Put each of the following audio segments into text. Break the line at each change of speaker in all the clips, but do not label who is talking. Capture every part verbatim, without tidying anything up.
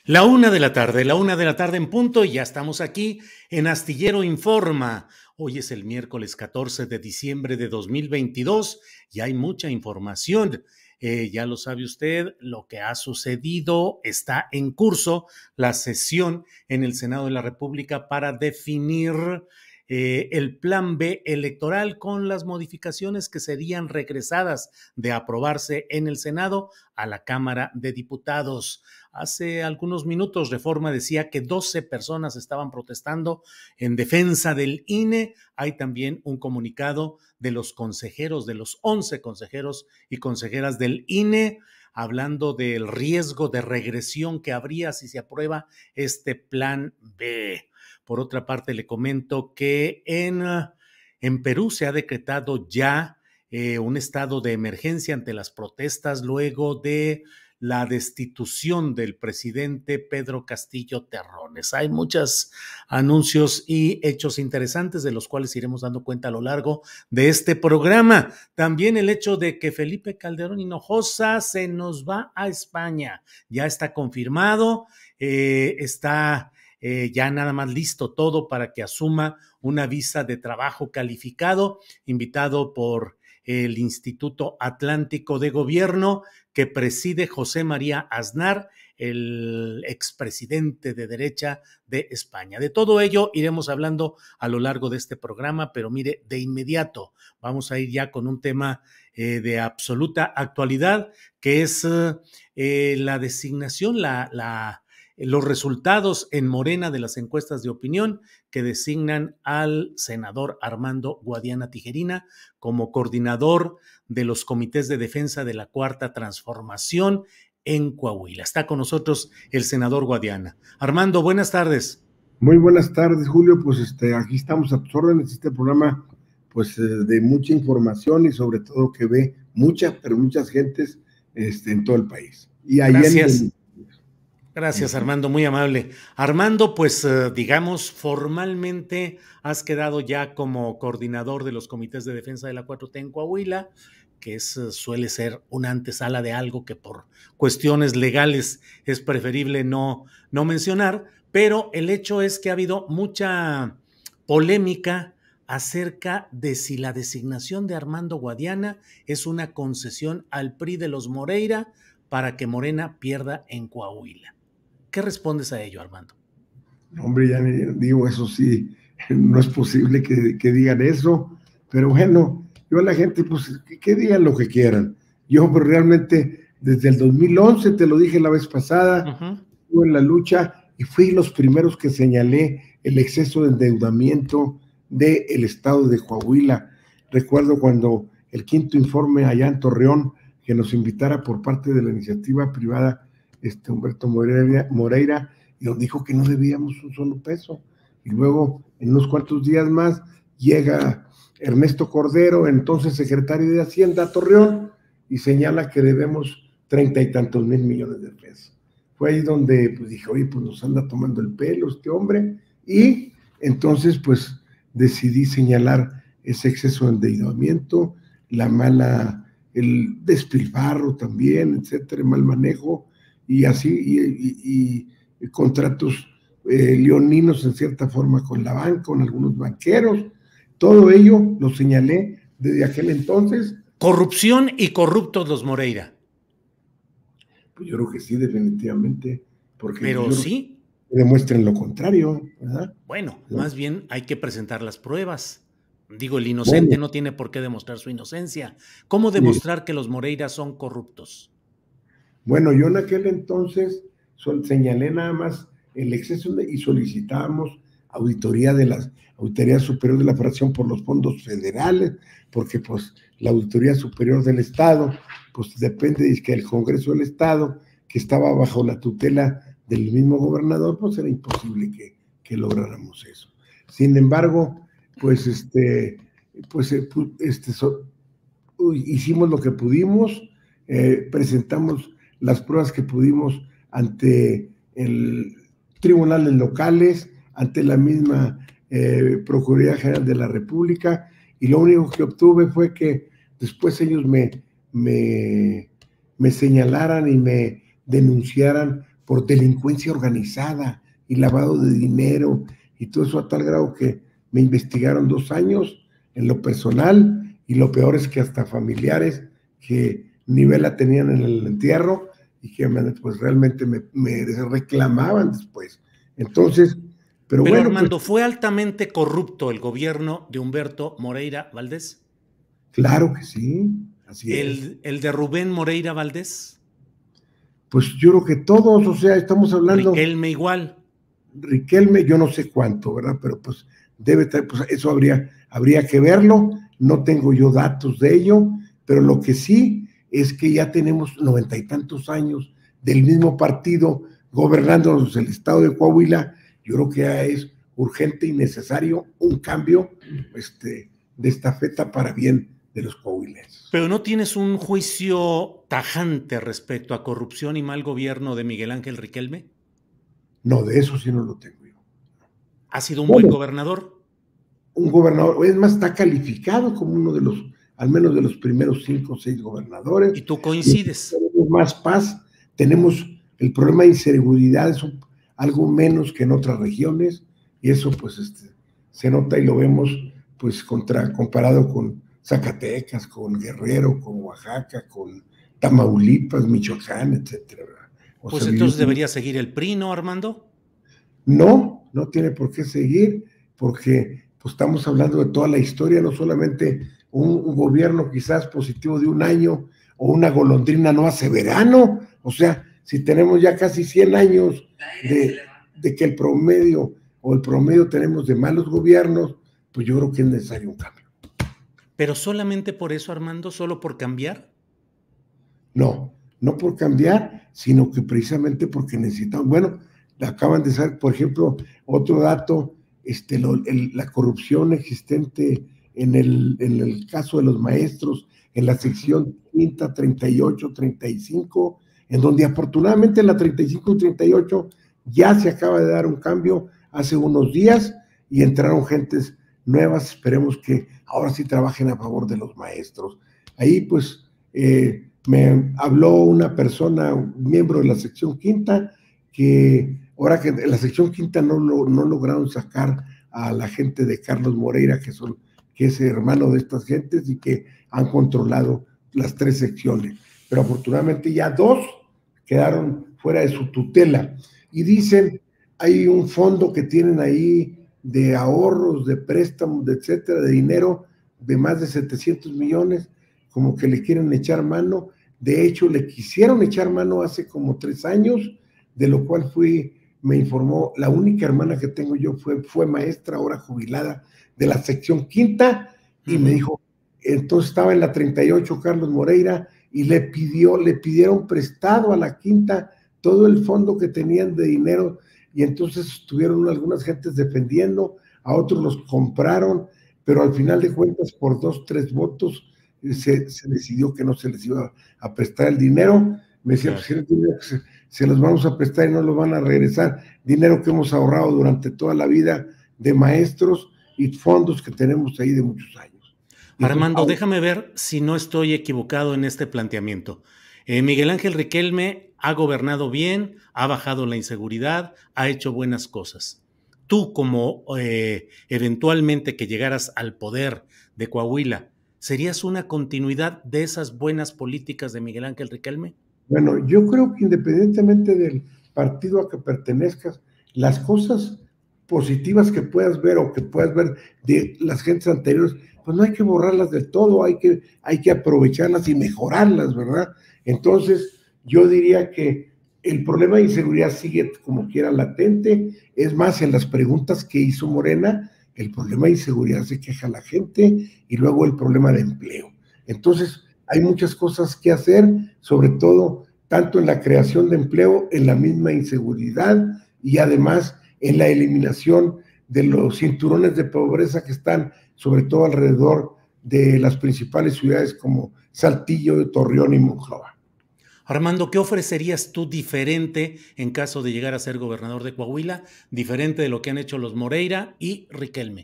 La una de la tarde, la una de la tarde en punto y ya estamos aquí en Astillero Informa. Hoy es el miércoles catorce de diciembre de dos mil veintidós y hay mucha información. Eh, ya lo sabe usted, lo que ha sucedido, está en curso la sesión en el Senado de la República para definir eh, el plan B electoral con las modificaciones que serían regresadas de aprobarse en el Senado a la Cámara de Diputados. Hace algunos minutos Reforma decía que doce personas estaban protestando en defensa del I N E. Hay también un comunicado de los consejeros, de los once consejeros y consejeras del I N E, hablando del riesgo de regresión que habría si se aprueba este plan B. Por otra parte, le comento que en, en Perú se ha decretado ya eh, un estado de emergencia ante las protestas luego de la destitución del presidente Pedro Castillo Terrones. Hay muchos anuncios y hechos interesantes de los cuales iremos dando cuenta a lo largo de este programa. También el hecho de que Felipe Calderón Hinojosa se nos va a España. Ya está confirmado, eh, está eh, ya nada más listo todo para que asuma una visa de trabajo calificado, invitado por el Instituto Atlántico de Gobierno que preside José María Aznar, el expresidente de derecha de España. De todo ello iremos hablando a lo largo de este programa, pero mire, de inmediato vamos a ir ya con un tema eh, de absoluta actualidad, que es eh, la designación, la, la los resultados en Morena de las encuestas de opinión que designan al senador Armando Guadiana Tijerina como coordinador de los comités de defensa de la Cuarta Transformación en Coahuila. Está con nosotros el senador Guadiana. Armando, buenas tardes.
Muy buenas tardes, Julio. Pues este, aquí estamos a tus órdenes, este programa pues de mucha información y sobre todo que ve muchas, pero muchas gentes este, en todo el país. Y ahí
Gracias.
En...
Gracias, Armando, muy amable. Armando, pues eh, digamos, formalmente has quedado ya como coordinador de los comités de defensa de la cuatro T en Coahuila, que es, suele ser una antesala de algo que por cuestiones legales es preferible no, no mencionar, pero el hecho es que ha habido mucha polémica acerca de si la designación de Armando Guadiana es una concesión al P R I de los Moreira para que Morena pierda en Coahuila. ¿Qué respondes a ello, Armando?
Hombre, ya digo, eso sí, no es posible que, que digan eso, pero bueno, yo a la gente, pues, que, que digan lo que quieran. Yo pues, realmente, desde el dos mil once, te lo dije la vez pasada, uh-huh. estuve en la lucha y fui los primeros que señalé el exceso de endeudamiento del estado de Coahuila. Recuerdo cuando el quinto informe allá en Torreón, que nos invitara por parte de la iniciativa privada Este Humberto Moreira, Moreira, y nos dijo que no debíamos un solo peso. Y luego, en unos cuantos días más, llega Ernesto Cordero, entonces secretario de Hacienda a Torreón, y señala que debemos treinta y tantos mil millones de pesos. Fue ahí donde pues, dije, oye, pues nos anda tomando el pelo este hombre, y entonces pues decidí señalar ese exceso de endeudamiento, la mala, el despilfarro también, etcétera, el mal manejo, y así, y, y, y contratos eh, leoninos en cierta forma con la banca, con algunos banqueros. Todo ello lo señalé desde aquel entonces.
Corrupción y corruptos los Moreira.
Pues yo creo que sí, definitivamente. Porque
Pero sí.
Demuestren lo contrario, ¿verdad?
Bueno, ¿no? Más bien hay que presentar las pruebas. Digo, el inocente bueno. no tiene por qué demostrar su inocencia. ¿Cómo demostrar sí. que los Moreira son corruptos?
Bueno, yo en aquel entonces señalé nada más el exceso de, y solicitábamos auditoría de la Auditoría Superior de la Federación por los fondos federales, porque pues la Auditoría Superior del Estado, pues depende de que el Congreso del Estado, que estaba bajo la tutela del mismo gobernador, pues era imposible que, que lográramos eso. Sin embargo, pues este, pues este, so, hicimos lo que pudimos, eh, presentamos las pruebas que pudimos ante el tribunales locales, ante la misma eh, Procuraduría General de la República, y lo único que obtuve fue que después ellos me, me, me señalaran y me denunciaran por delincuencia organizada y lavado de dinero y todo eso, a tal grado que me investigaron dos años en lo personal, y lo peor es que hasta familiares que ni vela tenían en el entierro y que pues realmente me, me reclamaban después. Entonces, pero,
pero
bueno.
Armando,
Pues,
¿fue altamente corrupto el gobierno de Humberto Moreira Valdés?
Claro que sí, así
¿El,
es.
¿El de Rubén Moreira Valdés?
Pues yo creo que todos, o sea, estamos hablando...
Riquelme igual.
Riquelme, yo no sé cuánto, ¿verdad? Pero pues debe estar, pues eso habría, habría que verlo, no tengo yo datos de ello, pero lo que sí es que ya tenemos noventa y tantos años del mismo partido gobernándonos el estado de Coahuila. Yo creo que ya es urgente y necesario un cambio este, de estafeta para bien de los coahuilenses.
Pero ¿no tienes un juicio tajante respecto a corrupción y mal gobierno de Miguel Ángel Riquelme?
No, de eso sí no lo tengo yo.
¿Ha sido un
bueno,
buen gobernador?
Un gobernador, es más, está calificado como uno de los, al menos de los primeros cinco o seis gobernadores.
¿Y tú coincides?
Tenemos más paz, tenemos el problema de inseguridad, es un, algo menos que en otras regiones, y eso pues este, se nota y lo vemos pues contra, comparado con Zacatecas, con Guerrero, con Oaxaca, con Tamaulipas, Michoacán, etcétera. O
Pues
sea,
entonces
vivimos...
debería seguir el P R I, ¿no, Armando?
No, no tiene por qué seguir, porque pues estamos hablando de toda la historia, no solamente un, un gobierno quizás positivo de un año o una golondrina no hace verano. O sea, si tenemos ya casi cien años de, de que el promedio o el promedio tenemos de malos gobiernos, pues yo creo que es necesario un cambio.
¿Pero solamente por eso, Armando? ¿Solo por cambiar?
No, no por cambiar, sino que precisamente porque necesitamos, bueno, acaban de saber, por ejemplo, otro dato, este, lo, el, la corrupción existente en el, en el caso de los maestros, en la sección quinta, treinta y ocho, treinta y cinco, en donde afortunadamente en la treinta y cinco y treinta y ocho ya se acaba de dar un cambio hace unos días y entraron gentes nuevas, esperemos que ahora sí trabajen a favor de los maestros. Ahí pues eh, me habló una persona, un miembro de la sección quinta, que ahora que en la sección quinta no, lo, no lograron sacar a la gente de Carlos Moreira, que, son, que es hermano de estas gentes y que han controlado las tres secciones. Pero afortunadamente ya dos quedaron fuera de su tutela. Y dicen, hay un fondo que tienen ahí de ahorros, de préstamos, de etcétera, de dinero, de más de setecientos millones, como que le quieren echar mano. De hecho, le quisieron echar mano hace como tres años, de lo cual fui, me informó, la única hermana que tengo yo fue, fue maestra, ahora jubilada, de la sección quinta, y uh-huh. me dijo, entonces estaba en la treinta y ocho Carlos Moreira, y le pidió, le pidieron prestado a la quinta todo el fondo que tenían de dinero, y entonces estuvieron algunas gentes defendiendo, a otros los compraron, pero al final de cuentas, por dos, tres votos, se, se decidió que no se les iba a prestar el dinero. Me decía, claro. Pues si el dinero se, se los vamos a prestar y no lo van a regresar, dinero que hemos ahorrado durante toda la vida de maestros y fondos que tenemos ahí de muchos años.
Armando, entonces, déjame ver si no estoy equivocado en este planteamiento. Eh, Miguel Ángel Riquelme ha gobernado bien, ha bajado la inseguridad, ha hecho buenas cosas. Tú, como eh, eventualmente que llegaras al poder de Coahuila, ¿serías una continuidad de esas buenas políticas de Miguel Ángel Riquelme?
Bueno, yo creo que independientemente del partido a que pertenezcas, las cosas positivas que puedas ver o que puedas ver de las gentes anteriores, pues no hay que borrarlas del todo, hay que, hay que aprovecharlas y mejorarlas, ¿verdad? Entonces, yo diría que el problema de inseguridad sigue como quiera latente. Es más, en las preguntas que hizo Morena, el problema de inseguridad se queja la gente, y luego el problema de empleo. Entonces, hay muchas cosas que hacer, sobre todo tanto en la creación de empleo, en la misma inseguridad y además en la eliminación de los cinturones de pobreza que están sobre todo alrededor de las principales ciudades como Saltillo, Torreón y Monclova.
Armando, ¿qué ofrecerías tú diferente en caso de llegar a ser gobernador de Coahuila, diferente de lo que han hecho los Moreira y Riquelme?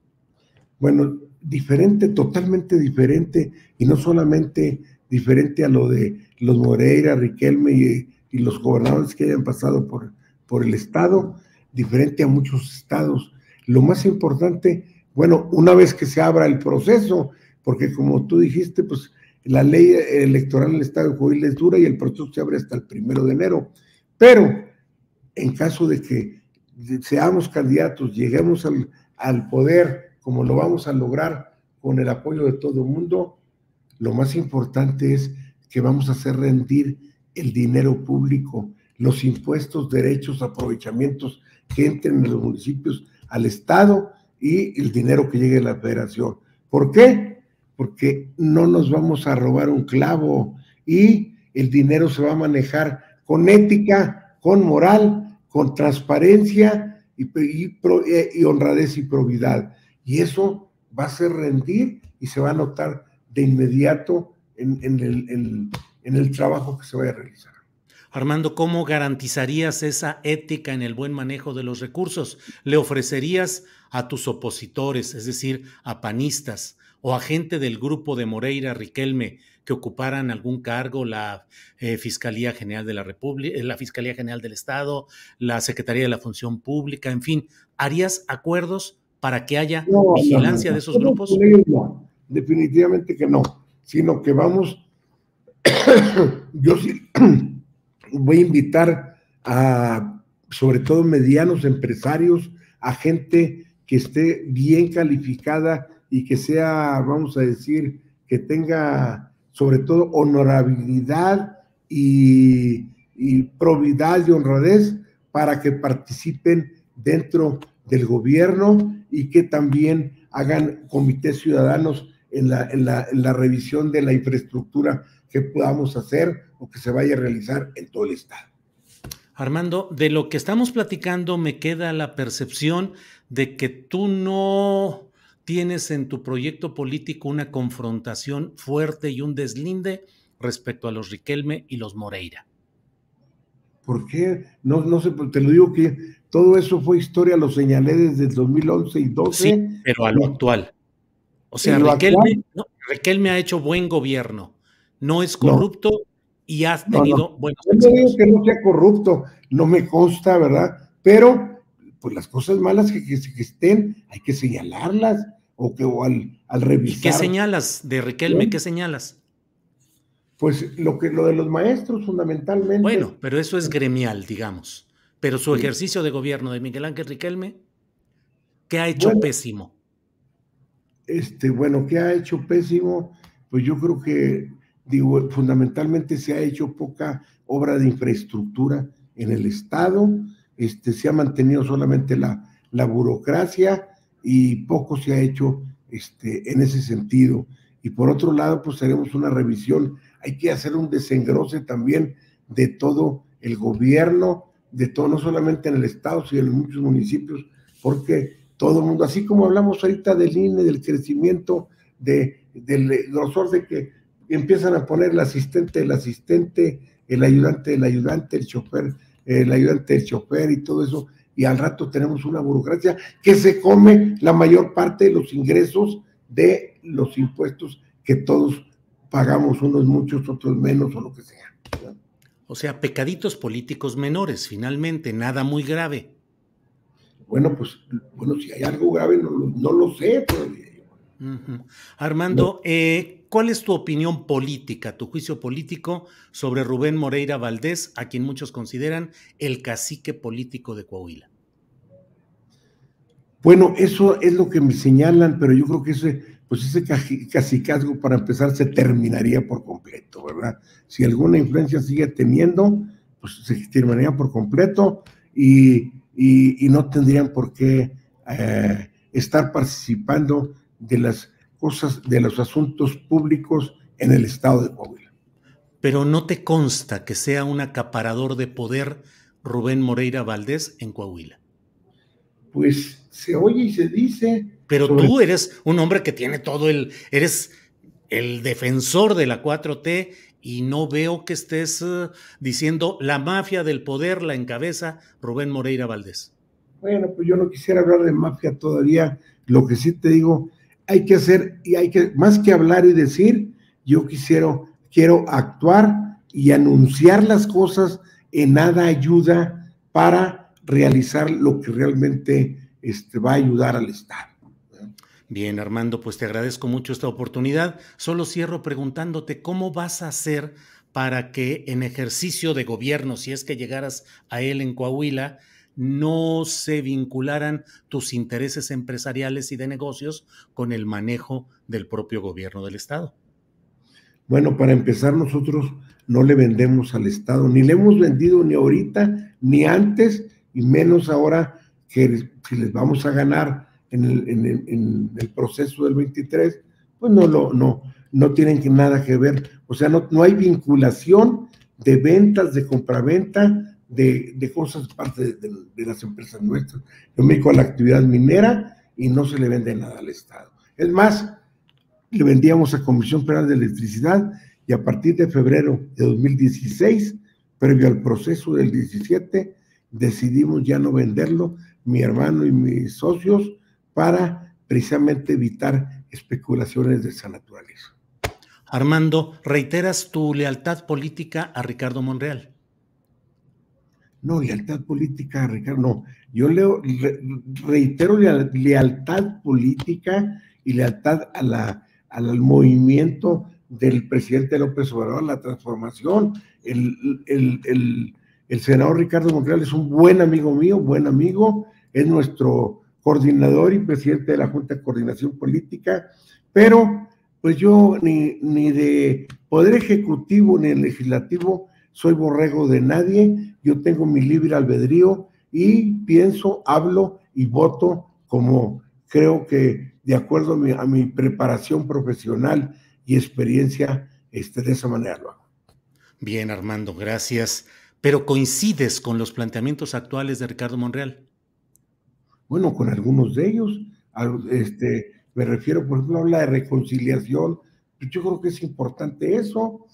Bueno, diferente, totalmente diferente, y no solamente diferente a lo de los Moreira, Riquelme y, y los gobernadores que hayan pasado por, por el estado, diferente a muchos estados. Lo más importante, bueno, una vez que se abra el proceso, porque como tú dijiste, pues la ley electoral en el estado de Coahuila es dura y el proceso se abre hasta el primero de enero, pero en caso de que seamos candidatos, lleguemos al, al poder, como lo vamos a lograr con el apoyo de todo el mundo, lo más importante es que vamos a hacer rendir el dinero público, los impuestos, derechos, aprovechamientos que entren en los municipios al estado y el dinero que llegue a la federación. ¿Por qué? Porque no nos vamos a robar un clavo y el dinero se va a manejar con ética, con moral, con transparencia y, y, y honradez y probidad. Y eso va a hacer rendir y se va a notar de inmediato en, en, el, en, en el trabajo que se vaya a realizar.
Armando, ¿cómo garantizarías esa ética en el buen manejo de los recursos? ¿Le ofrecerías a tus opositores, es decir, a panistas o a gente del grupo de Moreira Riquelme que ocuparan algún cargo, la eh, Fiscalía General de la República, la Fiscalía General del Estado, la Secretaría de la Función Pública, en fin, ¿harías acuerdos para que haya no, vigilancia no, no, no. de esos grupos?
No, definitivamente que no, sino que vamos, yo sí voy a invitar a, sobre todo medianos empresarios, a gente que esté bien calificada y que sea, vamos a decir, que tenga sobre todo honorabilidad y, y probidad y honradez para que participen dentro del gobierno y que también hagan comités ciudadanos en la, en la, en la revisión de la infraestructura que podamos hacer o que se vaya a realizar en todo el estado.
Armando, de lo que estamos platicando me queda la percepción de que tú no tienes en tu proyecto político una confrontación fuerte y un deslinde respecto a los Riquelme y los Moreira.
¿Por qué? No, no sé, te lo digo que todo eso fue historia, lo señalé desde el dos mil once y doce.
Sí, pero a lo actual. O sea, Riquelme, no, Riquelme ha hecho buen gobierno, no es corrupto no, y has tenido
no, no.
buenos
Yo no digo que no sea corrupto, no me consta, ¿verdad? Pero pues las cosas malas que, que, que estén, hay que señalarlas, o que o al, al revisar.
¿Y qué señalas de Riquelme? ¿Sí? ¿Qué señalas?
Pues lo que lo de los maestros, fundamentalmente.
Bueno, pero eso es gremial, digamos. Pero su sí. ejercicio de gobierno de Miguel Ángel Riquelme, ¿qué ha hecho
bueno,
pésimo?
Este, bueno, ¿qué ha hecho pésimo? Pues yo creo que, digo, fundamentalmente se ha hecho poca obra de infraestructura en el Estado, este, se ha mantenido solamente la, la burocracia y poco se ha hecho este, en ese sentido. Y por otro lado, pues haremos una revisión, hay que hacer un desengrose también de todo el gobierno, de todo, no solamente en el Estado, sino en muchos municipios, porque todo el mundo, así como hablamos ahorita del I N E, del crecimiento, de, del grosor de que empiezan a poner el asistente, el asistente, el ayudante, el ayudante, el chofer, el ayudante del chofer y todo eso, y al rato tenemos una burocracia que se come la mayor parte de los ingresos de los impuestos que todos pagamos, unos muchos, otros menos, o lo que sea. ¿No?
O sea, pecaditos políticos menores, finalmente, nada muy grave.
Bueno, pues, bueno, si hay algo grave, no, no lo sé todavía.
Uh-huh. Armando, no. eh, ¿cuál es tu opinión política, tu juicio político sobre Rubén Moreira Valdés, a quien muchos consideran el cacique político de Coahuila?
Bueno, eso es lo que me señalan, pero yo creo que ese, pues ese cacicazgo para empezar se terminaría por completo, ¿verdad? Si alguna influencia sigue teniendo, pues se terminaría por completo y, y, y no tendrían por qué eh, estar participando de las cosas, de los asuntos públicos en el estado de Coahuila.
Pero ¿no te consta que sea un acaparador de poder Rubén Moreira Valdés en Coahuila?
Pues se oye y se dice.
Pero sobre... tú eres un hombre que tiene todo el, eres el defensor de la cuatro T y no veo que estés uh, diciendo la mafia del poder la encabeza Rubén Moreira Valdés.
Bueno, pues yo no quisiera hablar de mafia todavía, lo que sí te digo, hay que hacer, y hay que, más que hablar y decir, yo quisiera, quiero actuar y anunciar las cosas en nada ayuda para realizar lo que realmente este, va a ayudar al Estado.
Bien, Armando, pues te agradezco mucho esta oportunidad. Solo cierro preguntándote cómo vas a hacer para que en ejercicio de gobierno, si es que llegaras a él en Coahuila, no se vincularan tus intereses empresariales y de negocios con el manejo del propio gobierno del Estado.
Bueno, para empezar, nosotros no le vendemos al Estado, ni le hemos vendido ni ahorita, ni antes, y menos ahora que si les vamos a ganar en el, en el, en el proceso del veintitrés, pues no, lo, no, no tienen que nada que ver. O sea, no, no hay vinculación de ventas, de compraventa, de, de cosas parte de, de, de las empresas nuestras. Yo me dedico a la actividad minera y no se le vende nada al Estado. Es más, le vendíamos a Comisión Federal de Electricidad y a partir de febrero de dos mil dieciséis, previo al proceso del diecisiete, decidimos ya no venderlo, mi hermano y mis socios, para precisamente evitar especulaciones de esa naturaleza.
Armando, ¿reiteras tu lealtad política a Ricardo Monreal?
No, lealtad política, Ricardo, no. Yo leo, re, reitero leal, lealtad política y lealtad a la, al movimiento del presidente López Obrador, la transformación. El, el, el, el senador Ricardo Monreal es un buen amigo mío, buen amigo, es nuestro coordinador y presidente de la Junta de Coordinación Política, pero pues yo ni, ni de Poder Ejecutivo ni Legislativo soy borrego de nadie, yo tengo mi libre albedrío y pienso, hablo y voto como creo que de acuerdo a mi, a mi preparación profesional y experiencia, este, de esa manera lo hago.
Bien, Armando, gracias. ¿Pero coincides con los planteamientos actuales de Ricardo Monreal?
Bueno, con algunos de ellos, este, me refiero, por ejemplo, a la de reconciliación, yo creo que es importante eso,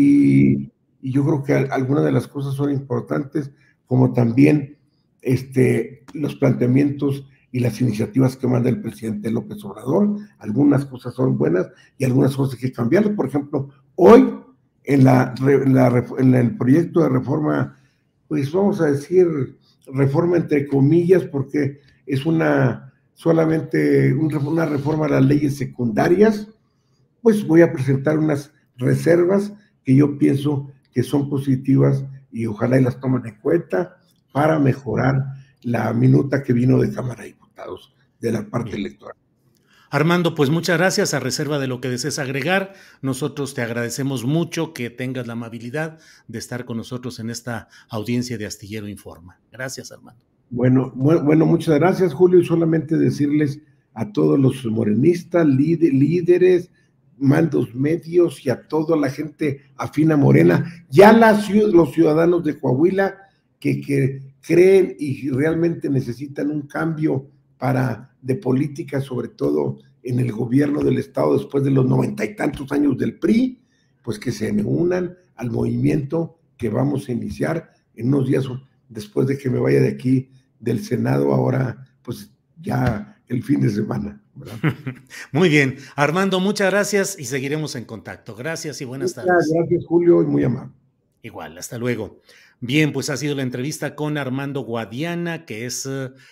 y, y yo creo que algunas de las cosas son importantes, como también este, los planteamientos y las iniciativas que manda el presidente López Obrador. Algunas cosas son buenas y algunas cosas hay que cambiarlas. Por ejemplo, hoy en, la, la, en el proyecto de reforma, pues vamos a decir reforma entre comillas, porque es una solamente una reforma a las leyes secundarias, pues voy a presentar unas reservas que yo pienso que son positivas y ojalá y las tomen en cuenta para mejorar la minuta que vino de Cámara de Diputados de la parte
Bien.
electoral.
Armando, pues muchas gracias. A reserva de lo que desees agregar, nosotros te agradecemos mucho que tengas la amabilidad de estar con nosotros en esta audiencia de Astillero Informa. Gracias, Armando.
Bueno, bueno, muchas gracias, Julio, y solamente decirles a todos los morenistas, líderes, mandos medios y a toda la gente afina Morena, ya la, los ciudadanos de Coahuila que, que creen y realmente necesitan un cambio para, de política, sobre todo en el gobierno del Estado después de los noventa y tantos años del P R I, pues que se unan al movimiento que vamos a iniciar en unos días después de que me vaya de aquí del Senado, ahora pues ya el fin de semana, ¿verdad?
Muy bien, Armando, muchas gracias y seguiremos en contacto. Gracias y buenas
Muchas
tardes.
Gracias, Julio, y muy amable.
Igual, hasta luego. Bien, pues ha sido la entrevista con Armando Guadiana, que es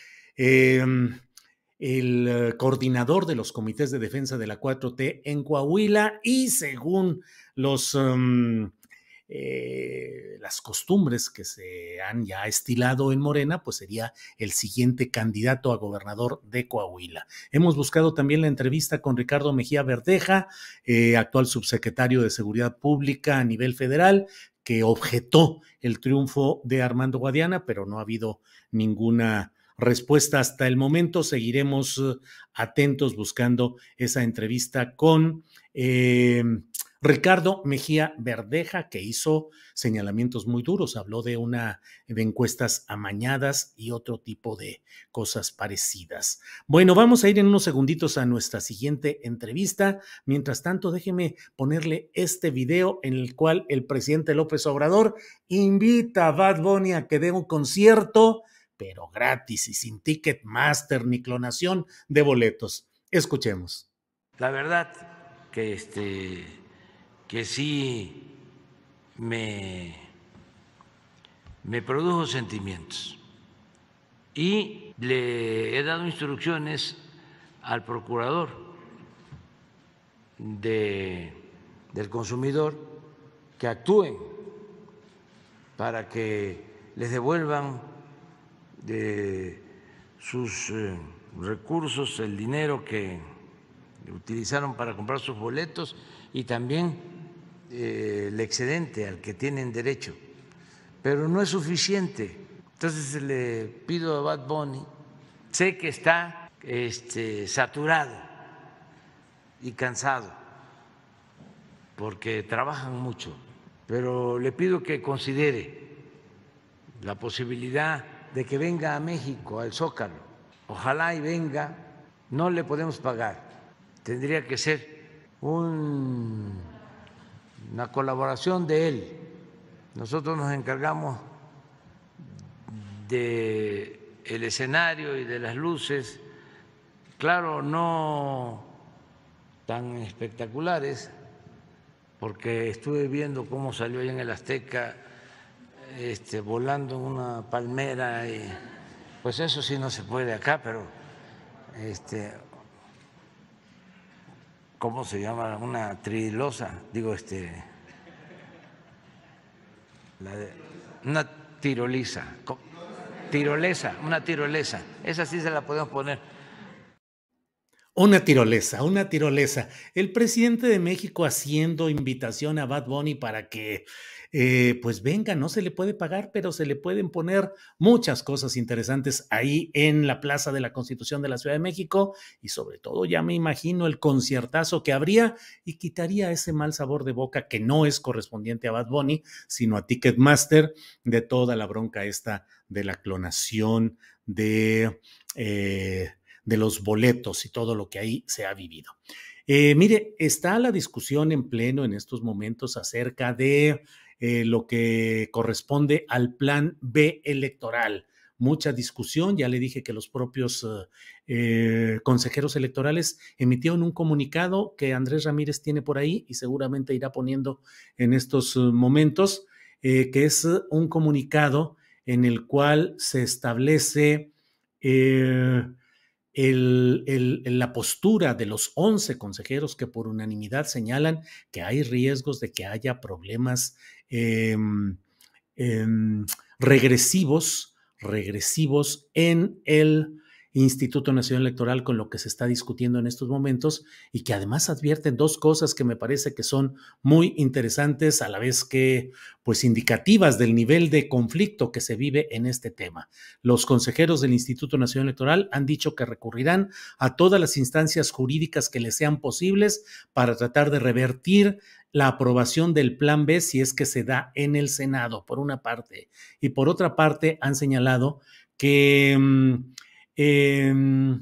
eh, el eh, coordinador de los comités de defensa de la cuatro T en Coahuila y según los... Um, Eh, las costumbres que se han ya estilado en Morena, pues sería el siguiente candidato a gobernador de Coahuila. Hemos buscado también la entrevista con Ricardo Mejía Verdeja, eh, actual subsecretario de Seguridad Pública a nivel federal, que objetó el triunfo de Armando Guadiana, pero no ha habido ninguna respuesta hasta el momento. Seguiremos uh, atentos buscando esa entrevista con... Eh, Ricardo Mejía Verdeja, que hizo señalamientos muy duros, habló de una de encuestas amañadas y otro tipo de cosas parecidas. Bueno, vamos a ir en unos segunditos a nuestra siguiente entrevista. Mientras tanto, déjeme ponerle este video en el cual el presidente López Obrador invita a Bad Bunny a que dé un concierto, pero gratis y sin Ticketmaster ni clonación de boletos. Escuchemos.
La verdad que este que sí me me produjo sentimientos y le he dado instrucciones al procurador de, del consumidor que actúen para que les devuelvan de sus eh, recursos el dinero que utilizaron para comprar sus boletos y también eh, el excedente al que tienen derecho. Pero no es suficiente. Entonces le pido a Bad Bunny, sé que está este, saturado y cansado porque trabajan mucho, pero le pido que considere la posibilidad de que venga a México, al Zócalo. Ojalá y venga, no le podemos pagar, tendría que ser un, una colaboración de él. Nosotros nos encargamos del escenario y de las luces, claro, no tan espectaculares, porque estuve viendo cómo salió allá en el Azteca este, volando en una palmera, y pues eso sí no se puede acá, pero este, ¿cómo se llama? Una trilosa, digo, este, la de, una tiroliza, tirolesa, una tirolesa, esa sí se la podemos poner.
Una tirolesa, una tirolesa. El presidente de México haciendo invitación a Bad Bunny para que eh, pues venga, no se le puede pagar, pero se le pueden poner muchas cosas interesantes ahí en la Plaza de la Constitución de la Ciudad de México y sobre todo ya me imagino el conciertazo que habría y quitaría ese mal sabor de boca que no es correspondiente a Bad Bunny, sino a Ticketmaster de toda la bronca esta de la clonación de... Eh, de los boletos y todo lo que ahí se ha vivido. Eh, mire, está la discusión en pleno en estos momentos acerca de eh, lo que corresponde al plan B electoral. Mucha discusión, ya le dije que los propios eh, consejeros electorales emitieron un comunicado que Andrés Ramírez tiene por ahí y seguramente irá poniendo en estos momentos, eh, que es un comunicado en el cual se establece eh, El, el, la postura de los once consejeros que por unanimidad señalan que hay riesgos de que haya problemas eh, eh, regresivos, regresivos en el Instituto Nacional Electoral con lo que se está discutiendo en estos momentos y que además advierten dos cosas que me parece que son muy interesantes a la vez que pues indicativas del nivel de conflicto que se vive en este tema. Los consejeros del Instituto Nacional Electoral han dicho que recurrirán a todas las instancias jurídicas que les sean posibles para tratar de revertir la aprobación del Plan B si es que se da en el Senado, por una parte. Y por otra parte han señalado que... Eh,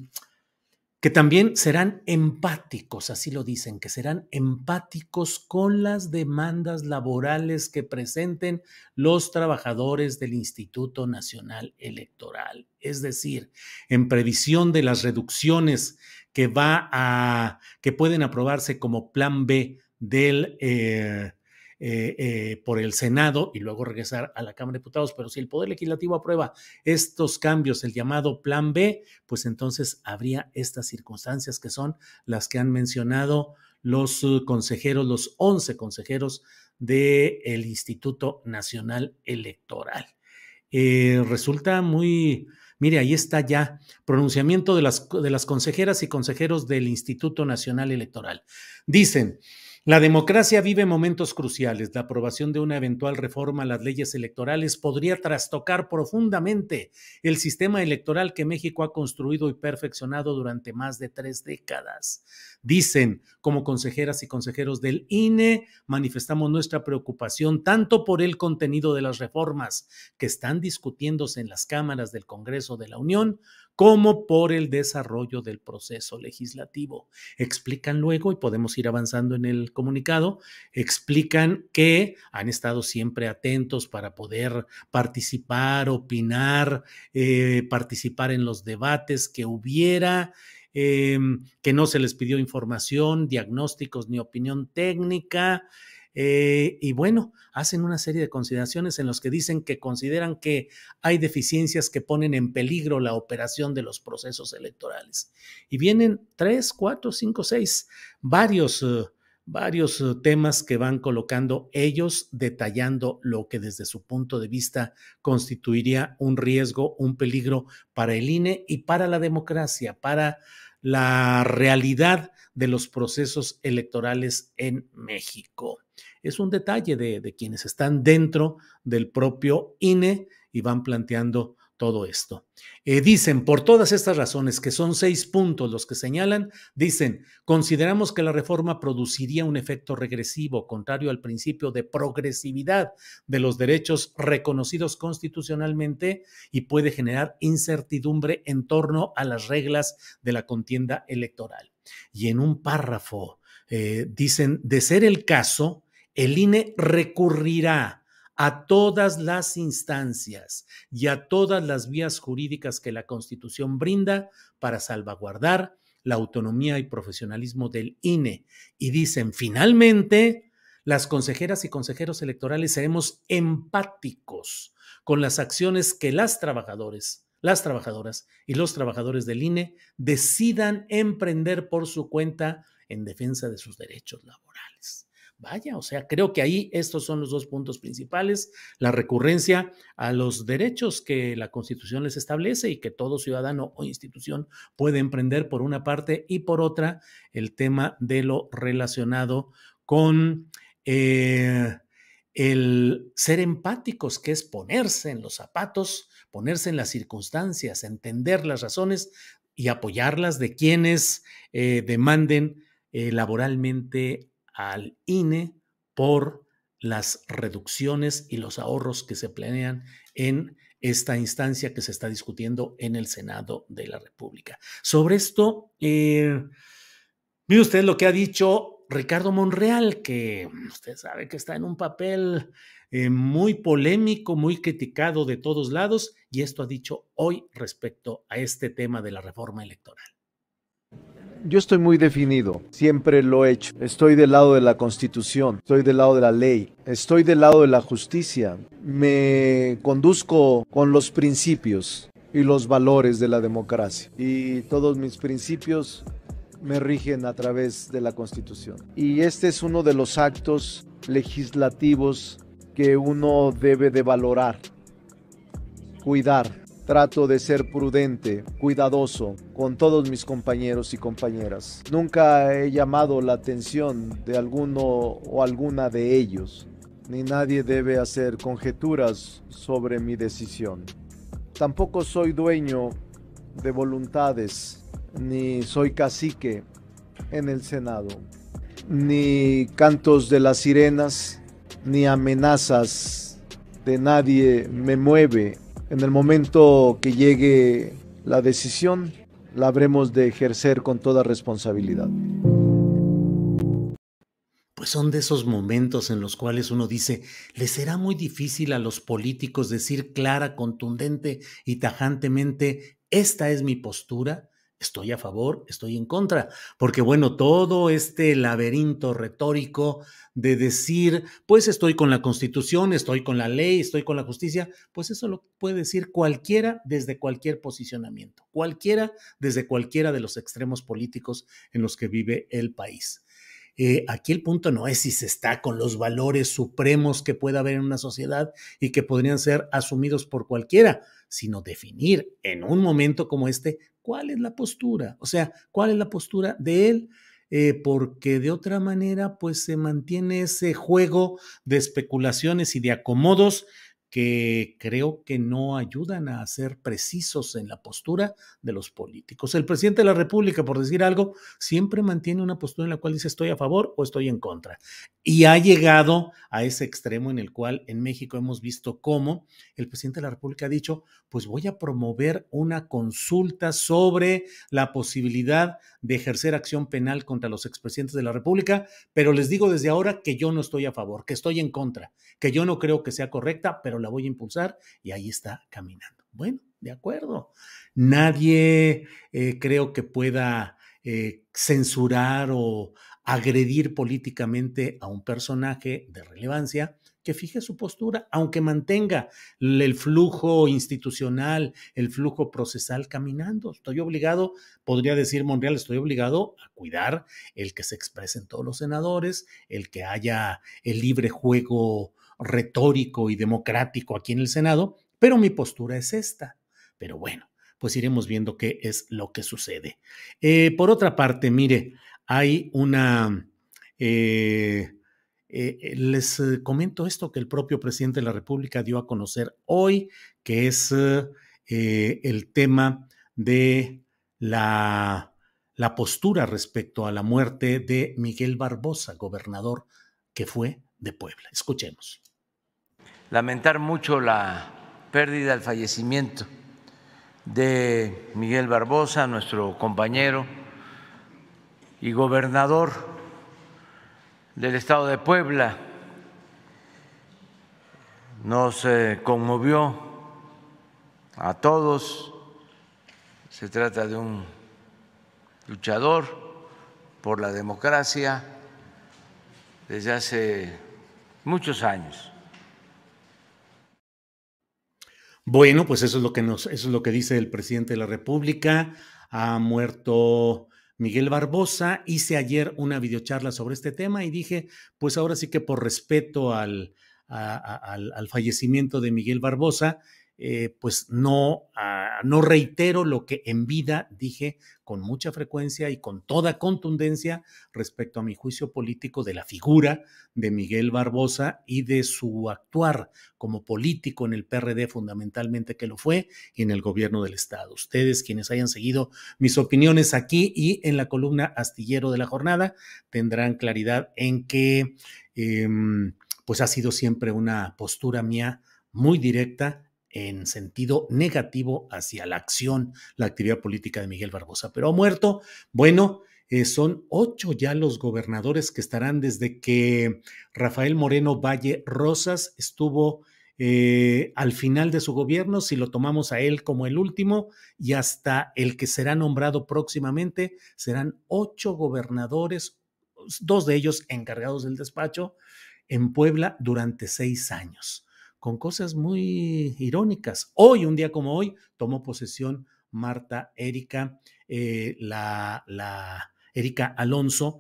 que también serán empáticos, así lo dicen, que serán empáticos con las demandas laborales que presenten los trabajadores del Instituto Nacional Electoral. Es decir, en previsión de las reducciones que va a, que pueden aprobarse como plan B del eh, Eh, eh, por el Senado y luego regresar a la Cámara de Diputados, pero si el Poder Legislativo aprueba estos cambios, el llamado Plan B, pues entonces habría estas circunstancias que son las que han mencionado los uh, consejeros, los once consejeros del Instituto Nacional Electoral. Eh, resulta muy... Mire, ahí está ya, pronunciamiento de las, de las consejeras y consejeros del Instituto Nacional Electoral. Dicen... La democracia vive momentos cruciales. La aprobación de una eventual reforma a las leyes electorales podría trastocar profundamente el sistema electoral que México ha construido y perfeccionado durante más de tres décadas. Dicen, como consejeras y consejeros del I N E, manifestamos nuestra preocupación tanto por el contenido de las reformas que están discutiéndose en las cámaras del Congreso de la Unión, como por el desarrollo del proceso legislativo. Explican luego, y podemos ir avanzando en el comunicado, explican que han estado siempre atentos para poder participar, opinar, eh, participar en los debates que hubiera, eh, que no se les pidió información, diagnósticos ni opinión técnica, Eh, y bueno, hacen una serie de consideraciones en las que dicen que consideran que hay deficiencias que ponen en peligro la operación de los procesos electorales. Y vienen tres, cuatro, cinco, seis, varios, uh, varios uh, temas que van colocando ellos, detallando lo que desde su punto de vista constituiría un riesgo, un peligro para el I N E y para la democracia, para la realidad de los procesos electorales en México. Es un detalle de, de quienes están dentro del propio I N E y van planteando todo esto. Eh, dicen, por todas estas razones, que son seis puntos los que señalan, dicen, consideramos que la reforma produciría un efecto regresivo, contrario al principio de progresividad de los derechos reconocidos constitucionalmente y puede generar incertidumbre en torno a las reglas de la contienda electoral. Y en un párrafo eh, dicen, de ser el caso, el I N E recurrirá a todas las instancias y a todas las vías jurídicas que la Constitución brinda para salvaguardar la autonomía y profesionalismo del I N E. Y dicen, finalmente, las consejeras y consejeros electorales seremos empáticos con las acciones que las trabajadores, las trabajadoras y los trabajadores del I N E decidan emprender por su cuenta en defensa de sus derechos laborales. Vaya, o sea, creo que ahí estos son los dos puntos principales, la recurrencia a los derechos que la Constitución les establece y que todo ciudadano o institución puede emprender por una parte y por otra el tema de lo relacionado con eh, el ser empáticos, que es ponerse en los zapatos, ponerse en las circunstancias, entender las razones y apoyarlas de quienes eh, demanden eh, laboralmente al I N E por las reducciones y los ahorros que se planean en esta instancia que se está discutiendo en el Senado de la República. Sobre esto, eh, mire usted lo que ha dicho Ricardo Monreal, que usted sabe que está en un papel eh, muy polémico, muy criticado de todos lados, y esto ha dicho hoy respecto a este tema de la reforma electoral.
Yo estoy muy definido, siempre lo he hecho. Estoy del lado de la Constitución, estoy del lado de la ley, estoy del lado de la justicia. Me conduzco con los principios y los valores de la democracia. Y todos mis principios me rigen a través de la Constitución. Y este es uno de los actos legislativos que uno debe de valorar, cuidar. Trato de ser prudente, cuidadoso con todos mis compañeros y compañeras. Nunca he llamado la atención de alguno o alguna de ellos, ni nadie debe hacer conjeturas sobre mi decisión. Tampoco soy dueño de voluntades, ni soy cacique en el Senado, ni cantos de las sirenas, ni amenazas de nadie me mueve. En el momento que llegue la decisión, la habremos de ejercer con toda responsabilidad.
Pues son de esos momentos en los cuales uno dice, ¿les será muy difícil a los políticos decir clara, contundente y tajantemente, esta es mi postura? Estoy a favor, estoy en contra, porque bueno, todo este laberinto retórico de decir, pues estoy con la Constitución, estoy con la ley, estoy con la justicia, pues eso lo puede decir cualquiera desde cualquier posicionamiento, cualquiera desde cualquiera de los extremos políticos en los que vive el país. Eh, aquí el punto no es si se está con los valores supremos que pueda haber en una sociedad y que podrían ser asumidos por cualquiera, sino definir en un momento como este cuál es la postura, o sea, cuál es la postura de él, eh, porque de otra manera pues se mantiene ese juego de especulaciones y de acomodos que creo que no ayudan a ser precisos en la postura de los políticos. El presidente de la República, por decir algo, siempre mantiene una postura en la cual dice estoy a favor o estoy en contra. Y ha llegado a ese extremo en el cual en México hemos visto cómo el presidente de la República ha dicho, pues voy a promover una consulta sobre la posibilidad de ejercer acción penal contra los expresidentes de la República, pero les digo desde ahora que yo no estoy a favor, que estoy en contra, que yo no creo que sea correcta, pero la voy a impulsar y ahí está caminando. Bueno, de acuerdo. Nadie eh, creo que pueda eh, censurar o agredir políticamente a un personaje de relevancia que fije su postura, aunque mantenga el flujo institucional, el flujo procesal caminando. Estoy obligado, podría decir Monreal, estoy obligado a cuidar el que se expresen todos los senadores, el que haya el libre juego retórico y democrático aquí en el Senado, pero mi postura es esta. Pero bueno, pues iremos viendo qué es lo que sucede. Eh, por otra parte, mire, hay una... Eh, Eh, les eh, comento esto que el propio presidente de la República dio a conocer hoy, que es eh, el tema de la, la postura respecto a la muerte de Miguel Barbosa, gobernador que fue de Puebla. Escuchemos.
Lamentar mucho la pérdida, el fallecimiento de Miguel Barbosa, nuestro compañero y gobernador del estado de Puebla. Nos eh, conmovió a todos. Se trata de un luchador por la democracia desde hace muchos años.
Bueno, pues eso es lo que nos, eso es lo que dice el presidente de la República. Ha muerto Miguel Barbosa. Hice ayer una videocharla sobre este tema y dije, pues ahora sí que por respeto al, a, a, al, al fallecimiento de Miguel Barbosa, eh, pues no, uh, no reitero lo que en vida dije con mucha frecuencia y con toda contundencia respecto a mi juicio político de la figura de Miguel Barbosa y de su actuar como político en el P R D fundamentalmente, que lo fue, y en el gobierno del estado. Ustedes, quienes hayan seguido mis opiniones aquí y en la columna Astillero de la Jornada, tendrán claridad en que eh, pues ha sido siempre una postura mía muy directa en sentido negativo hacia la acción, la actividad política de Miguel Barbosa. Pero ha muerto, bueno, eh, son ocho ya los gobernadores que estarán desde que Rafael Moreno Valle Rosas estuvo eh, al final de su gobierno, si lo tomamos a él como el último, y hasta el que será nombrado próximamente, serán ocho gobernadores, dos de ellos encargados del despacho, en Puebla durante seis años. Con cosas muy irónicas. Hoy, un día como hoy, tomó posesión Marta Erika, eh, la, la Erika Alonso,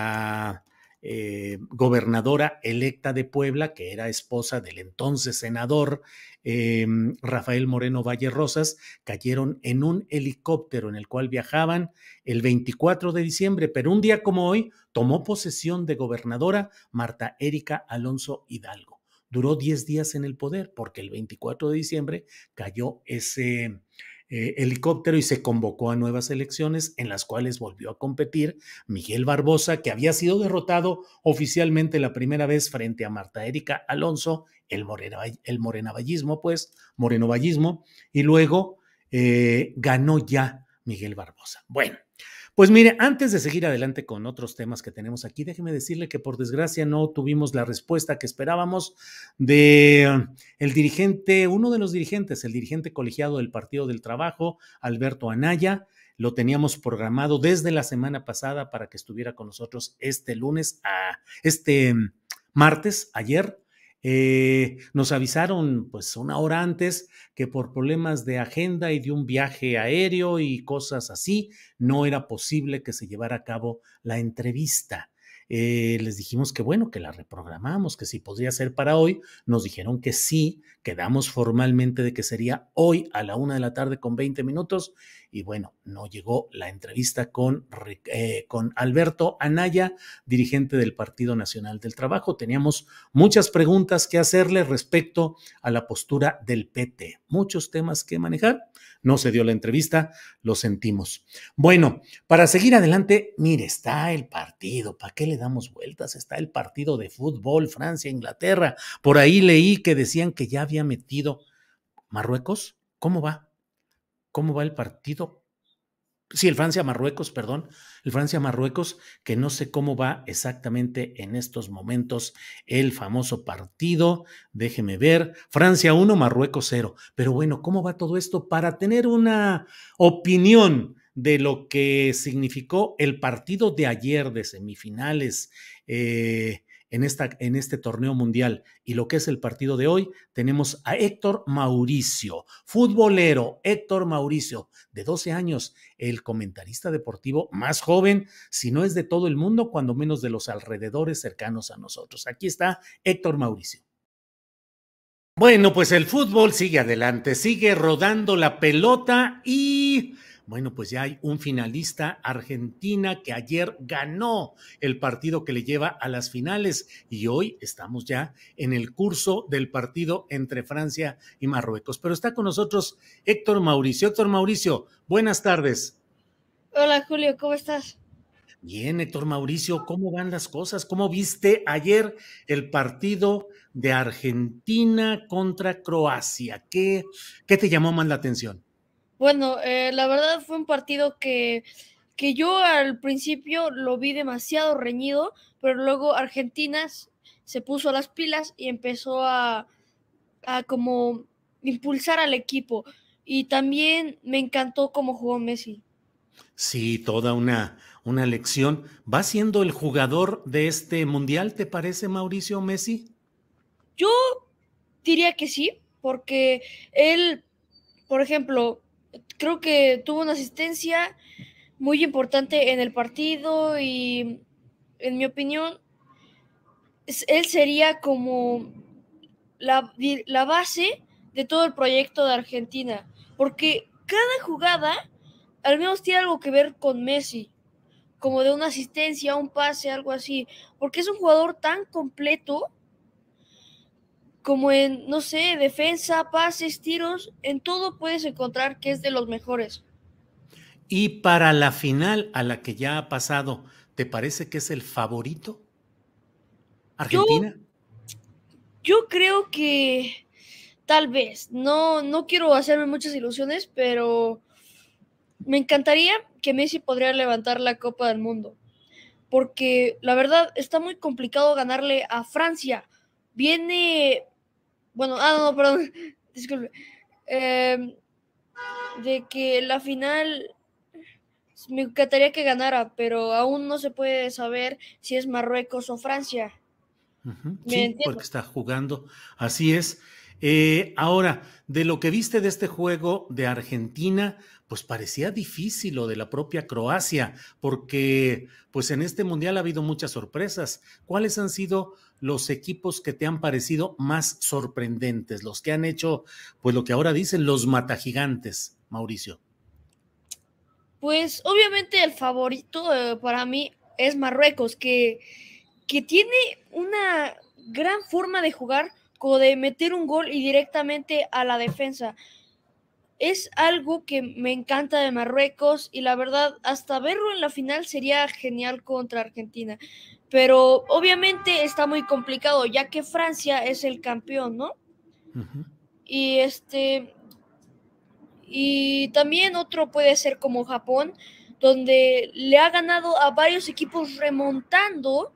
la eh, gobernadora electa de Puebla, que era esposa del entonces senador eh, Rafael Moreno Valle Rosas. Cayeron en un helicóptero en el cual viajaban el veinticuatro de diciembre, pero un día como hoy tomó posesión de gobernadora Marta Erika Alonso Hidalgo. Duró diez días en el poder porque el veinticuatro de diciembre cayó ese eh, helicóptero y se convocó a nuevas elecciones en las cuales volvió a competir Miguel Barbosa, que había sido derrotado oficialmente la primera vez frente a Marta Erika Alonso, el, morena, el morenavallismo, pues, morenovallismo, y luego eh, ganó ya Miguel Barbosa. Bueno. Pues mire, antes de seguir adelante con otros temas que tenemos aquí, déjeme decirle que por desgracia no tuvimos la respuesta que esperábamos de el dirigente, uno de los dirigentes, el dirigente colegiado del Partido del Trabajo, Alberto Anaya. Lo teníamos programado desde la semana pasada para que estuviera con nosotros este lunes, a, este martes, ayer. Eh, nos avisaron pues una hora antes que por problemas de agenda y de un viaje aéreo y cosas así, no era posible que se llevara a cabo la entrevista. Eh, les dijimos que bueno, que la reprogramamos, que si podría ser para hoy. Nos dijeron que sí, quedamos formalmente de que sería hoy a la una de la tarde con veinte minutos y bueno, no llegó la entrevista con, eh, con Alberto Anaya, dirigente del Partido Nacional del Trabajo. Teníamos muchas preguntas que hacerle respecto a la postura del P T, muchos temas que manejar. No se dio la entrevista, lo sentimos. Bueno, para seguir adelante, mire, está el partido, ¿para qué le damos vueltas? Está el partido de fútbol, Francia, Inglaterra. Por ahí leí que decían que ya había metido Marruecos. ¿Cómo va? ¿Cómo va el partido? Sí, el Francia-Marruecos, perdón, el Francia-Marruecos, que no sé cómo va exactamente en estos momentos el famoso partido. Déjeme ver, Francia uno, Marruecos cero. Pero bueno, ¿cómo va todo esto? Para tener una opinión de lo que significó el partido de ayer de semifinales eh, en, esta, en este torneo mundial y lo que es el partido de hoy, tenemos a Héctor Mauricio, futbolero Héctor Mauricio, de doce años, el comentarista deportivo más joven, si no es de todo el mundo, cuando menos de los alrededores cercanos a nosotros. Aquí está Héctor Mauricio. Bueno, pues el fútbol sigue adelante, sigue rodando la pelota y bueno, pues ya hay un finalista, Argentina, que ayer ganó el partido que le lleva a las finales y hoy estamos ya en el curso del partido entre Francia y Marruecos. Pero está con nosotros Héctor Mauricio. Héctor Mauricio, buenas tardes.
Hola Julio, ¿cómo estás?
Bien, Héctor Mauricio, ¿cómo van las cosas? ¿Cómo viste ayer el partido de Argentina contra Croacia? ¿Qué, qué te llamó más la atención?
Bueno, eh, la verdad fue un partido que, que yo al principio lo vi demasiado reñido, pero luego Argentina se puso las pilas y empezó a, a como impulsar al equipo. Y también me encantó cómo jugó Messi.
Sí, toda una, una lección. ¿Va siendo el jugador de este mundial, te parece, Mauricio Messi?
Yo diría que sí, porque él, por ejemplo, creo que tuvo una asistencia muy importante en el partido y, en mi opinión, él sería como la, la base de todo el proyecto de Argentina, porque cada jugada al menos tiene algo que ver con Messi, como de una asistencia, un pase, algo así, porque es un jugador tan completo como en, no sé, defensa, pases, tiros, en todo puedes encontrar que es de los mejores.
Y para la final a la que ya ha pasado, ¿te parece que es el favorito? ¿Argentina?
Yo, yo creo que tal vez, no, no quiero hacerme muchas ilusiones, pero me encantaría que Messi podría levantar la Copa del Mundo, porque la verdad está muy complicado ganarle a Francia. Viene, bueno, ah, no, no, perdón, disculpe, eh, de que la final me encantaría que ganara, pero aún no se puede saber si es Marruecos o Francia.
Uh-huh.
¿Me
Sí,
entiendes?
porque está jugando. Así es. Eh, ahora, de lo que viste de este juego de Argentina, pues parecía difícil lo de la propia Croacia, porque pues en este mundial ha habido muchas sorpresas. ¿Cuáles han sido los equipos que te han parecido más sorprendentes? Los que han hecho, pues lo que ahora dicen los matagigantes, Mauricio.
Pues obviamente el favorito eh, para mí es Marruecos, que, que tiene una gran forma de jugar, como de meter un gol y directamente a la defensa. Es algo que me encanta de Marruecos y la verdad, hasta verlo en la final sería genial contra Argentina. Pero obviamente está muy complicado, ya que Francia es el campeón, ¿no?
Uh-huh.
Y este... Y también otro puede ser como Japón, donde le ha ganado a varios equipos remontando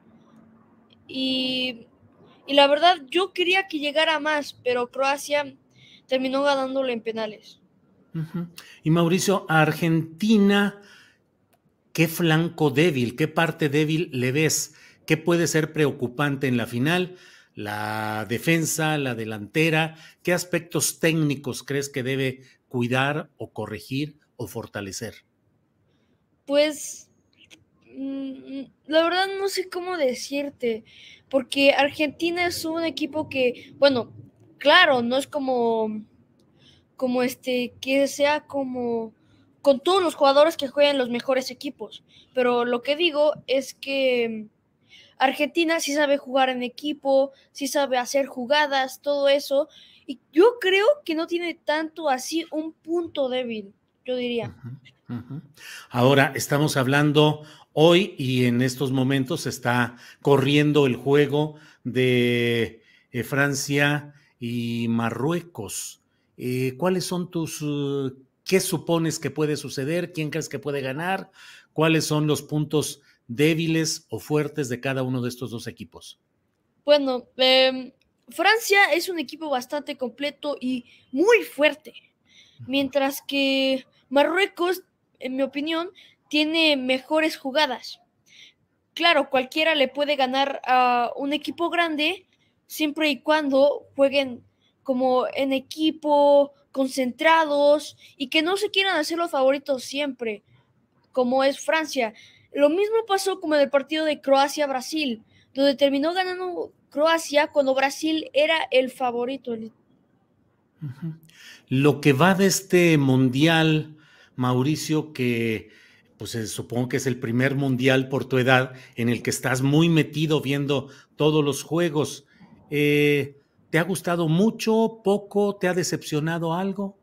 y, y la verdad yo quería que llegara más, pero Croacia terminó ganándole en penales.
Uh-huh. Y Mauricio, a Argentina, ¿qué flanco débil, qué parte débil le ves? ¿Qué puede ser preocupante en la final? ¿La defensa, la delantera? ¿Qué aspectos técnicos crees que debe cuidar o corregir o fortalecer?
Pues la verdad no sé cómo decirte, porque Argentina es un equipo que, bueno, claro, no es como, como este, que sea como con todos los jugadores que juegan los mejores equipos, pero lo que digo es que Argentina sí sabe jugar en equipo, sí sabe hacer jugadas, todo eso, y yo creo que no tiene tanto así un punto débil, yo diría.
Uh-huh, uh-huh. Ahora estamos hablando hoy y en estos momentos está corriendo el juego de eh, Francia y Marruecos. Eh, ¿Cuáles son tus, uh, qué supones que puede suceder? ¿Quién crees que puede ganar? ¿Cuáles son los puntos débiles o fuertes de cada uno de estos dos equipos?
Bueno, eh, Francia es un equipo bastante completo y muy fuerte, mientras que Marruecos en mi opinión, tiene mejores jugadas. Claro, cualquiera le puede ganar a un equipo grande siempre y cuando jueguen como en equipo, concentrados y que no se quieran hacer los favoritos siempre, como es Francia. Lo mismo pasó como en el partido de Croacia-Brasil, donde terminó ganando Croacia cuando Brasil era el favorito.
Uh-huh. Lo que va de este mundial, Mauricio, que pues eh, supongo que es el primer mundial por tu edad en el que estás muy metido viendo todos los juegos. Eh, ¿Te ha gustado mucho, poco? ¿Te ha decepcionado algo?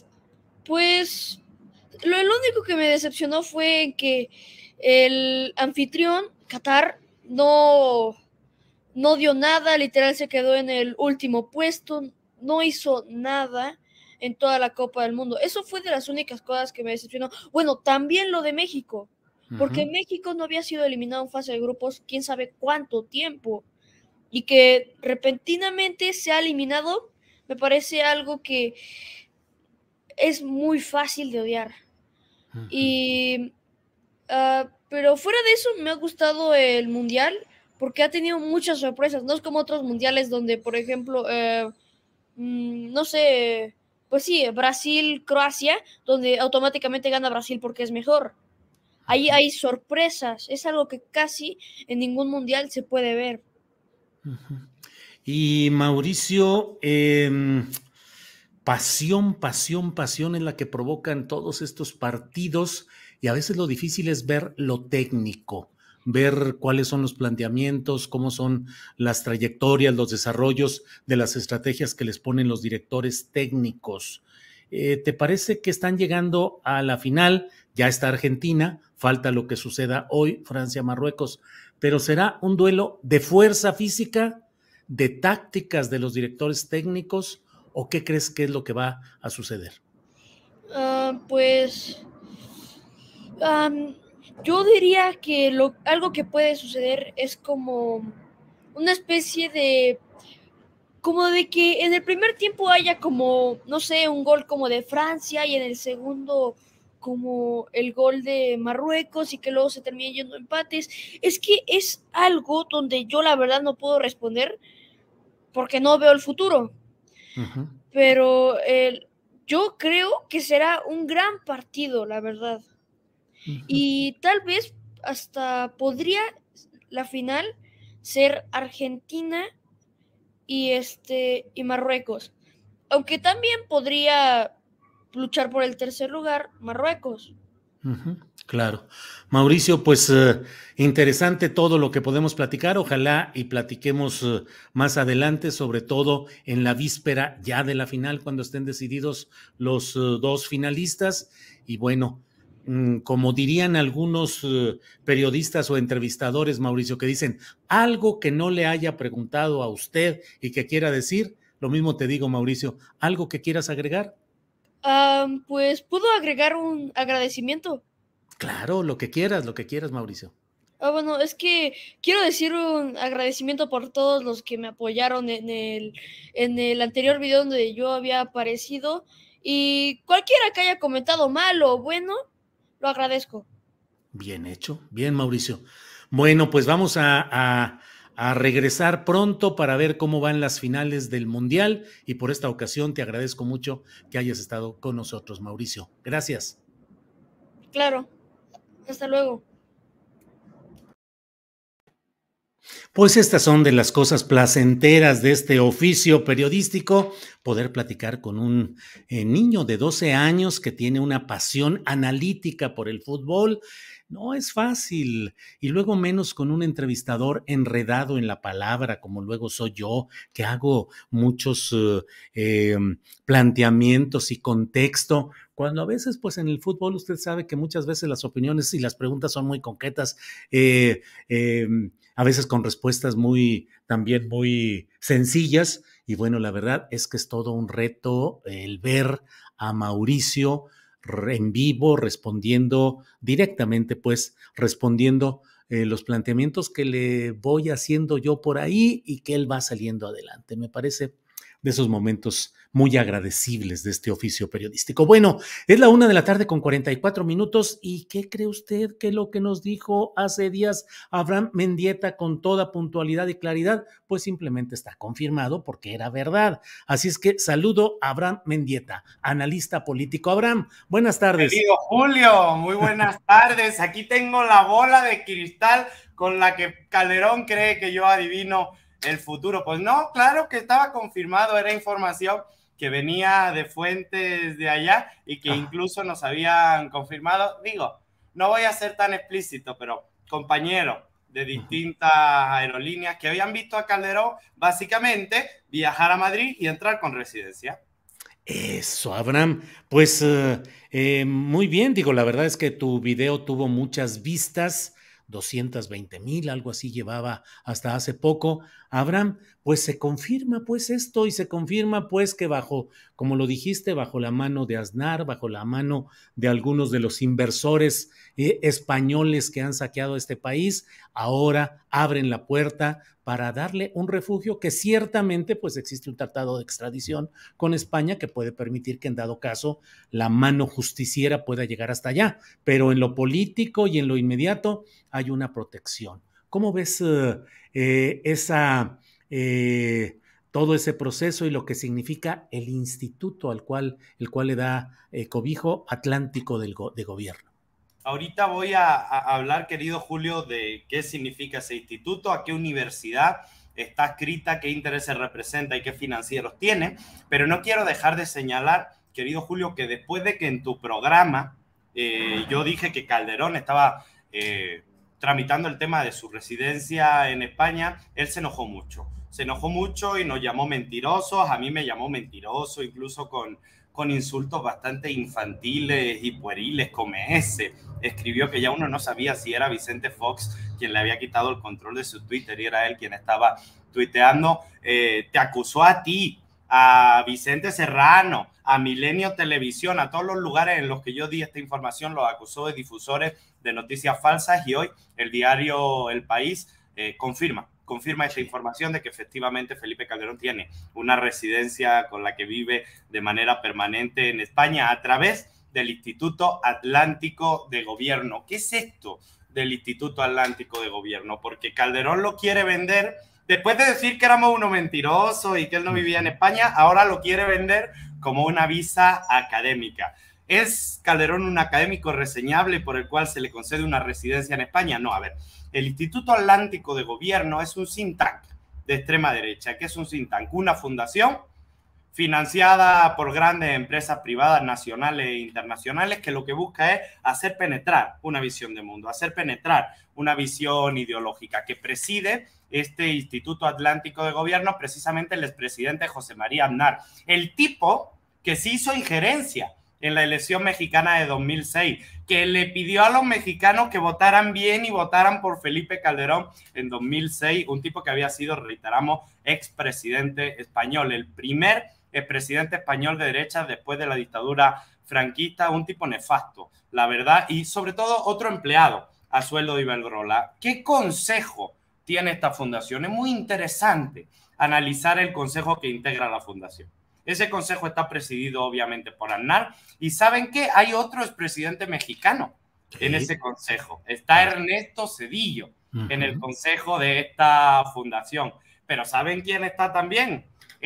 Pues lo, lo único que me decepcionó fue que el anfitrión, Qatar, no, no dio nada, literal se quedó en el último puesto, no hizo nada en toda la Copa del Mundo. Eso fue de las únicas cosas que me decepcionó. Bueno, también lo de México, porque uh-huh. México no había sido eliminado en fase de grupos quién sabe cuánto tiempo, y que repentinamente se ha eliminado, me parece algo que es muy fácil de odiar. Uh-huh. Y, uh, pero fuera de eso, me ha gustado el Mundial, porque ha tenido muchas sorpresas. No es como otros mundiales donde, por ejemplo, eh, mmm, no sé, pues sí, Brasil, Croacia, donde automáticamente gana Brasil porque es mejor. Ahí hay sorpresas, es algo que casi en ningún mundial se puede ver.
Uh-huh. Y Mauricio, eh, pasión, pasión, pasión es la que provocan todos estos partidos, y a veces lo difícil es ver lo técnico, ver cuáles son los planteamientos, cómo son las trayectorias, los desarrollos de las estrategias que les ponen los directores técnicos. Eh, ¿te parece que están llegando a la final? Ya está Argentina, falta lo que suceda hoy, Francia-Marruecos, pero ¿será un duelo de fuerza física, de tácticas de los directores técnicos, o qué crees que es lo que va a suceder?
Uh, pues um, yo diría que lo, algo que puede suceder es como una especie de como de que en el primer tiempo haya como, no sé, un gol como de Francia y en el segundo como el gol de Marruecos y que luego se termine yendo empates. Es que es algo donde yo la verdad no puedo responder porque no veo el futuro. Uh-huh. Pero eh, yo creo que será un gran partido, la verdad. Uh-huh. Y tal vez hasta podría la final ser Argentina y este y Marruecos, aunque también podría luchar por el tercer lugar Marruecos.
Uh-huh, claro. Mauricio, pues uh, interesante todo lo que podemos platicar. Ojalá y platiquemos uh, más adelante, sobre todo en la víspera ya de la final, cuando estén decididos los uh, dos finalistas. Y bueno, um, como dirían algunos uh, periodistas o entrevistadores, Mauricio, que dicen algo que no le haya preguntado a usted y que quiera decir, lo mismo te digo, Mauricio, ¿algo que quieras agregar?
Um, pues, ¿puedo agregar un agradecimiento?
Claro, lo que quieras, lo que quieras, Mauricio.
Ah, bueno, es que quiero decir un agradecimiento por todos los que me apoyaron en el, en el anterior video donde yo había aparecido, y cualquiera que haya comentado mal o bueno, lo agradezco.
Bien hecho, bien, Mauricio. Bueno, pues vamos a, a, a regresar pronto para ver cómo van las finales del Mundial, y por esta ocasión te agradezco mucho que hayas estado con nosotros, Mauricio. Gracias.
Claro, hasta luego.
Pues estas son de las cosas placenteras de este oficio periodístico, poder platicar con un eh, niño de doce años que tiene una pasión analítica por el fútbol. No es fácil, y luego menos con un entrevistador enredado en la palabra, como luego soy yo, que hago muchos uh, eh, planteamientos y contexto, cuando a veces, pues en el fútbol usted sabe que muchas veces las opiniones y las preguntas son muy concretas, eh, eh, a veces con respuestas muy, también muy sencillas, y bueno, la verdad es que es todo un reto el ver a Mauricio en vivo, respondiendo directamente, pues respondiendo eh, los planteamientos que le voy haciendo yo por ahí y que él va saliendo adelante. Me parece de esos momentos muy agradecibles de este oficio periodístico. Bueno, es la una de la tarde con cuarenta y cuatro minutos. ¿Y qué cree usted que lo que nos dijo hace días Abraham Mendieta con toda puntualidad y claridad? Pues simplemente está confirmado porque era verdad. Así es que saludo a Abraham Mendieta, analista político. Abraham, buenas tardes.
Querido Julio, muy buenas tardes. Aquí tengo la bola de cristal con la que Calderón cree que yo adivino el futuro. Pues no, claro que estaba confirmado, era información que venía de fuentes de allá y que incluso nos habían confirmado. Digo, no voy a ser tan explícito, pero compañeros de distintas aerolíneas que habían visto a Calderón básicamente viajar a Madrid y entrar con residencia.
Eso, Abraham. Pues eh, eh, muy bien, digo, la verdad es que tu video tuvo muchas vistas, doscientas veinte mil, algo así llevaba hasta hace poco. Abraham, pues se confirma pues esto y se confirma pues que bajo, como lo dijiste, bajo la mano de Aznar, bajo la mano de algunos de los inversores eh, españoles que han saqueado este país, ahora abren la puerta para darle un refugio que ciertamente pues existe un tratado de extradición con España que puede permitir que en dado caso la mano justiciera pueda llegar hasta allá, pero en lo político y en lo inmediato hay una protección. ¿Cómo ves uh, eh, esa, eh, todo ese proceso y lo que significa el instituto al cual, el cual le da eh, cobijo Atlántico del go- de Gobierno?
Ahorita voy a, a hablar, querido Julio, de qué significa ese instituto, a qué universidad está escrita, qué intereses representa y qué financieros tiene, pero no quiero dejar de señalar, querido Julio, que después de que en tu programa eh, yo dije que Calderón estaba eh, tramitando el tema de su residencia en España, él se enojó mucho. Se enojó mucho y nos llamó mentirosos, a mí me llamó mentiroso, incluso con... con insultos bastante infantiles y pueriles como ese. Escribió que ya uno no sabía si era Vicente Fox quien le había quitado el control de su Twitter y era él quien estaba tuiteando. Eh, te acusó a ti, a Vicente Serrano, a Milenio Televisión, a todos los lugares en los que yo di esta información, los acusó de difusores de noticias falsas y hoy el diario El País eh, confirma confirma esta información de que efectivamente Felipe Calderón tiene una residencia con la que vive de manera permanente en España a través del Instituto Atlántico de Gobierno. ¿Qué es esto del Instituto Atlántico de Gobierno? Porque Calderón lo quiere vender, después de decir que éramos uno mentiroso y que él no vivía en España, ahora lo quiere vender como una visa académica. ¿Es Calderón un académico reseñable por el cual se le concede una residencia en España? No, a ver, el Instituto Atlántico de Gobierno es un think tank de extrema derecha. ¿Qué es un think tank? Una fundación financiada por grandes empresas privadas nacionales e internacionales que lo que busca es hacer penetrar una visión de mundo, hacer penetrar una visión ideológica que preside este Instituto Atlántico de Gobierno precisamente el expresidente José María Aznar, el tipo que se hizo injerencia en la elección mexicana de dos mil seis, que le pidió a los mexicanos que votaran bien y votaran por Felipe Calderón en dos mil seis, un tipo que había sido, reiteramos, expresidente español, el primer expresidente español de derecha después de la dictadura franquista, un tipo nefasto, la verdad, y sobre todo otro empleado a sueldo de Iberdrola. ¿Qué consejo tiene esta fundación? Es muy interesante analizar el consejo que integra la fundación. Ese consejo está presidido obviamente por Aznar y ¿saben qué? Hay otro expresidente mexicano ¿Qué? En ese consejo. Está Ernesto Zedillo uh-huh. en el consejo de esta fundación. Pero ¿saben quién está también?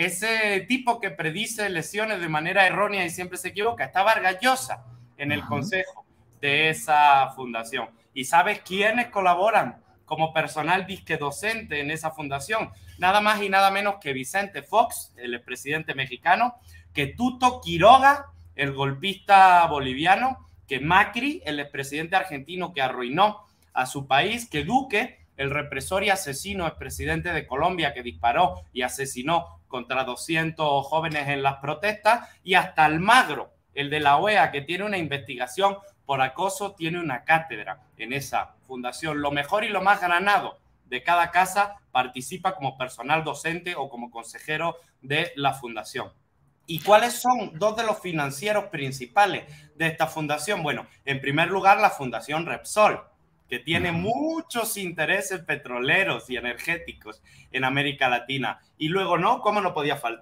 Ese tipo que predice elecciones de manera errónea y siempre se equivoca. Está Vargas Llosa en el uh-huh. consejo de esa fundación. ¿Y sabes quiénes colaboran como personal disque docente en esa fundación? Nada más y nada menos que Vicente Fox, el expresidente mexicano, que Tuto Quiroga, el golpista boliviano, que Macri, el expresidente argentino que arruinó a su país, que Duque, el represor y asesino expresidente de Colombia que disparó y asesinó contra doscientos jóvenes en las protestas, y hasta Almagro, el de la O E A, que tiene una investigación por acoso, tiene una cátedra en esa fundación. Lo mejor y lo más granado de cada casa participa como personal docente o como consejero de la fundación. ¿Y cuáles son dos de los financieros principales de esta fundación? Bueno, en primer lugar, la Fundación Repsol, que tiene muchos intereses petroleros y energéticos en América Latina. Y luego, ¿no? ¿Cómo no podía faltar?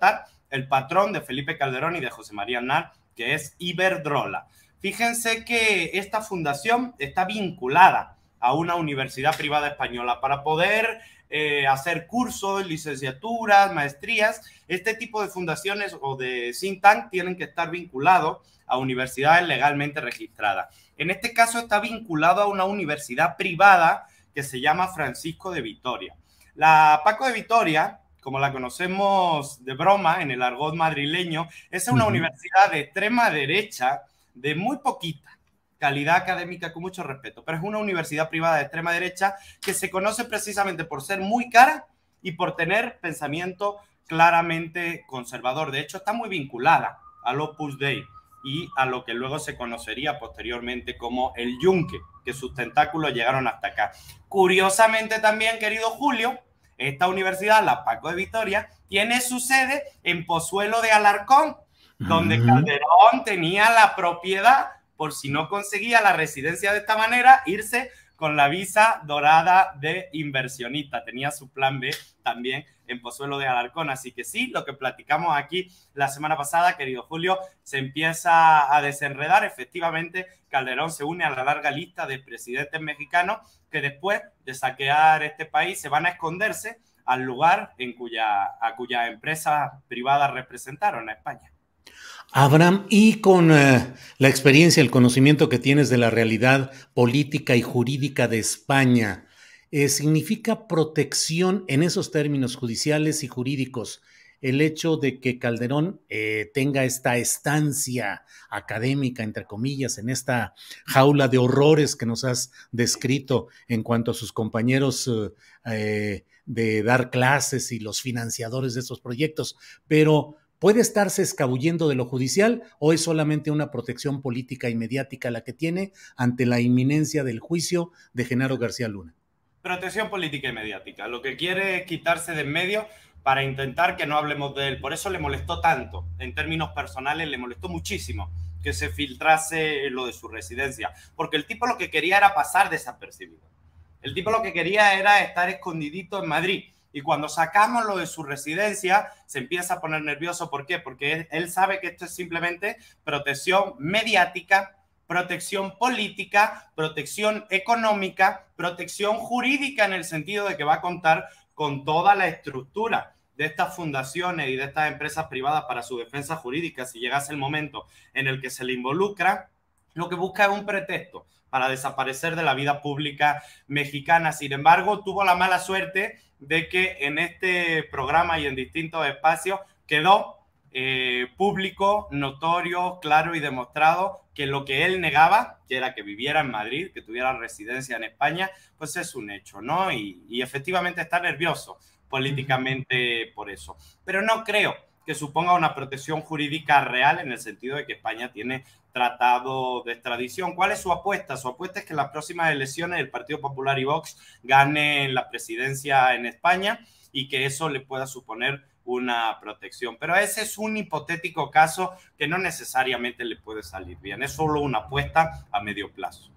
el patrón de Felipe Calderón y de José María Aznar, que es Iberdrola. Fíjense que esta fundación está vinculada a una universidad privada española para poder eh, hacer cursos, licenciaturas, maestrías. Este tipo de fundaciones o de think tank tienen que estar vinculados a universidades legalmente registradas. En este caso está vinculado a una universidad privada que se llama Francisco de Vitoria. La Paco de Vitoria, como la conocemos de broma en el argot madrileño, es una uh-huh. universidad de extrema derecha, de muy poquita calidad académica, con mucho respeto, pero es una universidad privada de extrema derecha que se conoce precisamente por ser muy cara y por tener pensamiento claramente conservador. De hecho, está muy vinculada al Opus Dei y a lo que luego se conocería posteriormente como el Yunque, que sus tentáculos llegaron hasta acá. Curiosamente también, querido Julio, esta universidad, la Paco de Vitoria, tiene su sede en Pozuelo de Alarcón, donde Calderón tenía la propiedad, por si no conseguía la residencia de esta manera, irse con la visa dorada de inversionista. Tenía su plan B también en Pozuelo de Alarcón. Así que sí, lo que platicamos aquí la semana pasada, querido Julio, se empieza a desenredar. Efectivamente, Calderón se une a la larga lista de presidentes mexicanos que después de saquear este país se van a esconderse al lugar en cuya, a cuya empresa privada representaron a España.
Abraham, y con uh, la experiencia, el conocimiento que tienes de la realidad política y jurídica de España, eh, ¿significa protección en esos términos judiciales y jurídicos el hecho de que Calderón eh, tenga esta estancia académica, entre comillas, en esta jaula de horrores que nos has descrito en cuanto a sus compañeros uh, eh, de dar clases y los financiadores de esos proyectos, pero ¿puede estarse escabullendo de lo judicial o es solamente una protección política y mediática la que tiene ante la inminencia del juicio de Genaro García Luna?
Protección política y mediática. Lo que quiere es quitarse de en medio para intentar que no hablemos de él. Por eso le molestó tanto, en términos personales, le molestó muchísimo que se filtrase lo de su residencia, porque el tipo lo que quería era pasar desapercibido. El tipo lo que quería era estar escondidito en Madrid. Y cuando sacamos lo de su residencia, se empieza a poner nervioso. ¿Por qué? Porque él, él sabe que esto es simplemente protección mediática, protección política, protección económica, protección jurídica, en el sentido de que va a contar con toda la estructura de estas fundaciones y de estas empresas privadas para su defensa jurídica. Si llegase el momento en el que se le involucra, lo que busca es un pretexto para desaparecer de la vida pública mexicana. Sin embargo, tuvo la mala suerte de que en este programa y en distintos espacios quedó eh, público, notorio, claro y demostrado que lo que él negaba, que era que viviera en Madrid, que tuviera residencia en España, pues es un hecho, ¿no? Y, y efectivamente está nervioso políticamente por eso. Pero no creo que suponga una protección jurídica real en el sentido de que España tiene tratado de extradición. ¿Cuál es su apuesta? Su apuesta es que en las próximas elecciones el Partido Popular y Vox ganen la presidencia en España y que eso le pueda suponer una protección. Pero ese es un hipotético caso que no necesariamente le puede salir bien. Es solo una apuesta a medio plazo.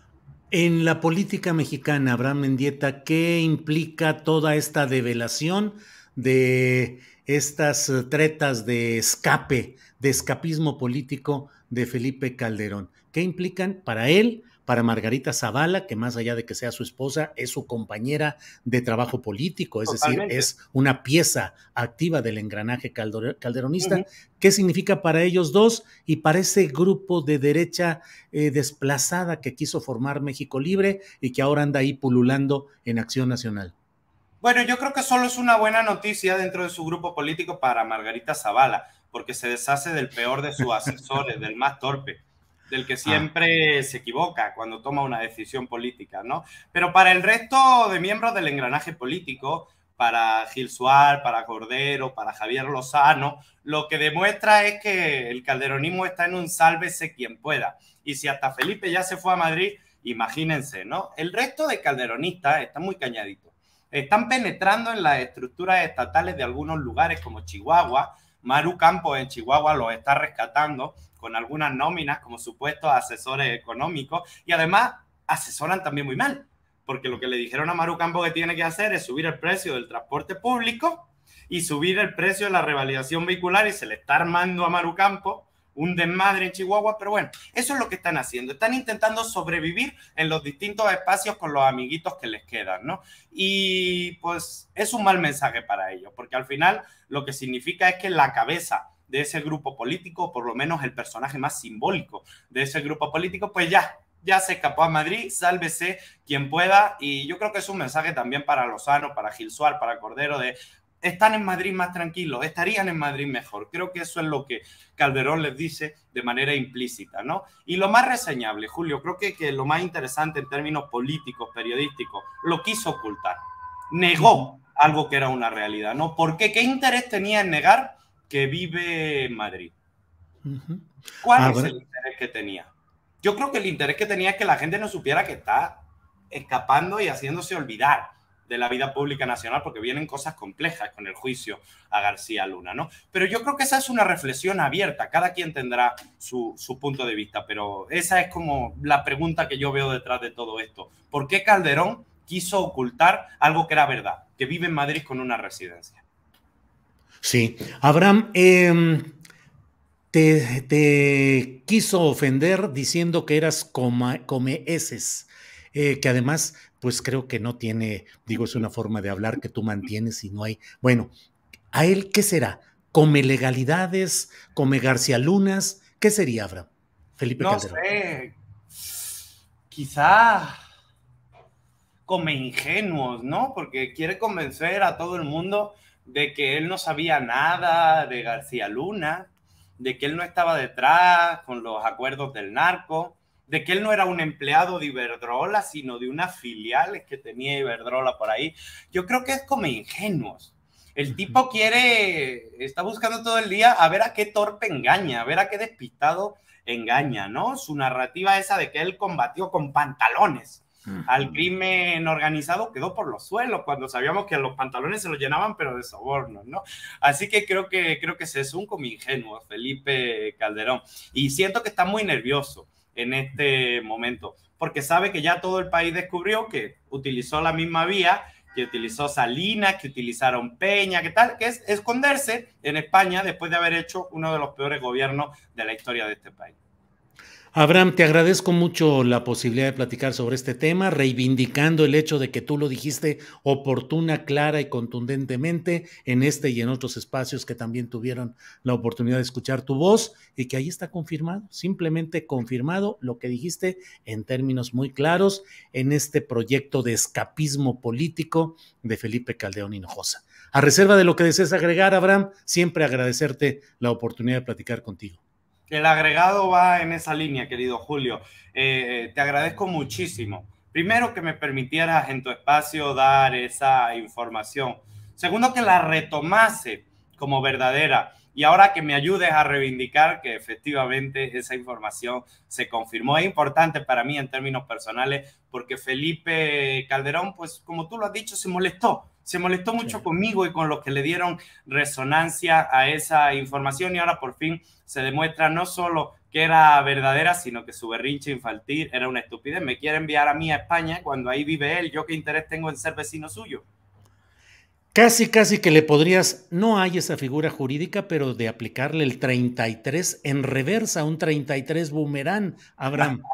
En la política mexicana, Abraham Mendieta, ¿qué implica toda esta develación de estas tretas de escape, de escapismo político de Felipe Calderón? ¿Qué implican para él, para Margarita Zavala, que más allá de que sea su esposa, es su compañera de trabajo político, es Totalmente. decir, es una pieza activa del engranaje calderonista? Uh-huh. ¿Qué significa para ellos dos y para ese grupo de derecha eh, desplazada que quiso formar México Libre y que ahora anda ahí pululando en Acción Nacional?
Bueno, yo creo que solo es una buena noticia dentro de su grupo político para Margarita Zavala, porque se deshace del peor de sus asesores, del más torpe, del que siempre ah. se equivoca cuando toma una decisión política, ¿no? Pero para el resto de miembros del engranaje político, para Gil Suárez, para Cordero, para Javier Lozano, lo que demuestra es que el calderonismo está en un sálvese quien pueda. Y si hasta Felipe ya se fue a Madrid, imagínense, ¿no? El resto de calderonistas están muy cañaditos. Están penetrando en las estructuras estatales de algunos lugares como Chihuahua. Maru Campos en Chihuahua los está rescatando con algunas nóminas como supuestos asesores económicos y además asesoran también muy mal, porque lo que le dijeron a Maru Campos que tiene que hacer es subir el precio del transporte público y subir el precio de la revalidación vehicular, y se le está armando a Maru Campos un desmadre en Chihuahua, pero bueno, eso es lo que están haciendo. Están intentando sobrevivir en los distintos espacios con los amiguitos que les quedan, ¿no? Y pues es un mal mensaje para ellos, porque al final lo que significa es que la cabeza de ese grupo político, por lo menos el personaje más simbólico de ese grupo político, pues ya, ya se escapó a Madrid, sálvese quien pueda. Y yo creo que es un mensaje también para Lozano, para Gil Suárez, para Cordero, de están en Madrid más tranquilos, estarían en Madrid mejor. Creo que eso es lo que Calderón les dice de manera implícita, ¿no? Y lo más reseñable, Julio, creo que, que lo más interesante en términos políticos, periodísticos, lo quiso ocultar. Negó algo que era una realidad, ¿no? ¿Por qué? ¿Qué interés tenía en negar que vive en Madrid? ¿Cuál ah, es bueno. el interés que tenía? Yo creo que el interés que tenía es que la gente no supiera que está escapando y haciéndose olvidar de la vida pública nacional, porque vienen cosas complejas con el juicio a García Luna, ¿no? Pero yo creo que esa es una reflexión abierta, cada quien tendrá su, su punto de vista, pero esa es como la pregunta que yo veo detrás de todo esto. ¿Por qué Calderón quiso ocultar algo que era verdad, que vive en Madrid con una residencia?
Sí, Abraham, eh, te, te quiso ofender diciendo que eras come, come heces, eh, que además pues creo que no tiene, digo, es una forma de hablar que tú mantienes y no hay. Bueno, ¿a él qué será? ¿Come legalidades? ¿Come García Lunas? ¿Qué sería, Abraham? Felipe
no
Calderón.
No sé, quizá come ingenuos, ¿no? Porque quiere convencer a todo el mundo de que él no sabía nada de García Luna, de que él no estaba detrás con los acuerdos del narco, de que él no era un empleado de Iberdrola, sino de unas filiales que tenía Iberdrola por ahí. Yo creo que es como ingenuos. El tipo quiere, está buscando todo el día a ver a qué torpe engaña, a ver a qué despistado engaña, ¿no? Su narrativa esa de que él combatió con pantalones al crimen organizado quedó por los suelos, cuando sabíamos que los pantalones se los llenaban, pero de sobornos, ¿no? Así que creo que, creo que es un como ingenuo Felipe Calderón. Y siento que está muy nervioso en este momento, porque sabe que ya todo el país descubrió que utilizó la misma vía, que utilizó Salinas, que utilizaron Peña, que tal, que es esconderse en España después de haber hecho uno de los peores gobiernos de la historia de este país.
Abraham, te agradezco mucho la posibilidad de platicar sobre este tema, reivindicando el hecho de que tú lo dijiste oportuna, clara y contundentemente en este y en otros espacios que también tuvieron la oportunidad de escuchar tu voz, y que ahí está confirmado, simplemente confirmado lo que dijiste en términos muy claros en este proyecto de escapismo político de Felipe Calderón Hinojosa. A reserva de lo que desees agregar, Abraham, siempre agradecerte la oportunidad de platicar contigo.
El agregado va en esa línea, querido Julio. Eh, te agradezco muchísimo. Primero, que me permitieras en tu espacio dar esa información. Segundo, que la retomase como verdadera. Y ahora que me ayudes a reivindicar que efectivamente esa información se confirmó. Es importante para mí en términos personales, porque Felipe Calderón, pues como tú lo has dicho, se molestó. Se molestó mucho sí. conmigo y con los que le dieron resonancia a esa información, y ahora por fin se demuestra no solo que era verdadera, sino que su berrinche infantil era una estupidez. Me quiere enviar a mí a España cuando ahí vive él. ¿Yo qué interés tengo en ser vecino suyo?
Casi, casi que le podrías, no hay esa figura jurídica, pero de aplicarle el treinta y tres en reversa, un treinta y tres boomerang, Abraham.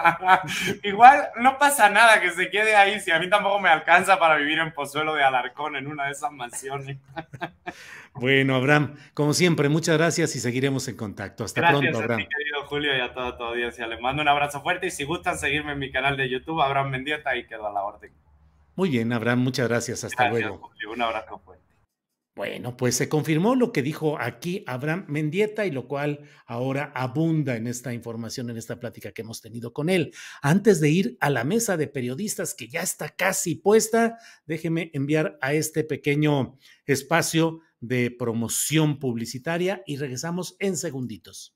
Igual no pasa nada que se quede ahí, si a mí tampoco me alcanza para vivir en Pozuelo de Alarcón, en una de esas mansiones.
Bueno, Abraham, como siempre, muchas gracias y seguiremos en contacto. Hasta
gracias
pronto, Abraham.
Gracias a ti, querido Julio, y a toda tu audiencia. Les mando un abrazo fuerte, y si gustan seguirme en mi canal de YouTube, Abraham Mendieta, ahí quedo a la orden.
Muy bien, Abraham, muchas gracias. Hasta
gracias,
luego.
Julio, un abrazo fuerte.
Bueno, pues se confirmó lo que dijo aquí Abraham Mendieta, y lo cual ahora abunda en esta información, en esta plática que hemos tenido con él. Antes de ir a la mesa de periodistas, que ya está casi puesta, déjeme enviar a este pequeño espacio de promoción publicitaria y regresamos en segunditos.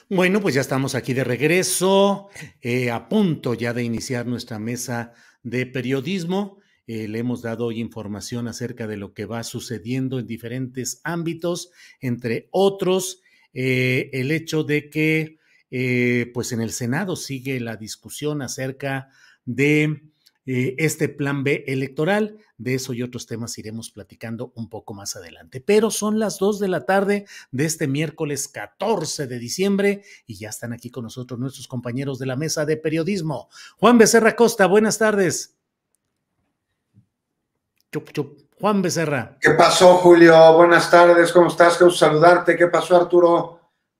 Bueno, pues ya estamos aquí de regreso, eh, a punto ya de iniciar nuestra mesa de periodismo. Eh, le hemos dado hoy información acerca de lo que va sucediendo en diferentes ámbitos, entre otros, eh, el hecho de que eh, pues en el Senado sigue la discusión acerca de eh, este plan B electoral. De eso y otros temas iremos platicando un poco más adelante. Pero son las dos de la tarde de este miércoles catorce de diciembre y ya están aquí con nosotros nuestros compañeros de la mesa de periodismo. Juan Becerra Costa, buenas tardes. Chup, chup. Juan Becerra.
¿Qué pasó, Julio? Buenas tardes, ¿cómo estás? Qué gusto saludarte. ¿Qué pasó, Arturo?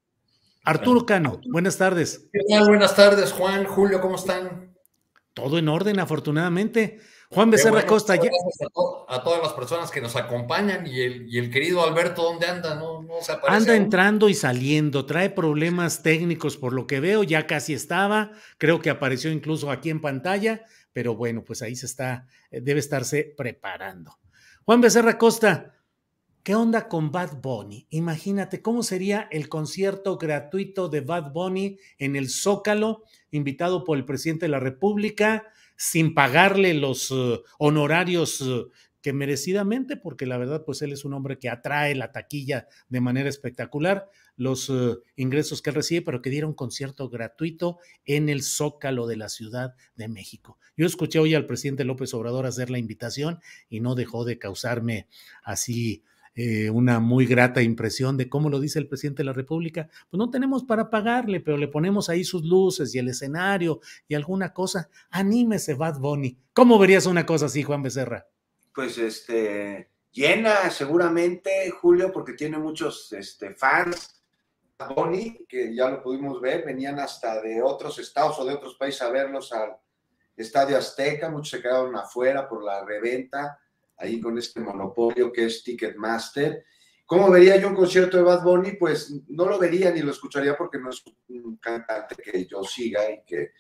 Arturo Cano, buenas tardes.
¿Qué tal? Buenas tardes, Juan, Julio, ¿cómo están?
Todo en orden, afortunadamente. Juan Becerra
bueno,
Costa. Ya...
Gracias a, to a todas las personas que nos acompañan y el, y el querido Alberto, ¿dónde anda? No, no se aparece.
Anda
aún.
entrando y saliendo, trae problemas técnicos por lo que veo, ya casi estaba, creo que apareció incluso aquí en pantalla, pero bueno, pues ahí se está, debe estarse preparando. Juan Becerra Costa, ¿qué onda con Bad Bunny? Imagínate cómo sería el concierto gratuito de Bad Bunny en el Zócalo, invitado por el presidente de la República, sin pagarle los uh, honorarios uh, que merecidamente, porque la verdad, pues él es un hombre que atrae la taquilla de manera espectacular, los uh, ingresos que él recibe, pero que diera un concierto gratuito en el Zócalo de la Ciudad de México. Yo escuché hoy al presidente López Obrador hacer la invitación y no dejó de causarme así Eh, una muy grata impresión de cómo lo dice el presidente de la República. Pues no tenemos para pagarle, pero le ponemos ahí sus luces y el escenario y alguna cosa. Anímese, Bad Bunny. ¿Cómo verías una cosa así, Juan Becerra?
Pues este, llena seguramente, Julio, porque tiene muchos este, fans. Bad Bunny, que ya lo pudimos ver, venían hasta de otros estados o de otros países a verlos al Estadio Azteca, muchos se quedaron afuera por la reventa, ahí con este monopolio que es Ticketmaster. ¿Cómo vería yo un concierto de Bad Bunny? Pues no lo vería ni lo escucharía porque no es un cantante que yo siga y que,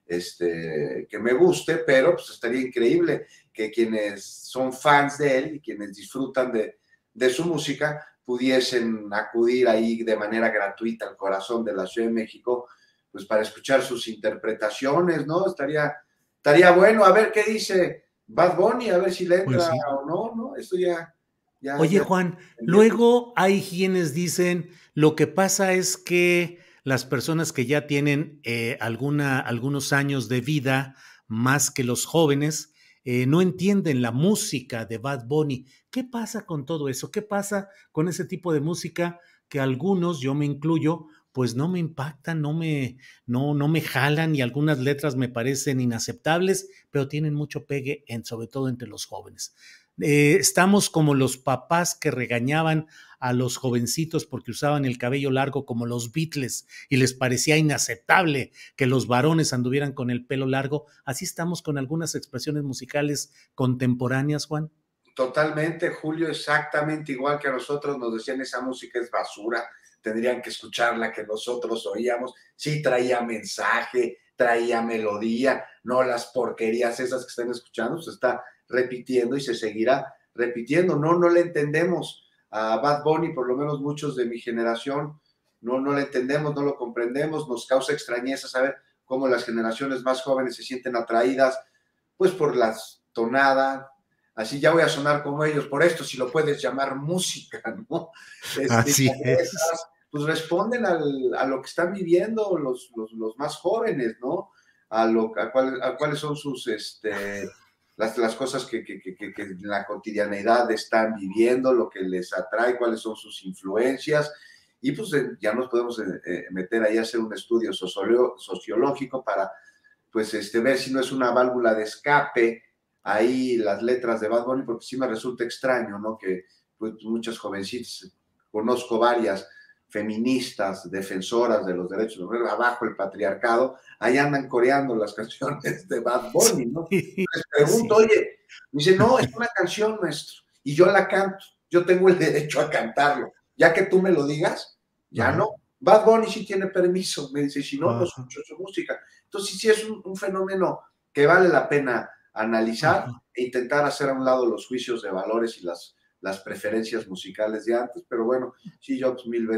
este, que me guste, pero pues estaría increíble que quienes son fans de él y quienes disfrutan de, de su música pudiesen acudir ahí de manera gratuita al corazón de la Ciudad de México, pues para escuchar sus interpretaciones, ¿no? Estaría, estaría bueno, a ver qué dice Bad Bunny, a ver si le entra pues sí. o no, ¿no? Esto ya... ya
Oye,
ya,
Juan, luego hay quienes dicen, lo que pasa es que las personas que ya tienen eh, alguna, algunos años de vida, más que los jóvenes, eh, no entienden la música de Bad Bunny. ¿Qué pasa con todo eso? ¿Qué pasa con ese tipo de música que algunos, yo me incluyo, pues no me impactan, no me, no, no me jalan y algunas letras me parecen inaceptables, pero tienen mucho pegue, en, sobre todo entre los jóvenes. Eh, estamos como los papás que regañaban a los jovencitos porque usaban el cabello largo como los Beatles y les parecía inaceptable que los varones anduvieran con el pelo largo. Así estamos con algunas expresiones musicales contemporáneas, Juan.
Totalmente, Julio, exactamente igual que a nosotros nos decían esa música es basura, tendrían que escuchar la que nosotros oíamos. Sí, traía mensaje, traía melodía, no las porquerías esas que están escuchando, se está repitiendo y se seguirá repitiendo. No, no le entendemos a Bad Bunny, por lo menos muchos de mi generación, no, no le entendemos, no lo comprendemos, nos causa extrañeza saber cómo las generaciones más jóvenes se sienten atraídas, pues por la tonada. Así ya voy a sonar como ellos, por esto, si lo puedes llamar música, ¿no? Este,
Así es.
Esas, pues responden al, a lo que están viviendo los, los, los más jóvenes, ¿no? A, lo, a, cuál, a cuáles son sus, este, las, las cosas que, que, que, que en la cotidianeidad están viviendo, lo que les atrae, cuáles son sus influencias, y pues ya nos podemos eh, meter ahí a hacer un estudio sociológico para, pues, este, ver si no es una válvula de escape ahí las letras de Bad Bunny, porque sí me resulta extraño, ¿no? Que pues, muchas jovencitas, conozco varias feministas, defensoras de los derechos humanos, abajo el patriarcado, ahí andan coreando las canciones de Bad Bunny, ¿no? Les pregunto, sí. Oye, me dice, no, es una canción, maestro, y yo la canto, yo tengo el derecho a cantarlo, ya que tú me lo digas, ya uh-huh. no. Bad Bunny sí tiene permiso, me dice, si no, uh-huh. no escucho su música. Entonces sí es un, un fenómeno que vale la pena analizar uh-huh. e intentar hacer a un lado los juicios de valores y las, las preferencias musicales de antes, pero bueno, sí, yo pues, mil veces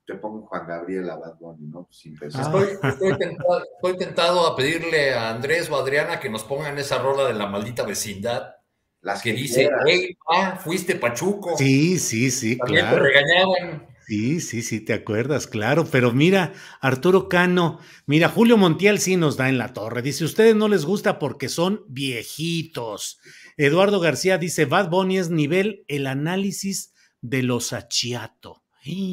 te pongo Juan Gabriel a Bad Bunny, ¿no? Sin pensar.
Estoy, estoy, tentado, estoy tentado a pedirle a Andrés o Adriana que nos pongan esa rola de La Maldita Vecindad,
Las
que
que
dice,
quieras.
hey, ah, fuiste Pachuco.
Sí, sí, sí,
También
claro.
te regañaban.
Sí, sí, sí, te acuerdas, claro. Pero mira, Arturo Cano, mira, Julio Montiel sí nos da en la torre. Dice, ustedes no les gusta porque son viejitos. Eduardo García dice, Bad Bunny es nivel el análisis de los Achiato.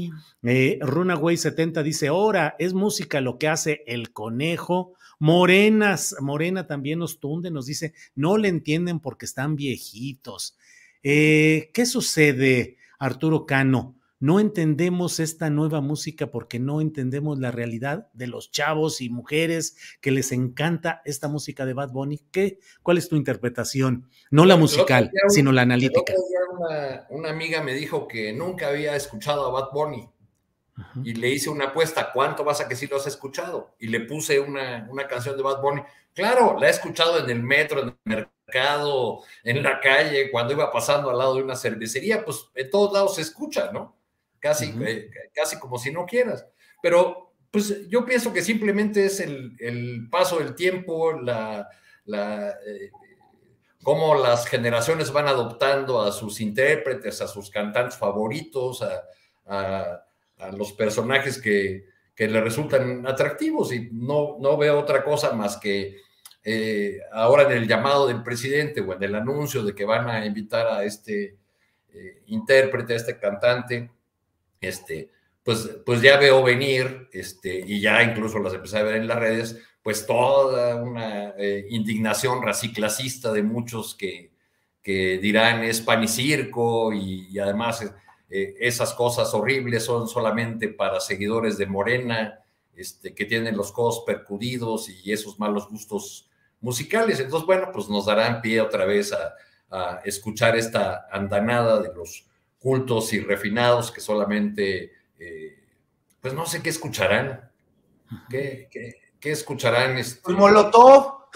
Eh, Runaway setenta dice, ahora es música lo que hace el conejo. Morenas, Morena también nos tunde, nos dice, no le entienden porque están viejitos. Eh, ¿Qué sucede, Arturo Cano? No entendemos esta nueva música porque no entendemos la realidad de los chavos y mujeres que les encanta esta música de Bad Bunny. ¿Qué? ¿Cuál es tu interpretación? No la musical,
día,
sino la analítica.
El otro día una, una amiga me dijo que nunca había escuchado a Bad Bunny. Uh-huh. Y le hice una apuesta, ¿cuánto vas a que sí lo has escuchado? Y le puse una, una canción de Bad Bunny. Claro, la he escuchado en el metro, en el mercado, en la calle, cuando iba pasando al lado de una cervecería, pues en todos lados se escucha, ¿no? Casi, uh-huh. eh, casi como si no quieras. Pero pues yo pienso que simplemente es el, el paso del tiempo, la, la, eh, cómo las generaciones van adoptando a sus intérpretes, a sus cantantes favoritos, a, a, a los personajes que, que le resultan atractivos, y no, no veo otra cosa más que eh, ahora en el llamado del presidente o en el anuncio de que van a invitar a este eh, intérprete, a este cantante, Este, pues, pues ya veo venir, este, y ya incluso las empecé a ver en las redes, pues toda una eh, indignación raciclasista de muchos que, que dirán es pan y circo, y, y además eh, esas cosas horribles son solamente para seguidores de Morena, este, que tienen los codos percudidos y esos malos gustos musicales. Entonces, bueno, pues nos darán pie otra vez a, a escuchar esta andanada de los cultos y refinados que solamente, eh, pues no sé qué escucharán. ¿Qué, qué, qué escucharán? Este...
Pues Molotov.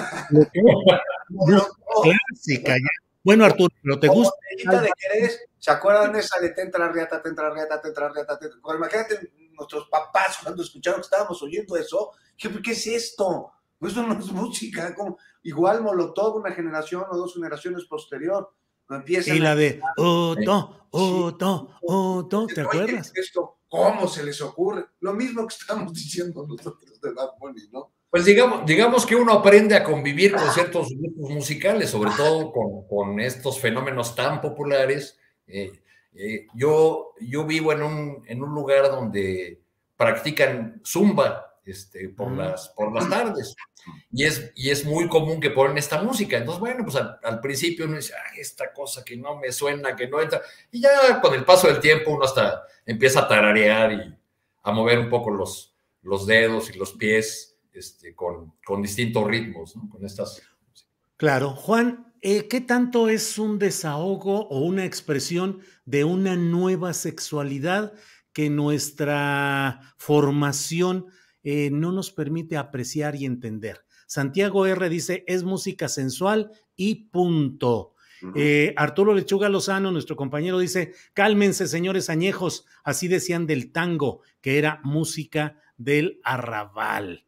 Clásica. Bueno, Arturo, ¿pero te gusta?
De Jerez, ¿se acuerdan de esa de te entra riata, te entra riata, te entra riata? Te... Imagínate nuestros papás cuando escucharon que estábamos oyendo eso. ¿Qué, qué es esto? Eso no es música. Como... Igual Molotov, una generación o dos generaciones posterior.
Y la de Oto, Oto, Oto, ¿te acuerdas?
Esto, ¿cómo se les ocurre? Lo mismo que estamos diciendo nosotros de Bad Bunny, ¿no?
Pues digamos, digamos que uno aprende a convivir con ciertos grupos musicales, sobre todo con, con estos fenómenos tan populares. Eh, eh, yo, yo vivo en un, en un lugar donde practican zumba este, por, mm. las, por las tardes. Y es, y es muy común que ponen esta música. Entonces, bueno, pues al, al principio uno dice, ay, esta cosa que no me suena, que no entra. Y ya con el paso del tiempo uno hasta empieza a tararear y a mover un poco los, los dedos y los pies este, con, con distintos ritmos, ¿no? Con estas.
Claro. Juan, eh, ¿qué tanto es un desahogo o una expresión de una nueva sexualidad que nuestra formación Eh, no nos permite apreciar y entender? Santiago R. dice, es música sensual y punto. Uh-huh. Eh, Arturo Lechuga Lozano, nuestro compañero, dice, cálmense, señores añejos, así decían del tango, que era música del arrabal.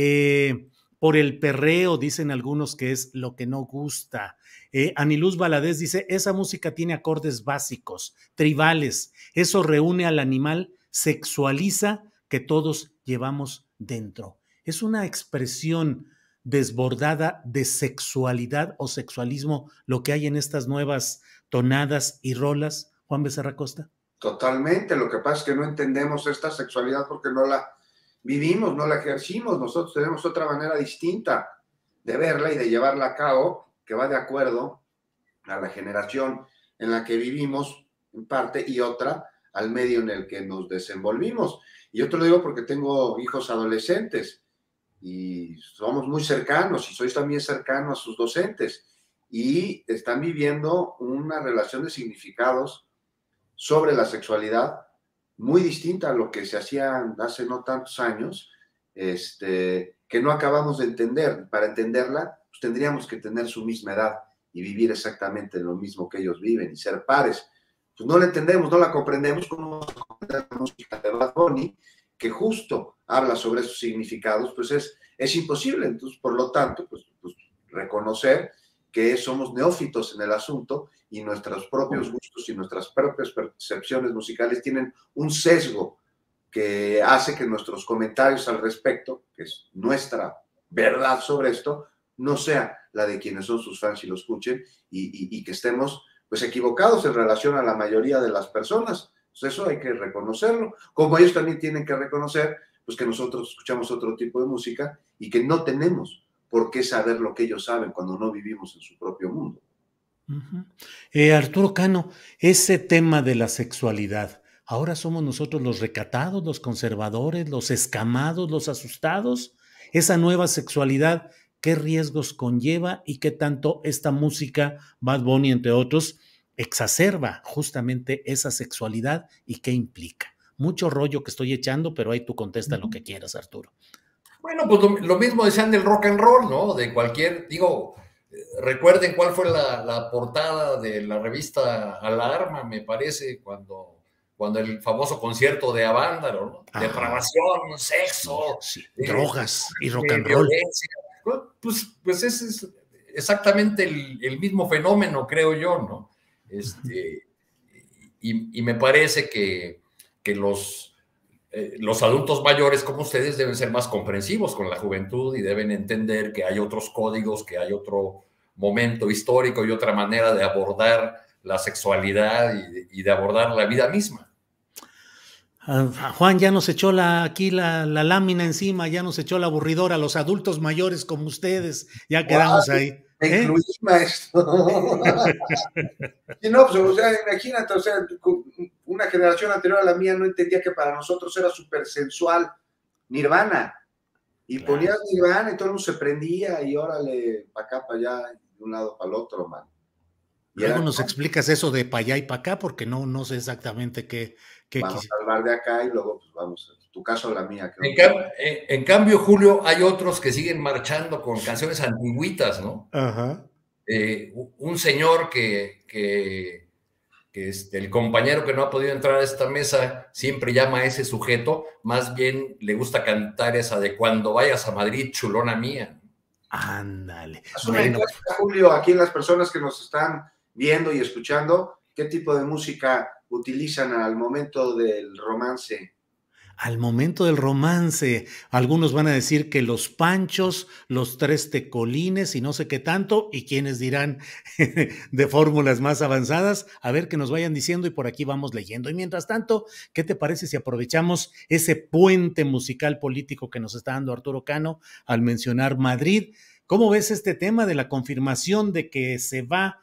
Eh, por el perreo, dicen algunos que es lo que no gusta. Eh, Aniluz Valadez dice, esa música tiene acordes básicos, tribales, eso reúne al animal, sexualiza que todos llevamos dentro. Es una expresión desbordada de sexualidad o sexualismo lo que hay en estas nuevas tonadas y rolas, Juan Becerra Costa.
Totalmente, lo que pasa es que no entendemos esta sexualidad porque no la vivimos, no la ejercimos. Nosotros tenemos otra manera distinta de verla y de llevarla a cabo, que va de acuerdo a la generación en la que vivimos en parte y otra al medio en el que nos desenvolvimos. Y yo te lo digo porque tengo hijos adolescentes y somos muy cercanos y soy también cercano a sus docentes y están viviendo una relación de significados sobre la sexualidad muy distinta a lo que se hacía hace no tantos años, este, que no acabamos de entender. Para entenderla, pues tendríamos que tener su misma edad y vivir exactamente lo mismo que ellos viven y ser pares. Pues no la entendemos, no la comprendemos, como reconocer la música de Bad Bunny, que justo habla sobre esos significados, pues es, es imposible. Entonces, por lo tanto, pues, pues reconocer que somos neófitos en el asunto y nuestros propios gustos y nuestras propias percepciones musicales tienen un sesgo que hace que nuestros comentarios al respecto, que es nuestra verdad sobre esto, no sea la de quienes son sus fans y lo escuchen, y, y, y que estemos pues equivocados en relación a la mayoría de las personas. Pues eso hay que reconocerlo, como ellos también tienen que reconocer pues que nosotros escuchamos otro tipo de música y que no tenemos por qué saber lo que ellos saben cuando no vivimos en su propio mundo.
Uh-huh. eh, Arturo Cano, ese tema de la sexualidad, ¿ahora somos nosotros los recatados, los conservadores, los escamados, los asustados? Esa nueva sexualidad, ¿qué riesgos conlleva y qué tanto esta música, Bad Bunny entre otros, exacerba justamente esa sexualidad y qué implica? Mucho rollo que estoy echando, pero ahí tú contesta uh-huh. lo que quieras, Arturo.
Bueno, pues lo, lo mismo decían del rock and roll, ¿no? De cualquier, digo, recuerden cuál fue la, la portada de la revista Alarma, me parece, cuando, cuando el famoso concierto de Avándaro, ¿no? Depravación, sexo,
sí, sí.
Eh,
drogas y rock
eh,
and roll.
Violencia. Pues, pues ese es exactamente el, el mismo fenómeno, creo yo, ¿no? Este, y, y me parece que, que los... Eh, los adultos mayores como ustedes deben ser más comprensivos con la juventud y deben entender que hay otros códigos, que hay otro momento histórico y otra manera de abordar la sexualidad y de, y de abordar la vida misma.
Uh, Juan ya nos echó la, aquí la, la lámina encima, ya nos echó la aburridora, los adultos mayores como ustedes, ya quedamos wow, ahí.
Me
¿Eh?
incluí, maestro. Y no, pues, o sea, imagínate, o sea, una generación anterior a la mía no entendía que para nosotros era súper sensual Nirvana. Y claro. Ponías Nirvana y todo el mundo se prendía y órale, para acá, para allá, de un lado para el otro, man.
Y Luego era, nos ¿no? explicas eso de para allá y para acá, porque no, no sé exactamente qué. qué
vamos quis... a hablar de acá y luego, pues vamos, tu caso o la mía.
En, cam en, en cambio, Julio, hay otros que siguen marchando con canciones antiguitas, ¿no?
Ajá.
Eh, un señor que, que, que este, el compañero que no ha podido entrar a esta mesa siempre llama a ese sujeto, más bien le gusta cantar esa de Cuando vayas a Madrid, chulona mía.
Ándale.
Haz una bueno. encuesta, Julio, aquí en las personas que nos están viendo y escuchando, ¿qué tipo de música utilizan al momento del romance?
Al momento del romance, algunos van a decir que los Panchos, los Tres Tecolines y no sé qué tanto, y quienes dirán de fórmulas más avanzadas, a ver que nos vayan diciendo y por aquí vamos leyendo. Y mientras tanto, ¿qué te parece si aprovechamos ese puente musical político que nos está dando Arturo Cano al mencionar Madrid? ¿Cómo ves este tema de la confirmación de que se va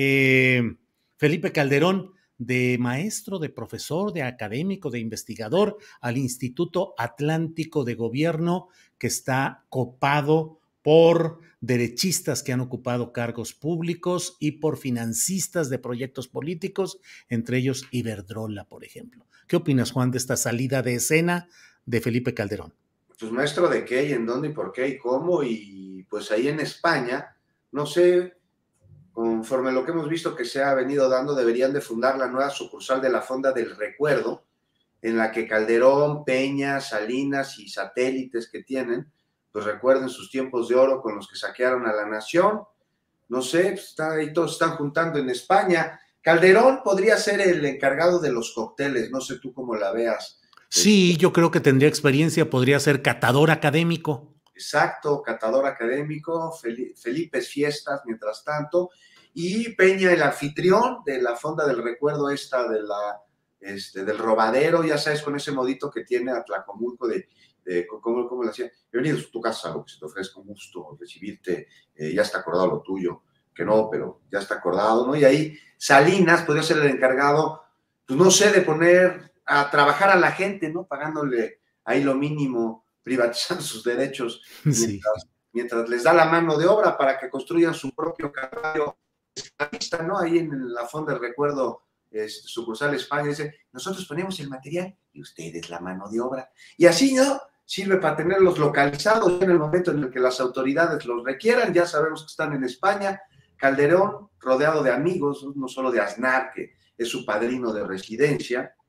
eh, Felipe Calderón de maestro, de profesor, de académico, de investigador al Instituto Atlántico de Gobierno, que está copado por derechistas que han ocupado cargos públicos y por financistas de proyectos políticos, entre ellos Iberdrola, por ejemplo? ¿Qué opinas, Juan, de esta salida de escena de Felipe Calderón?
Pues maestro de qué y en dónde y por qué y cómo, y pues ahí en España, no sé, conforme lo que hemos visto que se ha venido dando, deberían de fundar la nueva sucursal de la Fonda del Recuerdo, en la que Calderón, Peña, Salinas y satélites que tienen, pues recuerden sus tiempos de oro con los que saquearon a la nación. No sé, pues está ahí, todos están juntando en España. Calderón podría ser el encargado de los cócteles, no sé tú cómo la veas.
Sí, yo creo que tendría experiencia, podría ser catador académico.
Exacto, catador académico, Felipe Fiestas, mientras tanto, y Peña, el anfitrión de la Fonda del Recuerdo esta de la, este, del robadero, ya sabes, con ese modito que tiene Atlacomulco de, de ¿cómo, cómo le hacía? Bienvenido a tu casa, lo que se te ofrezca un gusto recibirte, eh, ya está acordado lo tuyo, que no, pero ya está acordado, ¿no? Y ahí Salinas podría ser el encargado, pues no sé, de poner a trabajar a la gente, ¿no? Pagándole ahí lo mínimo, privatizando sus derechos,
sí.
mientras, mientras les da la mano de obra para que construyan su propio caballo esclavista, ¿no? Ahí en la Fonda del Recuerdo, es, sucursal España, dice, nosotros ponemos el material y ustedes la mano de obra. Y así, ¿no? Sirve para tenerlos localizados en el momento en el que las autoridades los requieran. Ya sabemos que están en España. Calderón, rodeado de amigos, no solo de Aznar, que es su padrino de residencia,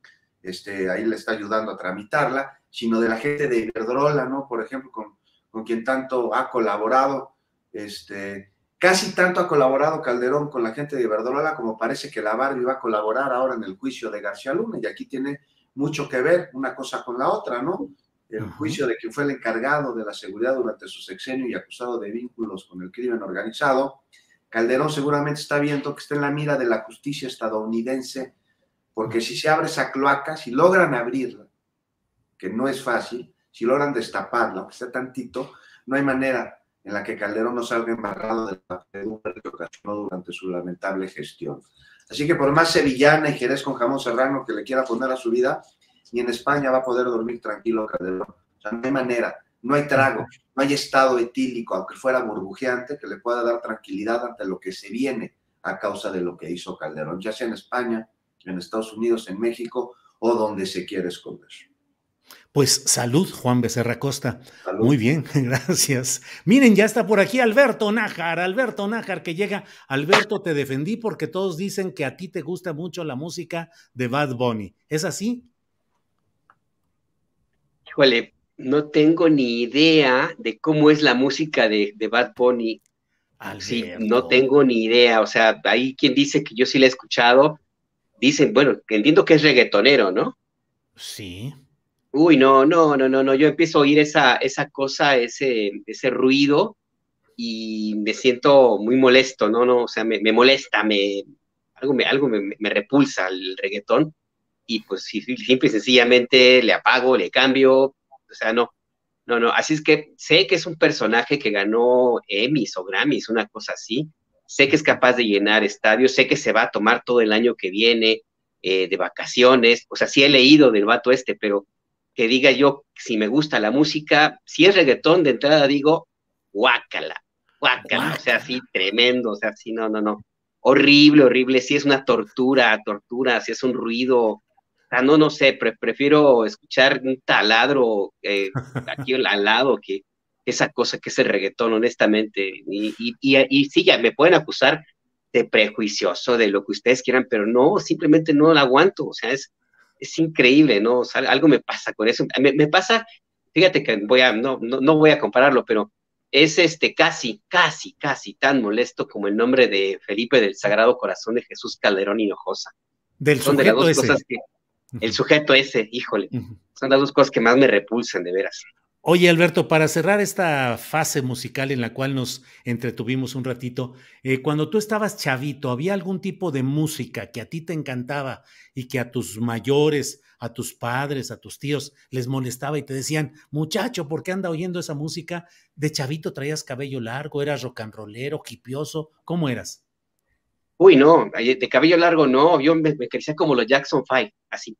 este, ahí le está ayudando a tramitarla, sino de la gente de Iberdrola, ¿no? Por ejemplo, con, con quien tanto ha colaborado, este, casi tanto ha colaborado Calderón con la gente de Iberdrola como parece que la Barbie va a colaborar ahora en el juicio de García Luna, y aquí tiene mucho que ver una cosa con la otra, ¿no? El juicio de quien fue el encargado de la seguridad durante su sexenio y acusado de vínculos con el crimen organizado. Calderón seguramente está viendo que está en la mira de la justicia estadounidense, porque si se abre esa cloaca, si logran abrirla, que no es fácil, si logran destaparla, aunque sea tantito, no hay manera en la que Calderón no salga embarrado de la pedumbre que ocasionó durante su lamentable gestión. Así que por más sevillana y jerez con jamón serrano que le quiera poner a su vida, ni en España va a poder dormir tranquilo Calderón. O sea, no hay manera, no hay trago, no hay estado etílico, aunque fuera burbujeante, que le pueda dar tranquilidad ante lo que se viene a causa de lo que hizo Calderón, ya sea en España, en Estados Unidos, en México o donde se quiere esconder.
Pues salud, Juan Becerra Costa.
Salud.
Muy bien, gracias. Miren, ya está por aquí Alberto Nájar, Alberto Nájar que llega. Alberto, te defendí porque todos dicen que a ti te gusta mucho la música de Bad Bunny. ¿Es así?
Híjole, no tengo ni idea de cómo es la música de, de Bad Bunny.
Alberto.
Sí, no tengo ni idea. O sea, hay quien dice que yo sí la he escuchado. Dicen, bueno, entiendo que es reggaetonero, ¿no?
Sí.
Uy, no, no, no, no, no. Yo empiezo a oír esa, esa cosa, ese, ese ruido y me siento muy molesto, ¿no? No, o sea, me, me molesta, me, algo, me, algo me, me repulsa el reggaetón. Y pues simple y sencillamente le apago, le cambio, o sea, no, no, no, así es que sé que es un personaje que ganó Emmys o Grammys, una cosa así, sé que es capaz de llenar estadios, sé que se va a tomar todo el año que viene eh, de vacaciones, o sea, sí he leído del vato este, pero que diga yo si me gusta la música, si es reggaetón de entrada digo, guácala, guácala, guácala. O sea, sí, tremendo, o sea, sí, no, no, no, horrible, horrible, sí es una tortura, tortura, sí es un ruido. Ah, no, no sé, pre prefiero escuchar un taladro eh, aquí al lado que esa cosa que es el reggaetón, honestamente. Y, y, y, y sí, ya me pueden acusar de prejuicioso, de lo que ustedes quieran, pero no, simplemente no la aguanto. O sea, es, es increíble, ¿no? O sea, algo me pasa con eso. Me, me pasa, fíjate que voy a, no, no, no voy a compararlo, pero es este casi, casi, casi tan molesto como el nombre de Felipe del Sagrado Corazón de Jesús Calderón Hinojosa.
Del
Son de las dos
ese.
cosas que el sujeto ese, híjole, uh-huh. Son las dos cosas que más me repulsan, de veras.
Oye, Alberto, para cerrar esta fase musical en la cual nos entretuvimos un ratito, eh, cuando tú estabas chavito, ¿había algún tipo de música que a ti te encantaba y que a tus mayores, a tus padres, a tus tíos les molestaba y te decían, muchacho, ¿por qué anda oyendo esa música? ¿De chavito traías cabello largo, eras rock and rollero, hipioso? ¿Cómo eras?
Uy, no, de cabello largo no, yo me, me crecía como los Jackson Five, así.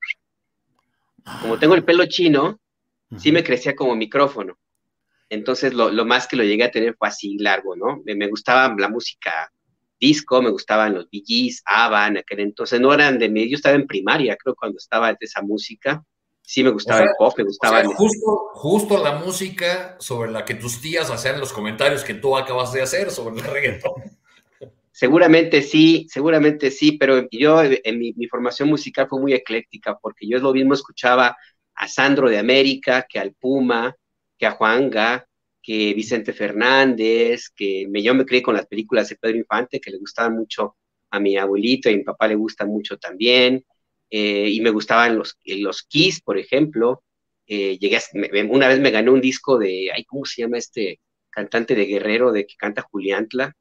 Como tengo el pelo chino, uh-huh. Sí me crecía como micrófono. Entonces lo, lo más que lo llegué a tener fue así largo, ¿no? Me, me gustaba la música disco, me gustaban los Bee Gees, ABBA, en aquel entonces no eran de mí, yo estaba en primaria, creo, cuando estaba de esa música. Sí me gustaba, o sea, el pop, me gustaba.
O sea, justo, justo la música sobre la que tus tías hacían los comentarios que tú acabas de hacer sobre el reggaetón.
Seguramente sí, seguramente sí, pero yo en mi, mi formación musical fue muy ecléctica, porque yo lo mismo escuchaba a Sandro de América, que al Puma, que a Juanga, que Vicente Fernández, que me, yo me crié con las películas de Pedro Infante, que le gustaban mucho a mi abuelito y a mi papá le gusta mucho también, eh, y me gustaban los, los Kiss, por ejemplo. Eh, llegué a, me, una vez me gané un disco de, ay, ¿cómo se llama este cantante de Guerrero, de que canta Juliantla?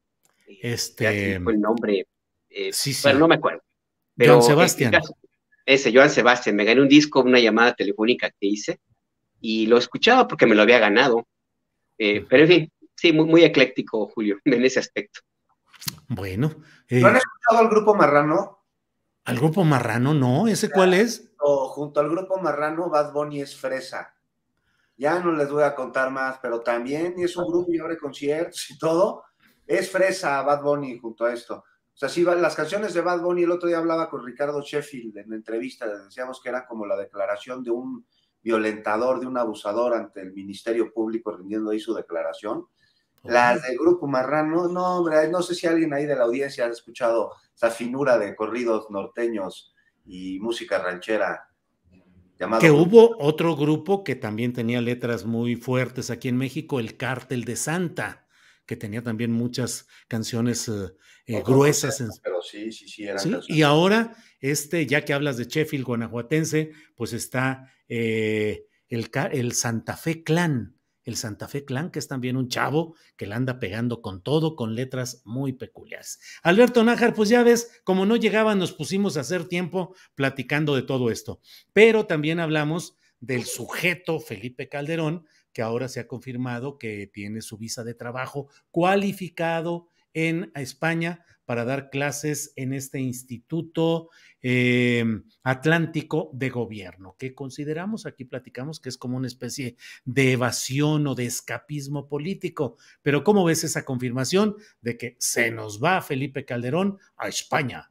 Este.
Fue el nombre, eh,
sí, sí.
Pero no me acuerdo. Pero
Joan Sebastián.
Caso, ese, Joan Sebastián. Me gané un disco, una llamada telefónica que hice, y lo escuchaba porque me lo había ganado. Eh, pero en fin, sí, muy, muy ecléctico, Julio, en ese aspecto.
Bueno.
Eh, ¿No han escuchado al Grupo Marrano?
¿Al Grupo Marrano? No, ¿ese cuál es?
O, junto al Grupo Marrano, Bad Bunny es fresa. Ya no les voy a contar más, pero también es un grupo y abre conciertos y todo. Es fresa Bad Bunny junto a esto. O sea, sí, las canciones de Bad Bunny, el otro día hablaba con Ricardo Sheffield en entrevista, le decíamos que era como la declaración de un violentador, de un abusador ante el Ministerio Público rindiendo ahí su declaración. Oh. Las del Grupo Marrano, no, hombre, no sé si alguien ahí de la audiencia ha escuchado esa finura de corridos norteños y música ranchera llamado...
Que hubo otro grupo que también tenía letras muy fuertes aquí en México, el Cártel de Santa, que tenía también muchas canciones eh, eh, gruesas. En...
Pero sí, sí, sí, eran
¿Sí?
canciones.
Y ahora, este, ya que hablas de Sheffield, guanajuatense, pues está eh, el, el Santa Fe Clan, el Santa Fe Clan, que es también un chavo que la anda pegando con todo, con letras muy peculiares. Alberto Nájar, pues ya ves, como no llegaba, nos pusimos a hacer tiempo platicando de todo esto, pero también hablamos del sujeto Felipe Calderón, que ahora se ha confirmado que tiene su visa de trabajo cualificado en España para dar clases en este Instituto eh, Atlántico de Gobierno, que consideramos, aquí platicamos que es como una especie de evasión o de escapismo político. Pero ¿cómo ves esa confirmación de que se nos va Felipe Calderón a España?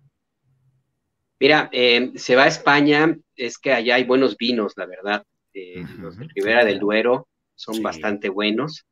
Mira, eh, se va a España, es que allá hay buenos vinos, la verdad. Eh, uh-huh, los de Ribera sí, del Duero son sí. bastante buenos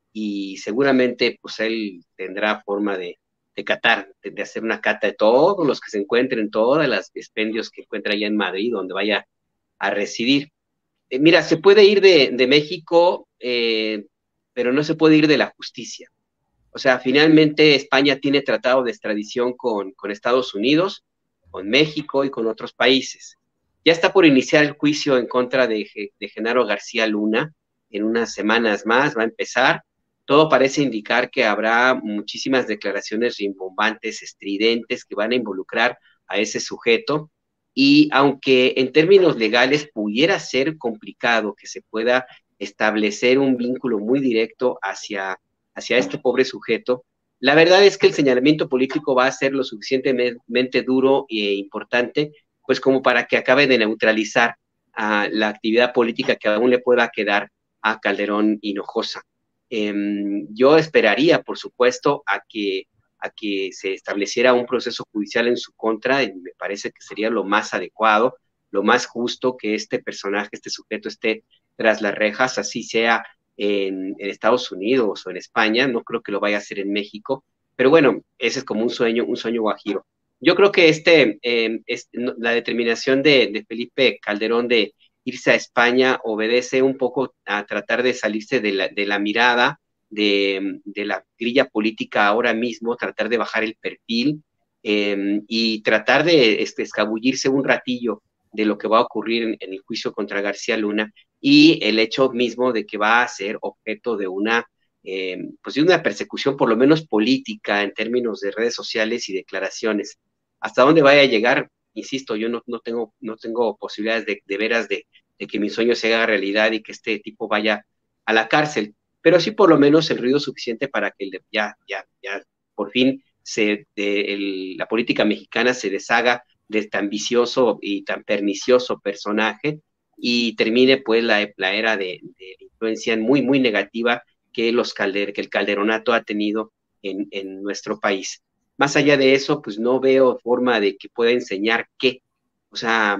y seguramente pues él tendrá forma de, de catar, de, de hacer una cata de todos los que se encuentren, todas las expendios que encuentra allá en Madrid, donde vaya a residir. Eh, mira, se puede ir de, de México, eh, pero no se puede ir de la justicia. O sea, finalmente España tiene tratado de extradición con, con Estados Unidos, con México y con otros países. Ya está por iniciar el juicio en contra de, de Genaro García Luna, en unas semanas más va a empezar. Todo parece indicar que habrá muchísimas declaraciones rimbombantes, estridentes, que van a involucrar a ese sujeto, y aunque en términos legales pudiera ser complicado que se pueda establecer un vínculo muy directo hacia, hacia este pobre sujeto, la verdad es que el señalamiento político va a ser lo suficientemente duro e importante, pues como para que acabe de neutralizar uh, la actividad política que aún le pueda quedar a Calderón Hinojosa. Eh, yo esperaría, por supuesto, a que, a que se estableciera un proceso judicial en su contra, y me parece que sería lo más adecuado, lo más justo que este personaje, este sujeto esté tras las rejas, así sea En, en Estados Unidos o en España. No creo que lo vaya a hacer en México, pero bueno, ese es como un sueño, un sueño guajiro. Yo creo que este, eh, este la determinación de, de Felipe Calderón de irse a España obedece un poco a tratar de salirse de la, de la mirada de, de la grilla política ahora mismo, tratar de bajar el perfil eh, y tratar de este, escabullirse un ratillo de lo que va a ocurrir en, en el juicio contra García Luna, y el hecho mismo de que va a ser objeto de una, eh, pues de una persecución por lo menos política en términos de redes sociales y declaraciones. Hasta dónde vaya a llegar, insisto, yo no, no, tengo, no tengo posibilidades de, de veras de, de que mi sueño se haga realidad y que este tipo vaya a la cárcel, pero sí por lo menos el ruido suficiente para que ya, ya, ya por fin se, de, el, la política mexicana se deshaga de tan ambicioso y tan pernicioso personaje y termine pues la, la era de, de influencia muy, muy negativa que, los calder, que el calderonato ha tenido en, en nuestro país. Más allá de eso, pues no veo forma de que pueda enseñar qué. O sea,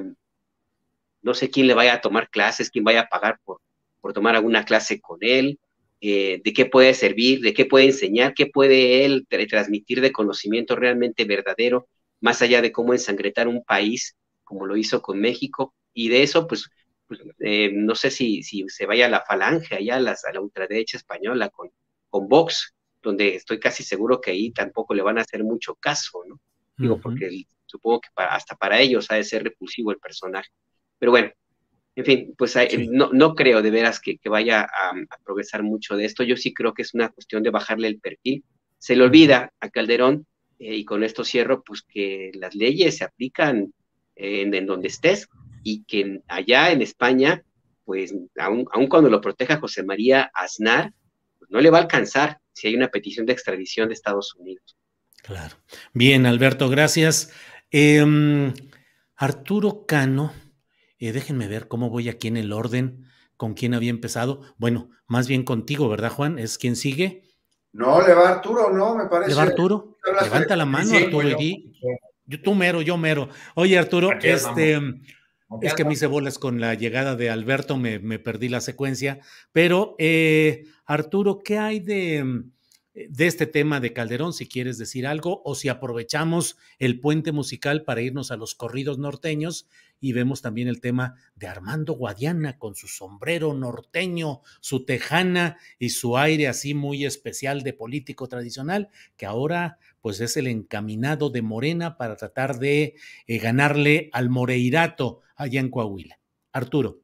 no sé quién le vaya a tomar clases, quién vaya a pagar por, por tomar alguna clase con él, eh, de qué puede servir, de qué puede enseñar, qué puede él transmitir de conocimiento realmente verdadero, más allá de cómo ensangrentar un país, como lo hizo con México, y de eso, pues, pues eh, no sé si, si se vaya a la falange, allá a, las, a la ultraderecha española con, con Vox, donde estoy casi seguro que ahí tampoco le van a hacer mucho caso, ¿no? Digo, uh-huh. porque supongo que para, hasta para ellos ha de ser repulsivo el personaje. Pero bueno, en fin, pues hay, sí. no, no creo de veras que, que vaya a, a progresar mucho de esto. Yo sí creo que es una cuestión de bajarle el perfil. Se le olvida a Calderón, eh, y con esto cierro, pues que las leyes se aplican en, en donde estés, y que allá en España, pues aun, aun cuando lo proteja José María Aznar, pues no le va a alcanzar si hay una petición de extradición de Estados Unidos.
Claro. Bien, Alberto, gracias. Eh, Arturo Cano, eh, déjenme ver cómo voy aquí en el orden, con quién había empezado. Bueno, más bien contigo, ¿verdad, Juan? ¿Es quien sigue?
No, le va Arturo, no, me parece.
¿Le va Arturo? Levanta de... la mano, sí, Arturo, bueno. y di. Yo, tú mero, yo mero. Oye, Arturo, aquí este... Es que me hice bolas con la llegada de Alberto, me, me perdí la secuencia, pero eh, Arturo, ¿qué hay de de este tema de Calderón, si quieres decir algo, o si aprovechamos el puente musical para irnos a los corridos norteños y vemos también el tema de Armando Guadiana con su sombrero norteño, su tejana y su aire así muy especial de político tradicional, que ahora pues es el encaminado de Morena para tratar de eh, ganarle al Moreirato allá en Coahuila. Arturo.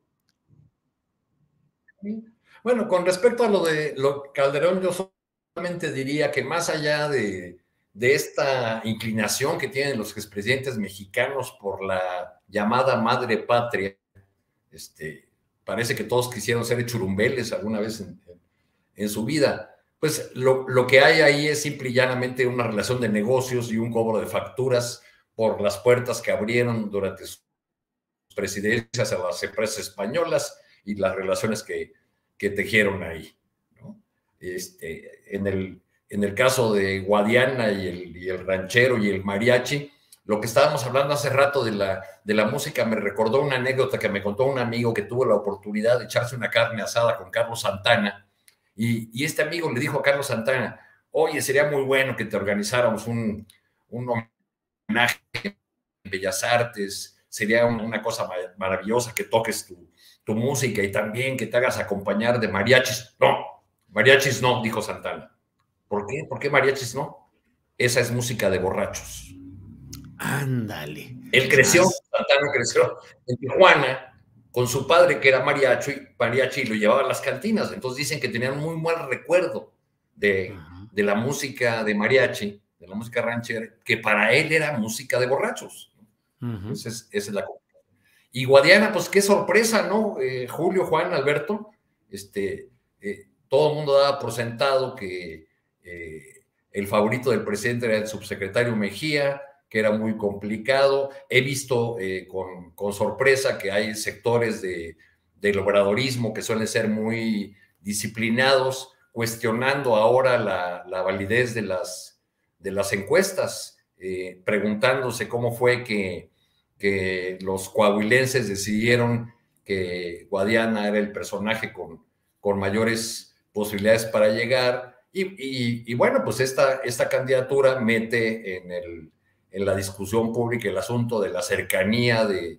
Bueno, con respecto a lo de lo Calderón, yo solamente diría que más allá de, de esta inclinación que tienen los expresidentes mexicanos por la llamada madre patria, este, parece que todos quisieron ser churumbeles alguna vez en, en, en su vida, pues lo, lo que hay ahí es simple y llanamente una relación de negocios y un cobro de facturas por las puertas que abrieron durante sus presidencias a las empresas españolas y las relaciones que, que tejieron ahí, ¿no? Este, en, el, en el caso de Guadiana y el, y el ranchero y el mariachi, lo que estábamos hablando hace rato de la, de la música me recordó una anécdota que me contó un amigo que tuvo la oportunidad de echarse una carne asada con Carlos Santana, y, y este amigo le dijo a Carlos Santana, oye, sería muy bueno que te organizáramos un, un homenaje en Bellas Artes, sería una cosa maravillosa que toques tu, tu música y también que te hagas acompañar de mariachis. No, mariachis no, dijo Santana. ¿Por qué? ¿Por qué mariachis no? Esa es música de borrachos.
Ándale.
Él creció, Santana creció en Tijuana con su padre que era mariachi, mariachi y lo llevaba a las cantinas. Entonces dicen que tenían muy mal recuerdo de, uh-huh. de la música de mariachi, de la música ranchera, que para él era música de borrachos. Uh-huh. Entonces, esa es la cosa. Y Guadiana, pues qué sorpresa, ¿no? Eh, Julio, Juan, Alberto, este, eh, todo el mundo daba por sentado que eh, el favorito del presidente era el subsecretario Mejía, que era muy complicado. He visto eh, con, con sorpresa que hay sectores de, del obradorismo que suelen ser muy disciplinados, cuestionando ahora la, la validez de las, de las encuestas, eh, preguntándose cómo fue que que los coahuilenses decidieron que Guadiana era el personaje con, con mayores posibilidades para llegar, y, y, y bueno, pues esta, esta candidatura mete en, el, en la discusión pública el asunto de la cercanía de,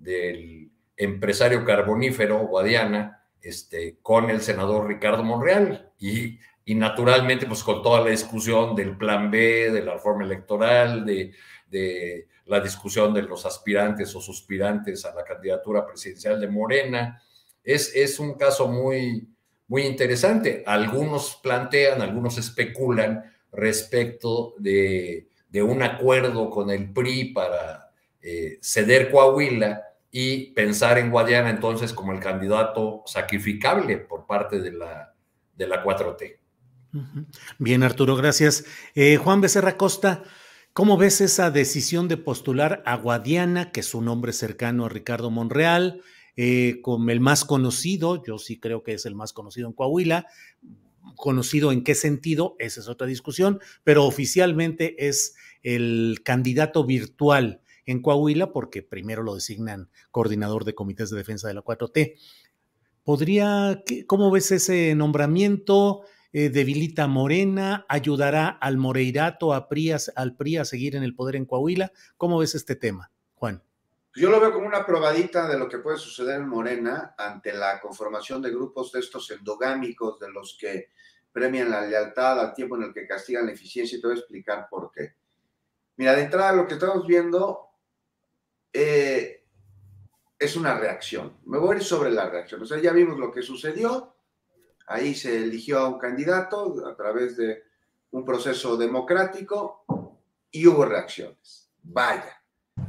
del empresario carbonífero Guadiana este, con el senador Ricardo Monreal, y, y naturalmente pues con toda la discusión del plan B, de la reforma electoral, de, de la discusión de los aspirantes o suspirantes a la candidatura presidencial de Morena. Es, es un caso muy, muy interesante. Algunos plantean, algunos especulan respecto de, de un acuerdo con el P R I para eh, ceder Coahuila y pensar en Guadiana entonces como el candidato sacrificable por parte de la, de la cuatro T.
Bien, Arturo, gracias. Eh, Juan Becerra Costa, ¿cómo ves esa decisión de postular a Guadiana, que es un hombre cercano a Ricardo Monreal, eh, como el más conocido? Yo sí creo que es el más conocido en Coahuila. ¿Conocido en qué sentido? Esa es otra discusión, pero oficialmente es el candidato virtual en Coahuila porque primero lo designan coordinador de comités de defensa de la cuatro T. ¿Podría, cómo ves ese nombramiento? Eh, ¿Debilita a Morena? ¿Ayudará al Moreirato, a P R I, al P R I a seguir en el poder en Coahuila? ¿Cómo ves este tema, Juan?
Yo lo veo como una probadita de lo que puede suceder en Morena ante la conformación de grupos de estos endogámicos, de los que premian la lealtad al tiempo en el que castigan la eficiencia, y te voy a explicar por qué. Mira, de entrada lo que estamos viendo eh, es una reacción. Me voy a ir sobre la reacción. O sea, ya vimos lo que sucedió. Ahí se eligió a un candidato a través de un proceso democrático y hubo reacciones. Vaya.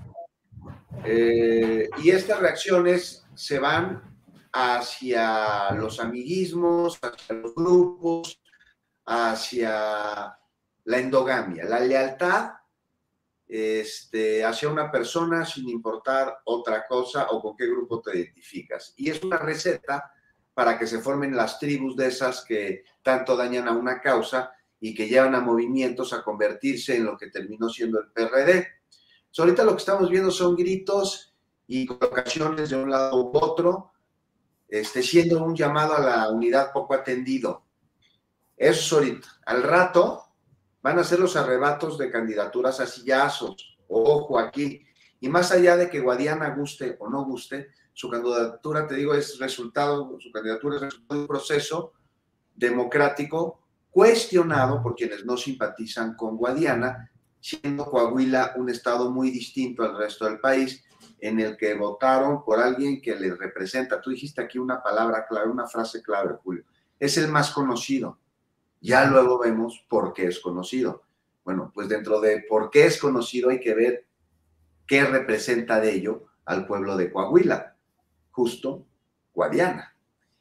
Eh, y estas reacciones se van hacia los amiguismos, hacia los grupos, hacia la endogamia, la lealtad este, hacia una persona sin importar otra cosa o con qué grupo te identificas. Y es una receta para que se formen las tribus de esas que tanto dañan a una causa y que llevan a movimientos a convertirse en lo que terminó siendo el P R D. So, ahorita lo que estamos viendo son gritos y colocaciones de un lado u otro, este, siendo un llamado a la unidad poco atendido. Eso es ahorita. Al rato van a ser los arrebatos de candidaturas a sillazos. Ojo aquí. Y más allá de que Guadiana guste o no guste, su candidatura, te digo, es resultado, su candidatura es resultado de un proceso democrático cuestionado por quienes no simpatizan con Guadiana, siendo Coahuila un estado muy distinto al resto del país, en el que votaron por alguien que les representa. Tú dijiste aquí una palabra clave, una frase clave, Julio. Es el más conocido. Ya luego vemos por qué es conocido. Bueno, pues dentro de por qué es conocido hay que ver qué representa de ello al pueblo de Coahuila. Justo Guadiana.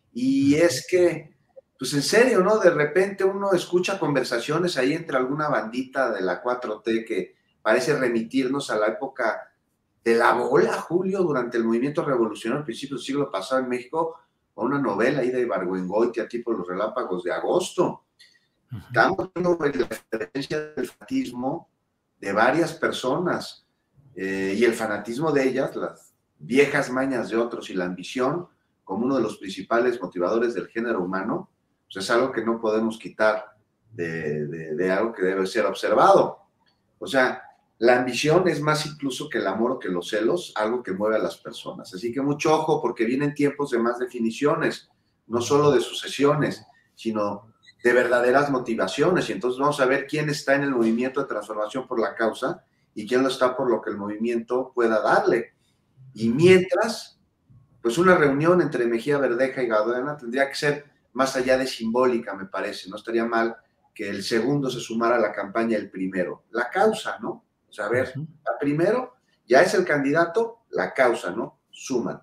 Y es que, pues en serio, ¿no? De repente uno escucha conversaciones ahí entre alguna bandita de la cuatro T que parece remitirnos a la época de la bola, Julio, durante el movimiento revolucionario al principio del siglo pasado en México, o una novela ahí de Ibargüengoitia, tipo Los Relámpagos de Agosto. Uh-huh. Estamos viendo la diferencia del fanatismo de varias personas eh, y el fanatismo de ellas, las viejas mañas de otros y la ambición como uno de los principales motivadores del género humano, pues es algo que no podemos quitar de, de, de algo que debe ser observado. O sea, la ambición es más incluso que el amor o que los celos, algo que mueve a las personas. Así que mucho ojo, porque vienen tiempos de más definiciones, no solo de sucesiones, sino de verdaderas motivaciones. Y entonces vamos a ver quién está en el movimiento de transformación por la causa y quién lo está por lo que el movimiento pueda darle. Y mientras, pues una reunión entre Mejía Verdeja y Guadiana tendría que ser más allá de simbólica, me parece. No estaría mal que el segundo se sumara a la campaña el primero. La causa, ¿no? O sea, a ver, a primero ya es el candidato, la causa, ¿no? Súmate.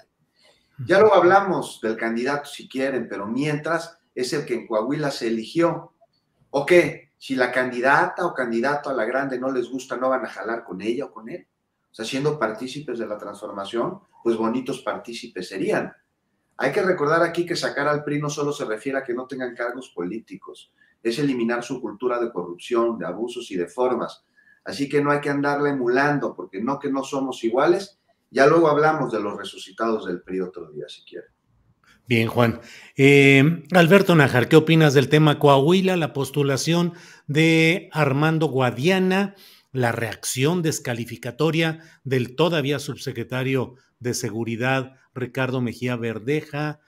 Ya luego hablamos del candidato si quieren, pero mientras es el que en Coahuila se eligió. ¿O qué? Si la candidata o candidato a la grande no les gusta, ¿no van a jalar con ella o con él? O sea, siendo partícipes de la transformación, pues bonitos partícipes serían. Hay que recordar aquí que sacar al P R I no solo se refiere a que no tengan cargos políticos, es eliminar su cultura de corrupción, de abusos y de formas. Así que no hay que andarla emulando, porque no que no somos iguales. Ya luego hablamos de los resucitados del P R I otro día, si quieren.
Bien, Juan. Eh, Alberto Nájar, ¿qué opinas del tema Coahuila, la postulación de Armando Guadiana, la reacción descalificatoria del todavía subsecretario de Seguridad, Ricardo Mejía Verdeja,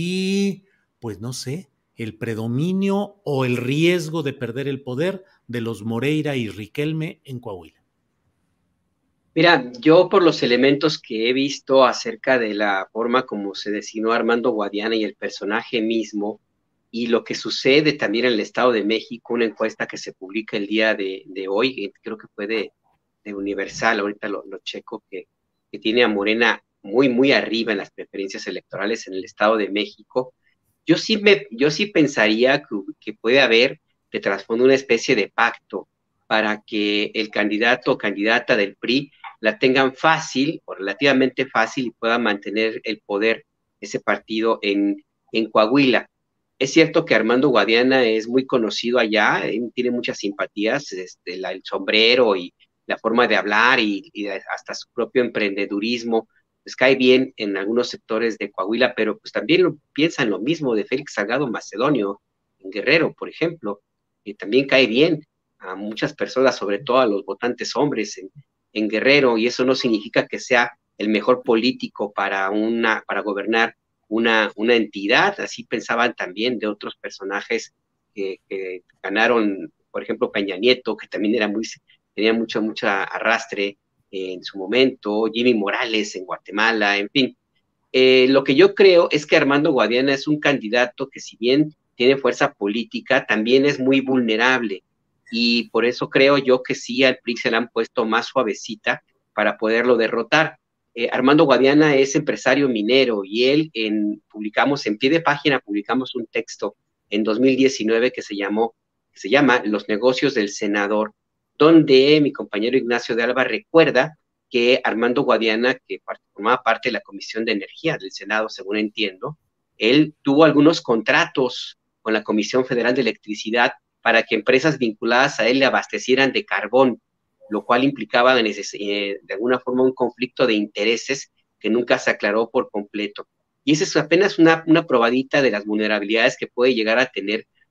y, pues no sé, el predominio o el riesgo de perder el poder de los Moreira y Riquelme en Coahuila?
Mira, yo por los elementos que he visto acerca de la forma como se designó Armando Guadiana y el personaje mismo, y lo que sucede también en el Estado de México, una encuesta que se publica el día de, de hoy, creo que fue de, de Universal, ahorita lo, lo checo, que, que tiene a Morena muy, muy arriba en las preferencias electorales en el Estado de México. Yo sí, me, yo sí pensaría que, que puede haber de trasfondo una especie de pacto para que el candidato o candidata del P R I la tengan fácil o relativamente fácil y puedan mantener el poder ese partido en, en Coahuila. Es cierto que Armando Guadiana es muy conocido allá, tiene muchas simpatías, este, la, el sombrero y la forma de hablar y, y hasta su propio emprendedurismo, pues cae bien en algunos sectores de Coahuila, pero pues también lo, piensan lo mismo de Félix Salgado Macedonio, en Guerrero, por ejemplo, que también cae bien a muchas personas, sobre todo a los votantes hombres en, en Guerrero, y eso no significa que sea el mejor político para, una, para gobernar una, una entidad. Así pensaban también de otros personajes que, que ganaron, por ejemplo, Peña Nieto, que también era muy, tenía mucho, mucho arrastre en su momento, Jimmy Morales en Guatemala, en fin. Eh, lo que yo creo es que Armando Guadiana es un candidato que, si bien tiene fuerza política, también es muy vulnerable, y por eso creo yo que sí al P R I se le han puesto más suavecita para poderlo derrotar. Eh, Armando Guadiana es empresario minero, y él, en, publicamos en pie de página, publicamos un texto en dos mil diecinueve que se llamó, que se llama Los negocios del senador, donde mi compañero Ignacio de Alba recuerda que Armando Guadiana, que formaba parte de la Comisión de Energía del Senado, según entiendo, él tuvo algunos contratos con la Comisión Federal de Electricidad para que empresas vinculadas a él le abastecieran de carbón, lo cual implicaba de, eh, de alguna forma un conflicto de intereses que nunca se aclaró por completo. Y esa es apenas una, una probadita de las vulnerabilidades que puede llegar a tener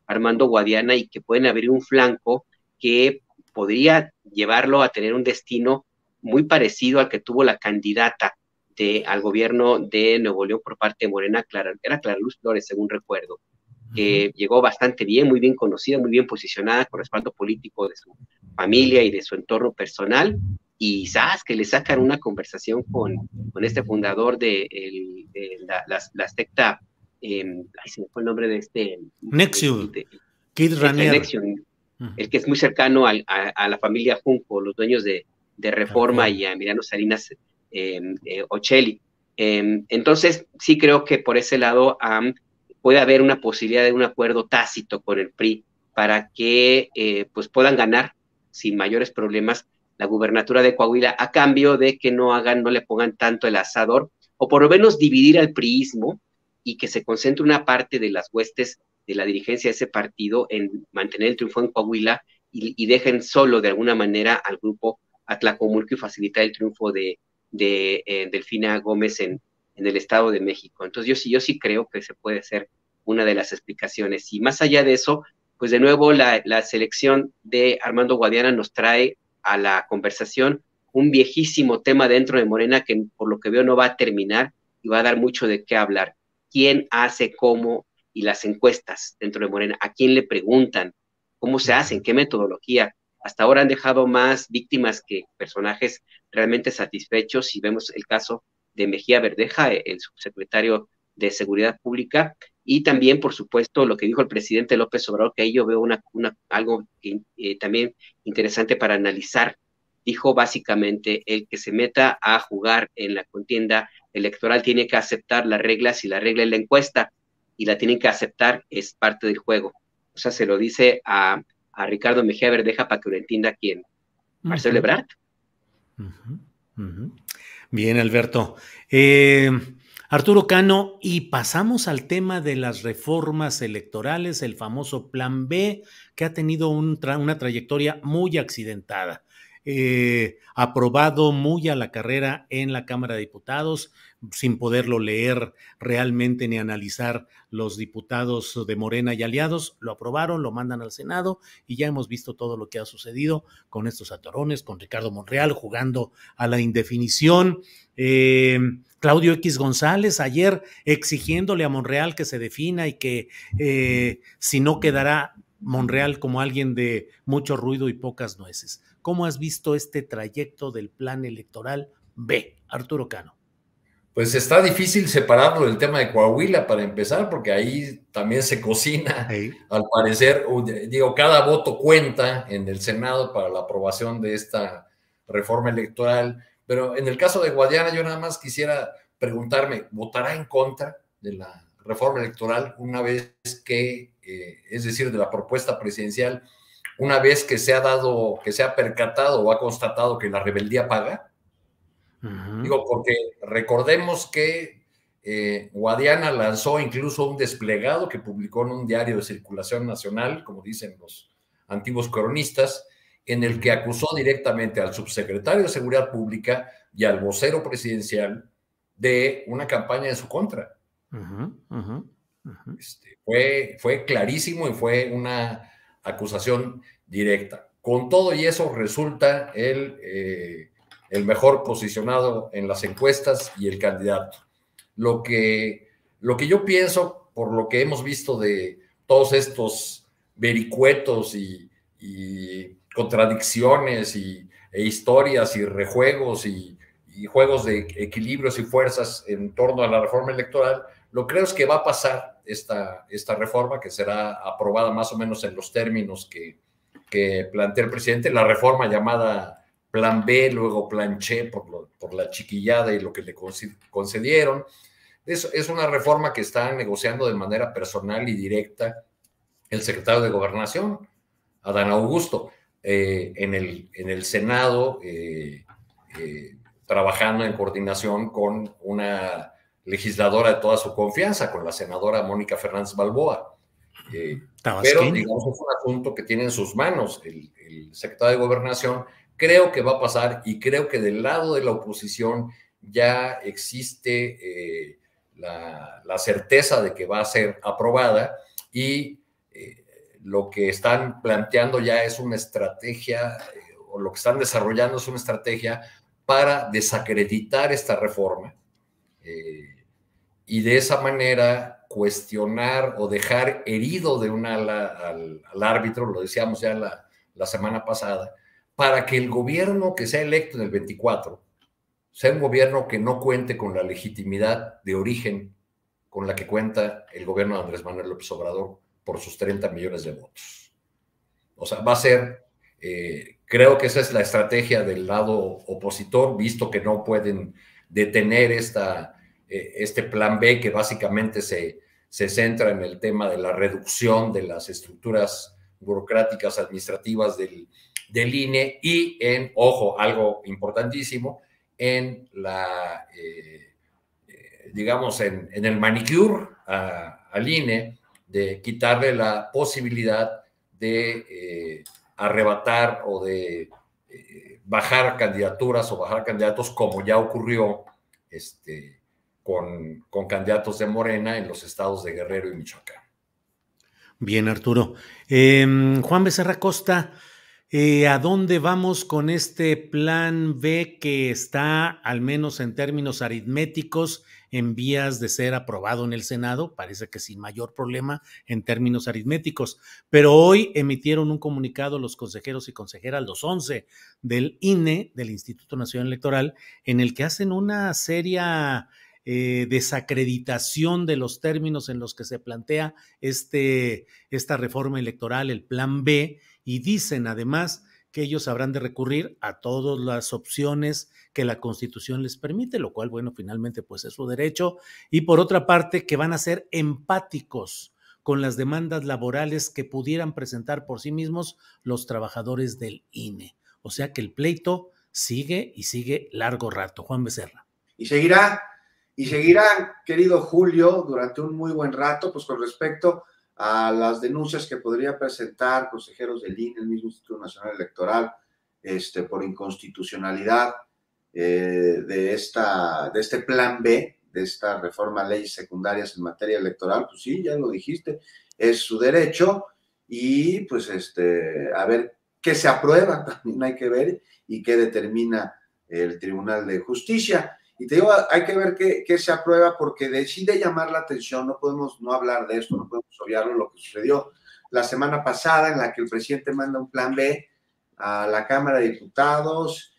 Armando Guadiana y que pueden abrir un flanco que podría llevarlo a tener un destino muy parecido al que tuvo la candidata de, al gobierno de Nuevo León por parte de Morena, Clara, era Clara Luz Flores, según recuerdo, que uh-huh. llegó bastante bien, muy bien conocida, muy bien posicionada, con respaldo político de su familia y de su entorno personal, y ¿sabes? Que le sacan una conversación con, con este fundador de, el, de la, la, la secta, eh, ay, se me fue el nombre de este...
Nexium,
de, de,
Kid Raniere.
Nexium, uh-huh. el que es muy cercano al, a, a la familia Junco, los dueños de, de Reforma, okay. y a Emiliano Salinas eh, eh, Ocelli. Eh, entonces, sí creo que por ese lado um, puede haber una posibilidad de un acuerdo tácito con el P R I para que eh, pues puedan ganar sin mayores problemas la gubernatura de Coahuila, a cambio de que no hagan, no le pongan tanto el asador, o por lo menos dividir al priismo y que se concentre una parte de las huestes de la dirigencia de ese partido en mantener el triunfo en Coahuila y, y dejen solo de alguna manera al grupo Atlacomulco y facilitar el triunfo de, de eh, Delfina Gómez en, en el Estado de México. Entonces yo sí, yo sí creo que se puede ser una de las explicaciones. Y más allá de eso, pues de nuevo la, la selección de Armando Guadiana nos trae a la conversación un viejísimo tema dentro de Morena que por lo que veo no va a terminar y va a dar mucho de qué hablar. ¿Quién hace cómo y las encuestas dentro de Morena? ¿A quién le preguntan? ¿Cómo se hacen? ¿Qué metodología? Hasta ahora han dejado más víctimas que personajes realmente satisfechos. Si vemos el caso de Mejía Verdeja, el subsecretario de Seguridad Pública, y también, por supuesto, lo que dijo el presidente López Obrador, que ahí yo veo una, una, algo eh, también interesante para analizar. Dijo básicamente, el que se meta a jugar en la contienda electoral tiene que aceptar las reglas, y la regla es la encuesta, y la tienen que aceptar, es parte del juego. O sea, se lo dice a, a Ricardo Mejía Verdeja para que lo entienda quién. Marcelo
uh-huh.
Ebrard.
Uh-huh. Uh-huh. Bien, Alberto. Eh... Arturo Cano, y pasamos al tema de las reformas electorales, el famoso Plan B, que ha tenido un tra- una trayectoria muy accidentada. Eh, aprobado muy a la carrera en la Cámara de Diputados, sin poderlo leer realmente ni analizar los diputados de Morena y aliados, lo aprobaron, lo mandan al Senado y ya hemos visto todo lo que ha sucedido con estos atorones, con Ricardo Monreal jugando a la indefinición. Eh, Claudio X González ayer exigiéndole a Monreal que se defina y que eh, si no quedará Monreal como alguien de mucho ruido y pocas nueces. ¿Cómo has visto este trayecto del plan electoral B, Arturo Cano?
Pues está difícil separarlo del tema de Coahuila para empezar, porque ahí también se cocina, hey. al parecer, digo, cada voto cuenta en el Senado para la aprobación de esta reforma electoral. Pero en el caso de Guadiana, yo nada más quisiera preguntarme, ¿votará en contra de la reforma electoral una vez que, eh, es decir, de la propuesta presidencial, una vez que se ha dado, que se ha percatado o ha constatado que la rebeldía paga? Uh-huh. Digo, porque recordemos que eh, Guadiana lanzó incluso un desplegado que publicó en un diario de circulación nacional, como dicen los antiguos cronistas, en el que acusó directamente al subsecretario de Seguridad Pública y al vocero presidencial de una campaña en su contra.
Uh-huh, uh-huh, uh-huh.
Este, fue, fue clarísimo y fue una acusación directa. Con todo y eso resulta el, eh, el mejor posicionado en las encuestas y el candidato. Lo que, lo que yo pienso, por lo que hemos visto de todos estos vericuetos y, y contradicciones y, e historias y rejuegos y, y juegos de equilibrios y fuerzas en torno a la reforma electoral, lo creo es que va a pasar esta, esta reforma, que será aprobada más o menos en los términos que, que plantea el presidente, la reforma llamada Plan B, luego Plan Che por, lo, por la chiquillada y lo que le concedieron. Es, es una reforma que está negociando de manera personal y directa el secretario de Gobernación, Adán Augusto, eh, en, el, en el Senado, eh, eh, trabajando en coordinación con una legisladora de toda su confianza, con la senadora Mónica Fernández Balboa. Eh, pero, digamos, es un asunto que tiene en sus manos el, el secretario de Gobernación. Creo que va a pasar, y creo que del lado de la oposición ya existe eh, la, la certeza de que va a ser aprobada, y eh, lo que están planteando ya es una estrategia, eh, o lo que están desarrollando es una estrategia para desacreditar esta reforma eh, y de esa manera cuestionar o dejar herido de un ala al, al árbitro, lo decíamos ya la, la semana pasada, para que el gobierno que sea electo en el veinticuatro sea un gobierno que no cuente con la legitimidad de origen con la que cuenta el gobierno de Andrés Manuel López Obrador por sus treinta millones de votos. O sea, va a ser, eh, creo que esa es la estrategia del lado opositor, visto que no pueden detener esta, eh, este plan B que básicamente se, se centra en el tema de la reducción de las estructuras burocráticas administrativas del, del I N E y en, ojo, algo importantísimo, en la, eh, eh, digamos, en, en el manicure a, al I N E de quitarle la posibilidad de eh, arrebatar o de eh, bajar candidaturas o bajar candidatos, como ya ocurrió este, con, con candidatos de Morena en los estados de Guerrero y Michoacán.
Bien, Arturo. Eh, Juan Becerra Costa, eh, ¿a dónde vamos con este plan B que está, al menos en términos aritméticos, en vías de ser aprobado en el Senado? Parece que sin mayor problema en términos aritméticos, pero hoy emitieron un comunicado los consejeros y consejeras, los once del I N E, del Instituto Nacional Electoral, en el que hacen una seria eh, desacreditación de los términos en los que se plantea este, esta reforma electoral, el plan B, y dicen además que ellos habrán de recurrir a todas las opciones que la Constitución les permite, lo cual, bueno, finalmente pues es su derecho, y por otra parte que van a ser empáticos con las demandas laborales que pudieran presentar por sí mismos los trabajadores del I N E. O sea que el pleito sigue y sigue largo rato. Juan Becerra.
Y seguirá, y seguirá, querido Julio, durante un muy buen rato, pues con respecto a las denuncias que podría presentar consejeros del I N E, el mismo Instituto Nacional Electoral, este, por inconstitucionalidad eh, de, esta, de este plan B, de esta reforma a leyes secundarias en materia electoral. Pues sí, ya lo dijiste, es su derecho, y pues este, a ver qué se aprueba, también hay que ver, y qué determina el Tribunal de Justicia. Y te digo, hay que ver qué, qué se aprueba, porque decide llamar la atención, no podemos no hablar de esto, no podemos obviarlo, lo que sucedió la semana pasada, en la que el presidente manda un plan B a la Cámara de Diputados,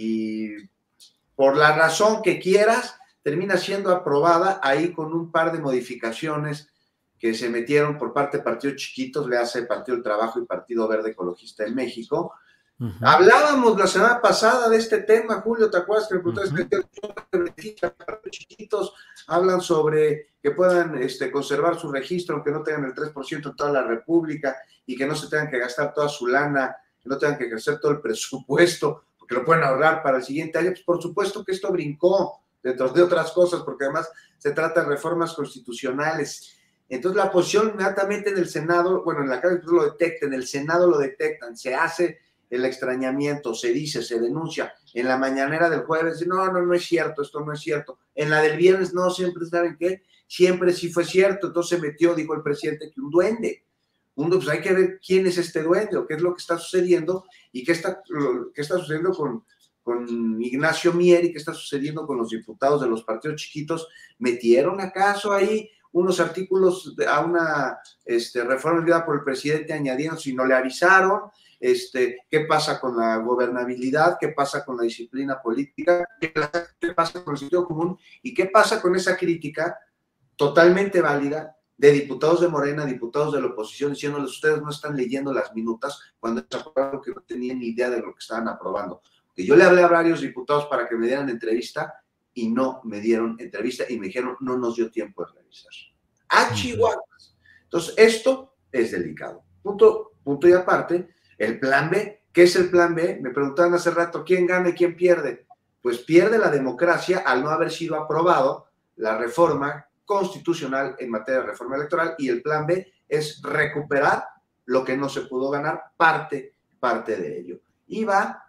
y por la razón que quieras, termina siendo aprobada ahí con un par de modificaciones que se metieron por parte de partidos chiquitos, le hace Partido del Trabajo y Partido Verde Ecologista en México. Uh-huh. Hablábamos la semana pasada de este tema, Julio, ¿te acuerdas que uh-huh. los chiquitos hablan sobre que puedan este, conservar su registro, aunque no tengan el tres por ciento en toda la República, y que no se tengan que gastar toda su lana, que no tengan que ejercer todo el presupuesto, porque lo pueden ahorrar para el siguiente año? Pues por supuesto que esto brincó, dentro de otras cosas, porque además se trata de reformas constitucionales. Entonces la oposición inmediatamente en el Senado, bueno, en la Cámara lo detecta, en el Senado lo detectan, se hace el extrañamiento, se dice, se denuncia. En la mañanera del jueves, no, no, no es cierto, esto no es cierto. En la del viernes, no, siempre, ¿saben qué? Siempre sí fue cierto. Entonces se metió, dijo el presidente, que un duende. Un, pues hay que ver quién es este duende, o qué es lo que está sucediendo, y qué está, lo, qué está sucediendo con, con Ignacio Mier, y qué está sucediendo con los diputados de los partidos chiquitos. ¿Metieron acaso ahí unos artículos a una este, reforma enviada por el presidente añadiendo si no le avisaron? Este, ¿qué pasa con la gobernabilidad? ¿Qué pasa con la disciplina política? ¿Qué pasa con el sentido común? ¿Y qué pasa con esa crítica totalmente válida de diputados de Morena, diputados de la oposición, diciéndoles, ustedes no están leyendo las minutas cuando se aprobaron, que no tenían ni idea de lo que estaban aprobando? Que yo le hablé a varios diputados para que me dieran entrevista y no me dieron entrevista, y me dijeron, no nos dio tiempo de revisar. ¡Ah, chihuahuas! Entonces, esto es delicado. Punto, punto y aparte, el plan B. ¿Qué es el plan B? Me preguntaban hace rato, ¿quién gana y quién pierde? Pues pierde la democracia al no haber sido aprobado la reforma constitucional en materia de reforma electoral, y el plan B es recuperar lo que no se pudo ganar, parte, parte de ello. Y va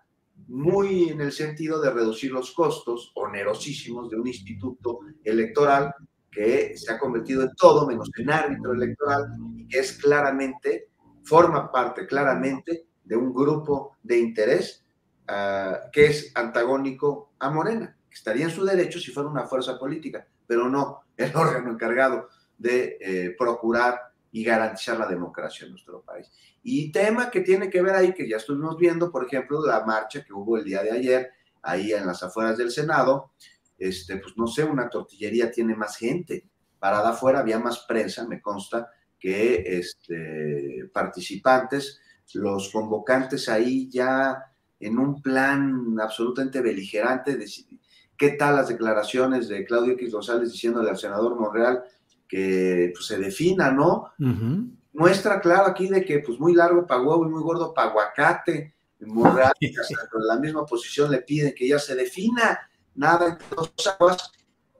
muy en el sentido de reducir los costos onerosísimos de un instituto electoral que se ha convertido en todo menos en árbitro electoral, y que es claramente forma parte claramente de un grupo de interés uh, que es antagónico a Morena, que estaría en su derecho si fuera una fuerza política, pero no el órgano encargado de eh, procurar y garantizar la democracia en nuestro país. Y tema que tiene que ver ahí, que ya estuvimos viendo, por ejemplo, la marcha que hubo el día de ayer, ahí en las afueras del Senado, este, pues no sé, una tortillería tiene más gente, parada afuera, había más prensa, me consta, que este, participantes, los convocantes ahí ya en un plan absolutamente beligerante, de, ¿qué tal las declaraciones de Claudio X González diciéndole al senador Monreal que pues, se defina, ¿no? Uh-huh. Muestra claro aquí de que pues muy largo pa' huevo y muy gordo pa' aguacate, Monreal, con la misma posición le piden que ya se defina, nada entre dos aguas,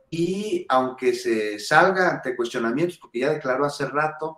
y aunque se salga ante cuestionamientos, porque ya declaró hace rato,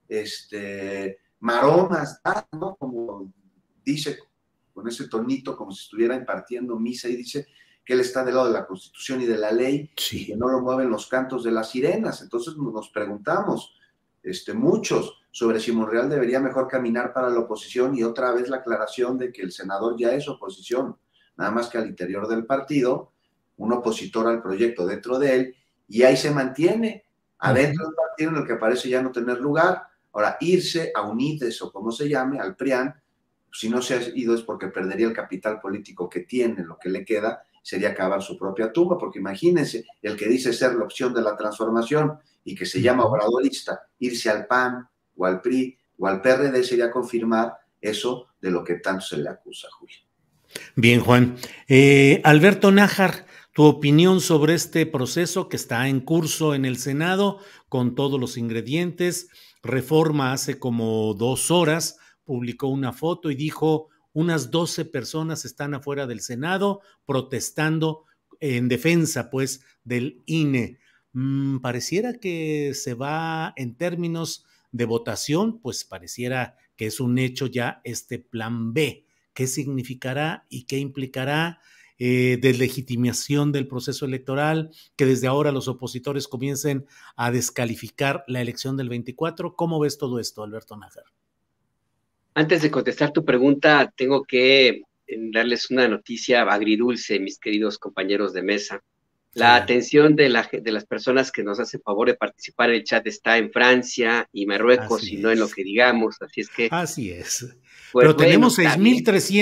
este, maromas, ¿no? Como dice, con ese tonito, como si estuviera impartiendo misa, y dice que él está del lado de la Constitución y de la ley, sí, y que no lo mueven los cantos de las sirenas. Entonces nos preguntamos, este, muchos, sobre si Monreal debería mejor caminar para la oposición, y otra vez la aclaración de que el senador ya es oposición, nada más que al interior del partido, un opositor al proyecto dentro de él, y ahí se mantiene, adentro del partido en el que parece ya no tener lugar. Ahora, irse a UNIDES o como se llame, al PRIAN, si no se ha ido es porque perdería el capital político que tiene, lo que le queda, sería cavar su propia tumba, porque imagínense, el que dice ser la opción de la transformación y que se llama obradorista, irse al P A N o al P R I o al P R D sería confirmar eso de lo que tanto se le acusa, Julio.
Bien, Juan. Eh, Alberto Nájar, tu opinión sobre este proceso que está en curso en el Senado con todos los ingredientes. Reforma hace como dos horas publicó una foto y dijo unas doce personas están afuera del Senado protestando en defensa, pues, del I N E. Mm, pareciera que se va en términos de votación, pues pareciera que es un hecho ya este plan B. ¿Qué significará y qué implicará? Eh, deslegitimación del proceso electoral, que desde ahora los opositores comiencen a descalificar la elección del veinticuatro. ¿Cómo ves todo esto, Alberto Nájar?
Antes de contestar tu pregunta, tengo que darles una noticia agridulce, mis queridos compañeros de mesa. La sí. atención de, la, de las personas que nos hacen favor de participar en el chat está en Francia y Marruecos, así y no es. En lo que digamos, así es que...
Así es.
Pues
Pero
bueno,
tenemos seis mil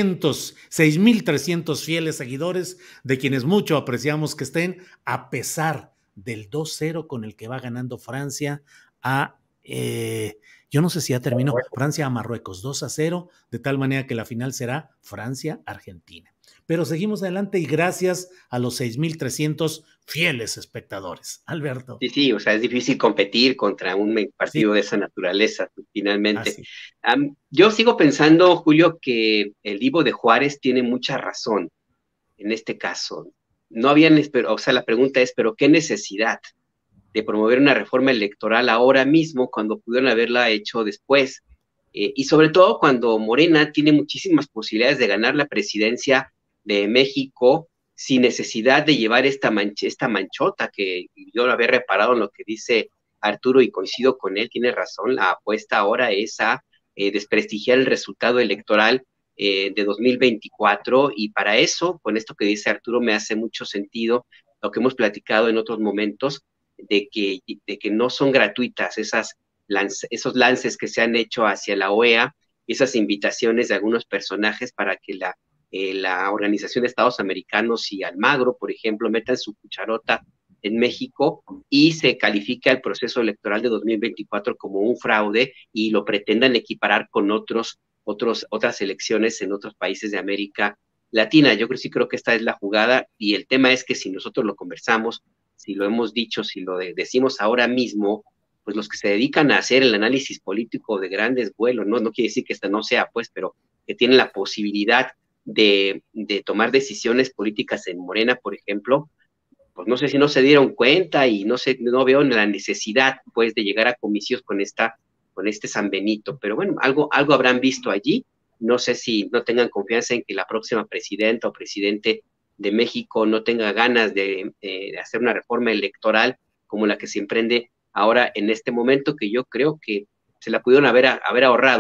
trescientos fieles seguidores, de quienes mucho apreciamos que estén, a pesar del dos cero con el que va ganando Francia a, eh, yo no sé si ya terminó, Francia a Marruecos, dos a cero, de tal manera que la final será Francia-Argentina. Pero seguimos adelante y gracias a los seis mil trescientos fieles espectadores. Alberto.
Sí, sí, o sea, es difícil competir contra un partido sí. de esa naturaleza, finalmente. Um, yo sigo pensando, Julio, que el Ivo de Juárez tiene mucha razón en este caso. No habían, o sea, la pregunta es, ¿pero qué necesidad de promover una reforma electoral ahora mismo cuando pudieron haberla hecho después? Eh, y sobre todo cuando Morena tiene muchísimas posibilidades de ganar la presidencia de México sin necesidad de llevar esta, manch esta manchota, que yo lo había reparado en lo que dice Arturo y coincido con él, tiene razón, la apuesta ahora es a eh, desprestigiar el resultado electoral eh, de dos mil veinticuatro, y para eso, con esto que dice Arturo, me hace mucho sentido lo que hemos platicado en otros momentos, de que, de que no son gratuitas esas lance, esos lances que se han hecho hacia la O E A, esas invitaciones de algunos personajes para que la Eh, la Organización de Estados Americanos y Almagro, por ejemplo, metan su cucharota en México y se califica el proceso electoral de dos mil veinticuatro como un fraude y lo pretendan equiparar con otros, otros, otras elecciones en otros países de América Latina. Yo creo, sí creo que esta es la jugada, y el tema es que si nosotros lo conversamos, si lo hemos dicho, si lo de, decimos ahora mismo, pues los que se dedican a hacer el análisis político de grandes vuelos, no, no quiere decir que esta no sea, pues, pero que tienen la posibilidad De, de tomar decisiones políticas en Morena, por ejemplo, pues no sé si no se dieron cuenta y no sé, no veo la necesidad, pues, de llegar a comicios con esta, con este San Benito, pero bueno, algo, algo habrán visto allí. No sé si no tengan confianza en que la próxima presidenta o presidente de México no tenga ganas de, eh, de hacer una reforma electoral como la que se emprende ahora en este momento, que yo creo que se la pudieron haber, haber ahorrado.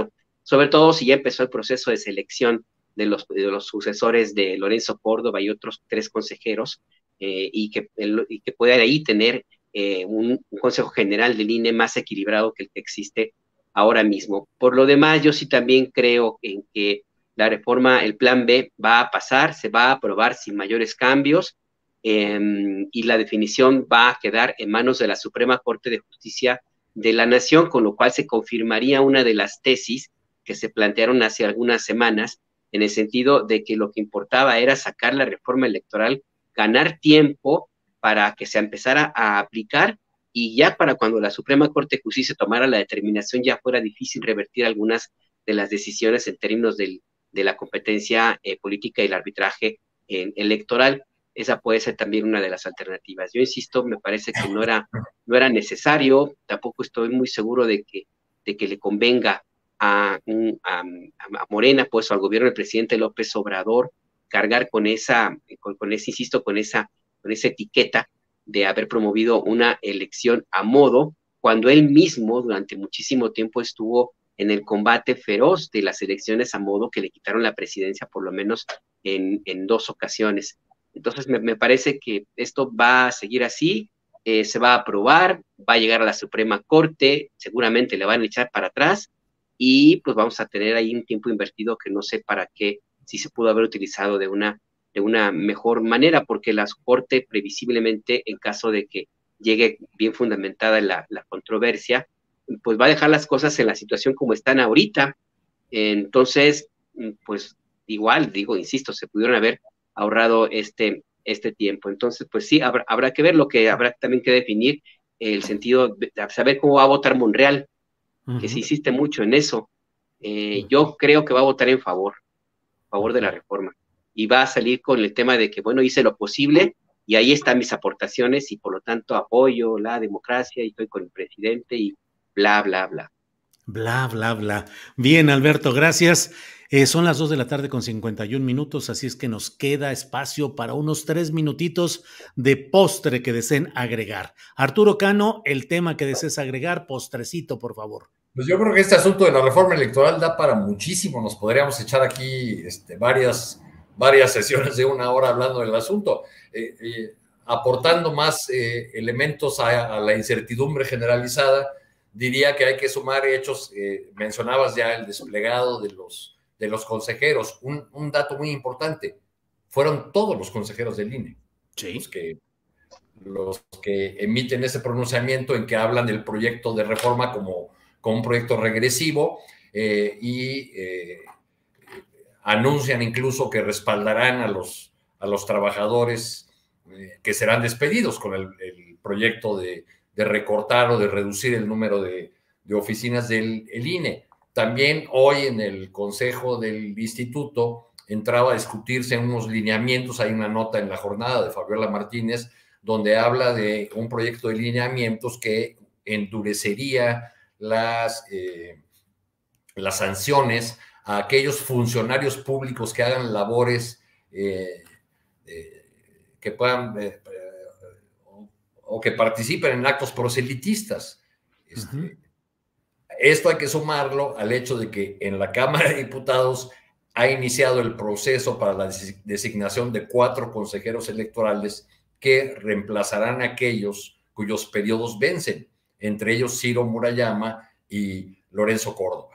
sobre todo si ya empezó el proceso de selección de los, de los sucesores de Lorenzo Córdoba y otros tres consejeros, eh, y, que, el, y que puedan ahí tener eh, un, un Consejo General del I N E más equilibrado que el que existe ahora mismo. Por lo demás, yo sí también creo en que la reforma, el plan B, va a pasar, se va a aprobar sin mayores cambios, eh, y la definición va a quedar en manos de la Suprema Corte de Justicia de la Nación, con lo cual se confirmaría una de las tesis que se plantearon hace algunas semanas, en el sentido de que lo que importaba era sacar la reforma electoral, ganar tiempo para que se empezara a aplicar, y ya para cuando la Suprema Corte de Justicia tomara la determinación ya fuera difícil revertir algunas de las decisiones en términos del, de la competencia eh, política y el arbitraje eh, electoral. Esa puede ser también una de las alternativas. Yo insisto, me parece que no era, no era necesario, tampoco estoy muy seguro de que, de que le convenga a, a, a Morena, pues, o al gobierno del presidente López Obrador, cargar con esa, con, con ese, insisto, con esa, con esa etiqueta de haber promovido una elección a modo, cuando él mismo durante muchísimo tiempo estuvo en el combate feroz de las elecciones a modo, que le quitaron la presidencia por lo menos en, en dos ocasiones. Entonces me, me parece que esto va a seguir así, eh, se va a aprobar, va a llegar a la Suprema Corte, seguramente le van a echar para atrás, y pues vamos a tener ahí un tiempo invertido que no sé para qué, si se pudo haber utilizado de una de una mejor manera, porque la Corte previsiblemente, en caso de que llegue bien fundamentada la, la controversia, pues va a dejar las cosas en la situación como están ahorita. Entonces, pues igual, digo, insisto, se pudieron haber ahorrado este, este tiempo. Entonces, pues sí, habrá, habrá que ver, lo que habrá también que definir el sentido de saber cómo va a votar Monreal, uh-huh. que se insiste mucho en eso. Eh, uh-huh. Yo creo que va a votar en favor, a favor de la reforma. Y va a salir con el tema de que, bueno, hice lo posible y ahí están mis aportaciones y por lo tanto apoyo la democracia y estoy con el presidente y bla, bla, bla.
Bla, bla, bla. Bien, Alberto, gracias. Eh, son las dos de la tarde con cincuenta y un minutos, así es que nos queda espacio para unos tres minutitos de postre que deseen agregar. Arturo Cano, el tema que desees agregar, postrecito, por favor.
Pues yo creo que este asunto de la reforma electoral da para muchísimo. Nos podríamos echar aquí este, varias... varias sesiones de una hora hablando del asunto, eh, eh, aportando más eh, elementos a, a la incertidumbre generalizada. Diría que hay que sumar hechos, eh, mencionabas ya el desplegado de los, de los consejeros, un, un dato muy importante, fueron todos los consejeros del I N E, sí. los, que, los que emiten ese pronunciamiento en que hablan del proyecto de reforma como, como un proyecto regresivo, eh, y eh, anuncian incluso que respaldarán a los, a los trabajadores eh, que serán despedidos con el, el proyecto de, de recortar o de reducir el número de, de oficinas del el I N E. También hoy en el Consejo del Instituto entraba a discutirse unos lineamientos, hay una nota en la jornada de Fabiola Martínez, donde habla de un proyecto de lineamientos que endurecería las, eh, las sanciones a aquellos funcionarios públicos que hagan labores eh, eh, que puedan eh, o, o que participen en actos proselitistas. Este, uh-huh. Esto hay que sumarlo al hecho de que en la Cámara de Diputados ha iniciado el proceso para la designación de cuatro consejeros electorales que reemplazarán a aquellos cuyos periodos vencen, entre ellos Ciro Murayama y Lorenzo Córdoba.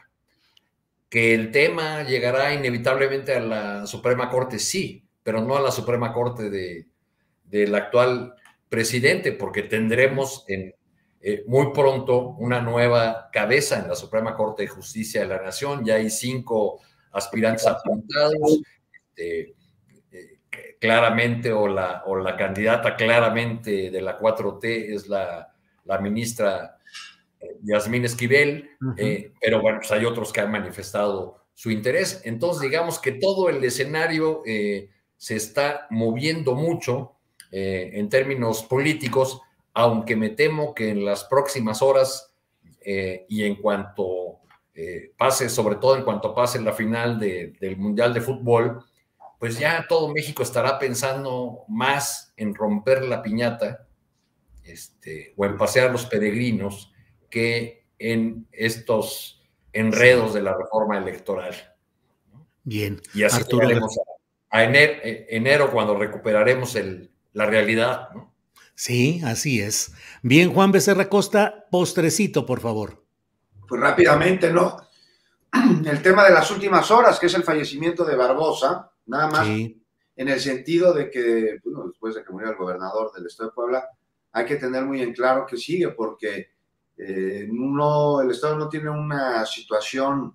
Que el tema llegará inevitablemente a la Suprema Corte, sí, pero no a la Suprema Corte de, del actual presidente, porque tendremos en, eh, muy pronto una nueva cabeza en la Suprema Corte de Justicia de la Nación. Ya hay cinco aspirantes apuntados, este, eh, claramente, o la, o la candidata claramente de la cuatro T es la, la ministra Yasmín Esquivel, uh-huh. eh, pero bueno, pues hay otros que han manifestado su interés. Entonces, digamos que todo el escenario eh, se está moviendo mucho eh, en términos políticos, aunque me temo que en las próximas horas eh, y en cuanto eh, pase, sobre todo en cuanto pase la final de, del Mundial de Fútbol, pues ya todo México estará pensando más en romper la piñata este, o en pasear a los peregrinos que en estos enredos sí. de la reforma electoral.
Bien.
Y así
Arturo,
llegaremos a, a enero, enero cuando recuperaremos el, la realidad, ¿no?
Sí, así es. Bien, Juan Becerra Costa, postrecito, por favor.
Pues rápidamente, ¿no? El tema de las últimas horas, que es el fallecimiento de Barbosa, nada más sí. en el sentido de que, bueno, después de que murió el gobernador del estado de Puebla, hay que tener muy en claro que sigue, porque eh, no, el estado no tiene una situación,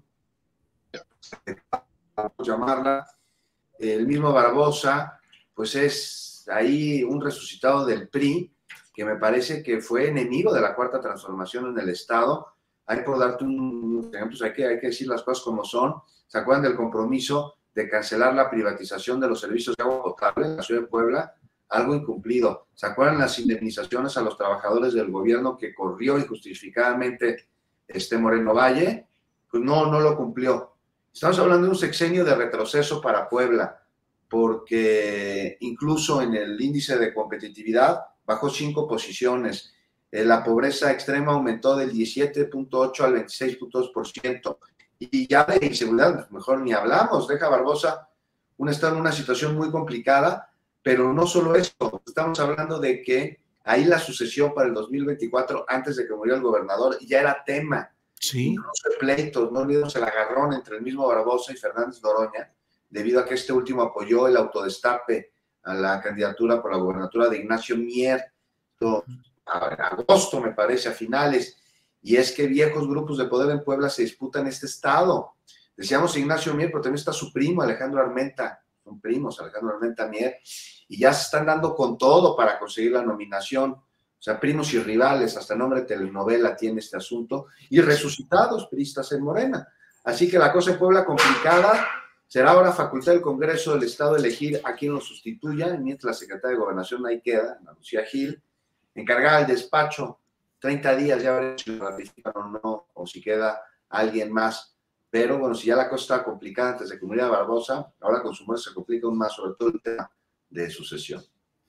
vamos a llamarla, el mismo Barbosa, pues es ahí un resucitado del P R I, que me parece que fue enemigo de la Cuarta Transformación en el estado. Hay por darte un ejemplo, hay que, hay que decir las cosas como son. ¿Se acuerdan del compromiso de cancelar la privatización de los servicios de agua potable en la ciudad de Puebla? Algo incumplido. ¿Se acuerdan las indemnizaciones a los trabajadores del gobierno que corrió injustificadamente este Moreno Valle? Pues no, no lo cumplió. Estamos hablando de un sexenio de retroceso para Puebla, porque incluso en el índice de competitividad bajó cinco posiciones. La pobreza extrema aumentó del diecisiete punto ocho al veintiséis punto dos por ciento. Y ya de inseguridad, mejor ni hablamos. Deja Barbosa un estado en una situación muy complicada, pero no solo eso. Estamos hablando de que ahí la sucesión para el dos mil veinticuatro, antes de que muriera el gobernador, ya era tema.
Sí.
Incluso el pleito, no olvidemos el agarrón entre el mismo Barbosa y Fernández Noroña, debido a que este último apoyó el autodestape a la candidatura por la gobernatura de Ignacio Mier, a agosto me parece, a finales, y es que viejos grupos de poder en Puebla se disputan este estado. Decíamos Ignacio Mier, pero también está su primo Alejandro Armenta, son primos, Alejandro Armenta Mier, y ya se están dando con todo para conseguir la nominación. O sea, primos y rivales, hasta nombre de telenovela tiene este asunto, y resucitados priistas en Morena. Así que la cosa en Puebla complicada. Será ahora facultad del Congreso del Estado elegir a quien lo sustituya, mientras la secretaria de Gobernación ahí queda, Ana Lucía Gil, encargada del despacho, treinta días ya veremos si lo ratifican o no, o si queda alguien más. Pero bueno, si ya la cosa estaba complicada antes de que muriera Barbosa, ahora con su muerte se complica aún más, sobre todo el tema de sucesión.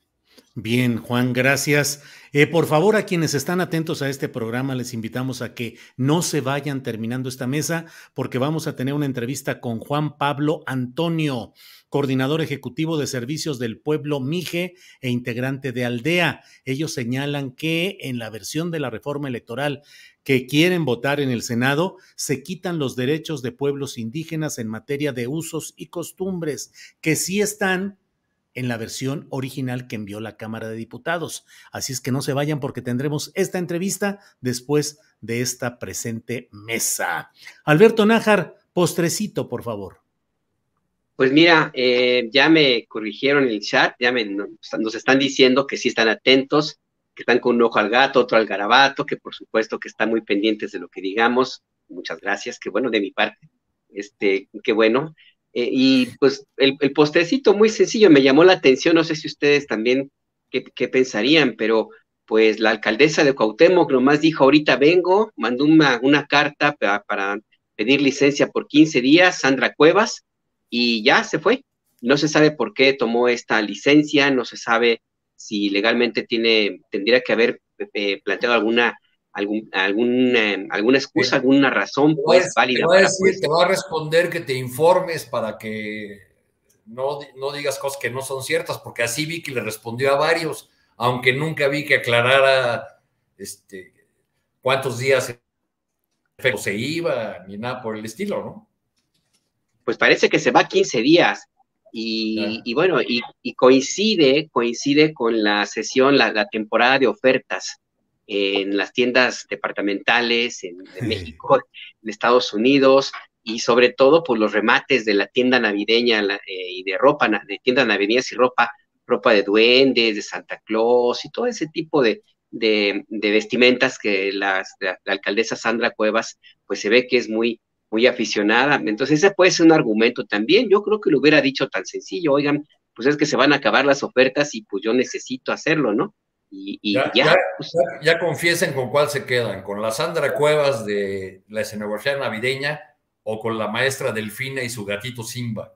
Bien, Juan, gracias. Eh, por favor, a quienes están atentos a este programa, les invitamos a que no se vayan terminando esta mesa, porque vamos a tener una entrevista con Juan Pablo Antonio, coordinador ejecutivo de servicios del pueblo Mije e integrante de Aldea. Ellos señalan que en la versión de la reforma electoral que quieren votar en el Senado, se quitan los derechos de pueblos indígenas en materia de usos y costumbres, que sí están en la versión original que envió la Cámara de Diputados. Así es que no se vayan, porque tendremos esta entrevista después de esta presente mesa. Alberto Nájar, postrecito, por favor.
Pues mira, eh, ya me corrigieron en el chat, ya me, nos están diciendo que sí están atentos, que están con un ojo al gato, otro al garabato, que por supuesto que están muy pendientes de lo que digamos. Muchas gracias, qué bueno de mi parte, este, qué bueno. Eh, y pues el, el postrecito muy sencillo, me llamó la atención, no sé si ustedes también qué, qué pensarían, pero pues la alcaldesa de Cuauhtémoc nomás dijo ahorita vengo, mandó una, una carta para, para pedir licencia por quince días, Sandra Cuevas, y ya se fue. No se sabe por qué tomó esta licencia, no se sabe si legalmente tiene, tendría que haber eh, planteado alguna algún, algún, eh, alguna excusa, alguna razón pues válida.
Te va, a decir, pues, te va a responder que te informes para que no, no digas cosas que no son ciertas, porque así vi que le respondió a varios, aunque nunca vi que aclarara este, cuántos días se iba, ni nada por el estilo, ¿no?
Pues parece que se va quince días, y, y bueno, y, y coincide, coincide con la sesión, la, la temporada de ofertas en las tiendas departamentales en, en México, en Estados Unidos, y sobre todo por los remates de la tienda navideña la, eh, y de ropa, de tiendas navideñas y ropa, ropa de duendes, de Santa Claus, y todo ese tipo de, de, de vestimentas que las, la, la alcaldesa Sandra Cuevas, pues se ve que es muy, muy aficionada. Entonces ese puede ser un argumento también. Yo creo que lo hubiera dicho tan sencillo, oigan, pues es que se van a acabar las ofertas y pues yo necesito hacerlo, ¿no? Y, y
ya,
ya,
ya,
pues,
ya, ya confiesen con cuál se quedan, con la Sandra Cuevas de la escenografía navideña o con la maestra Delfina y su gatito Simba.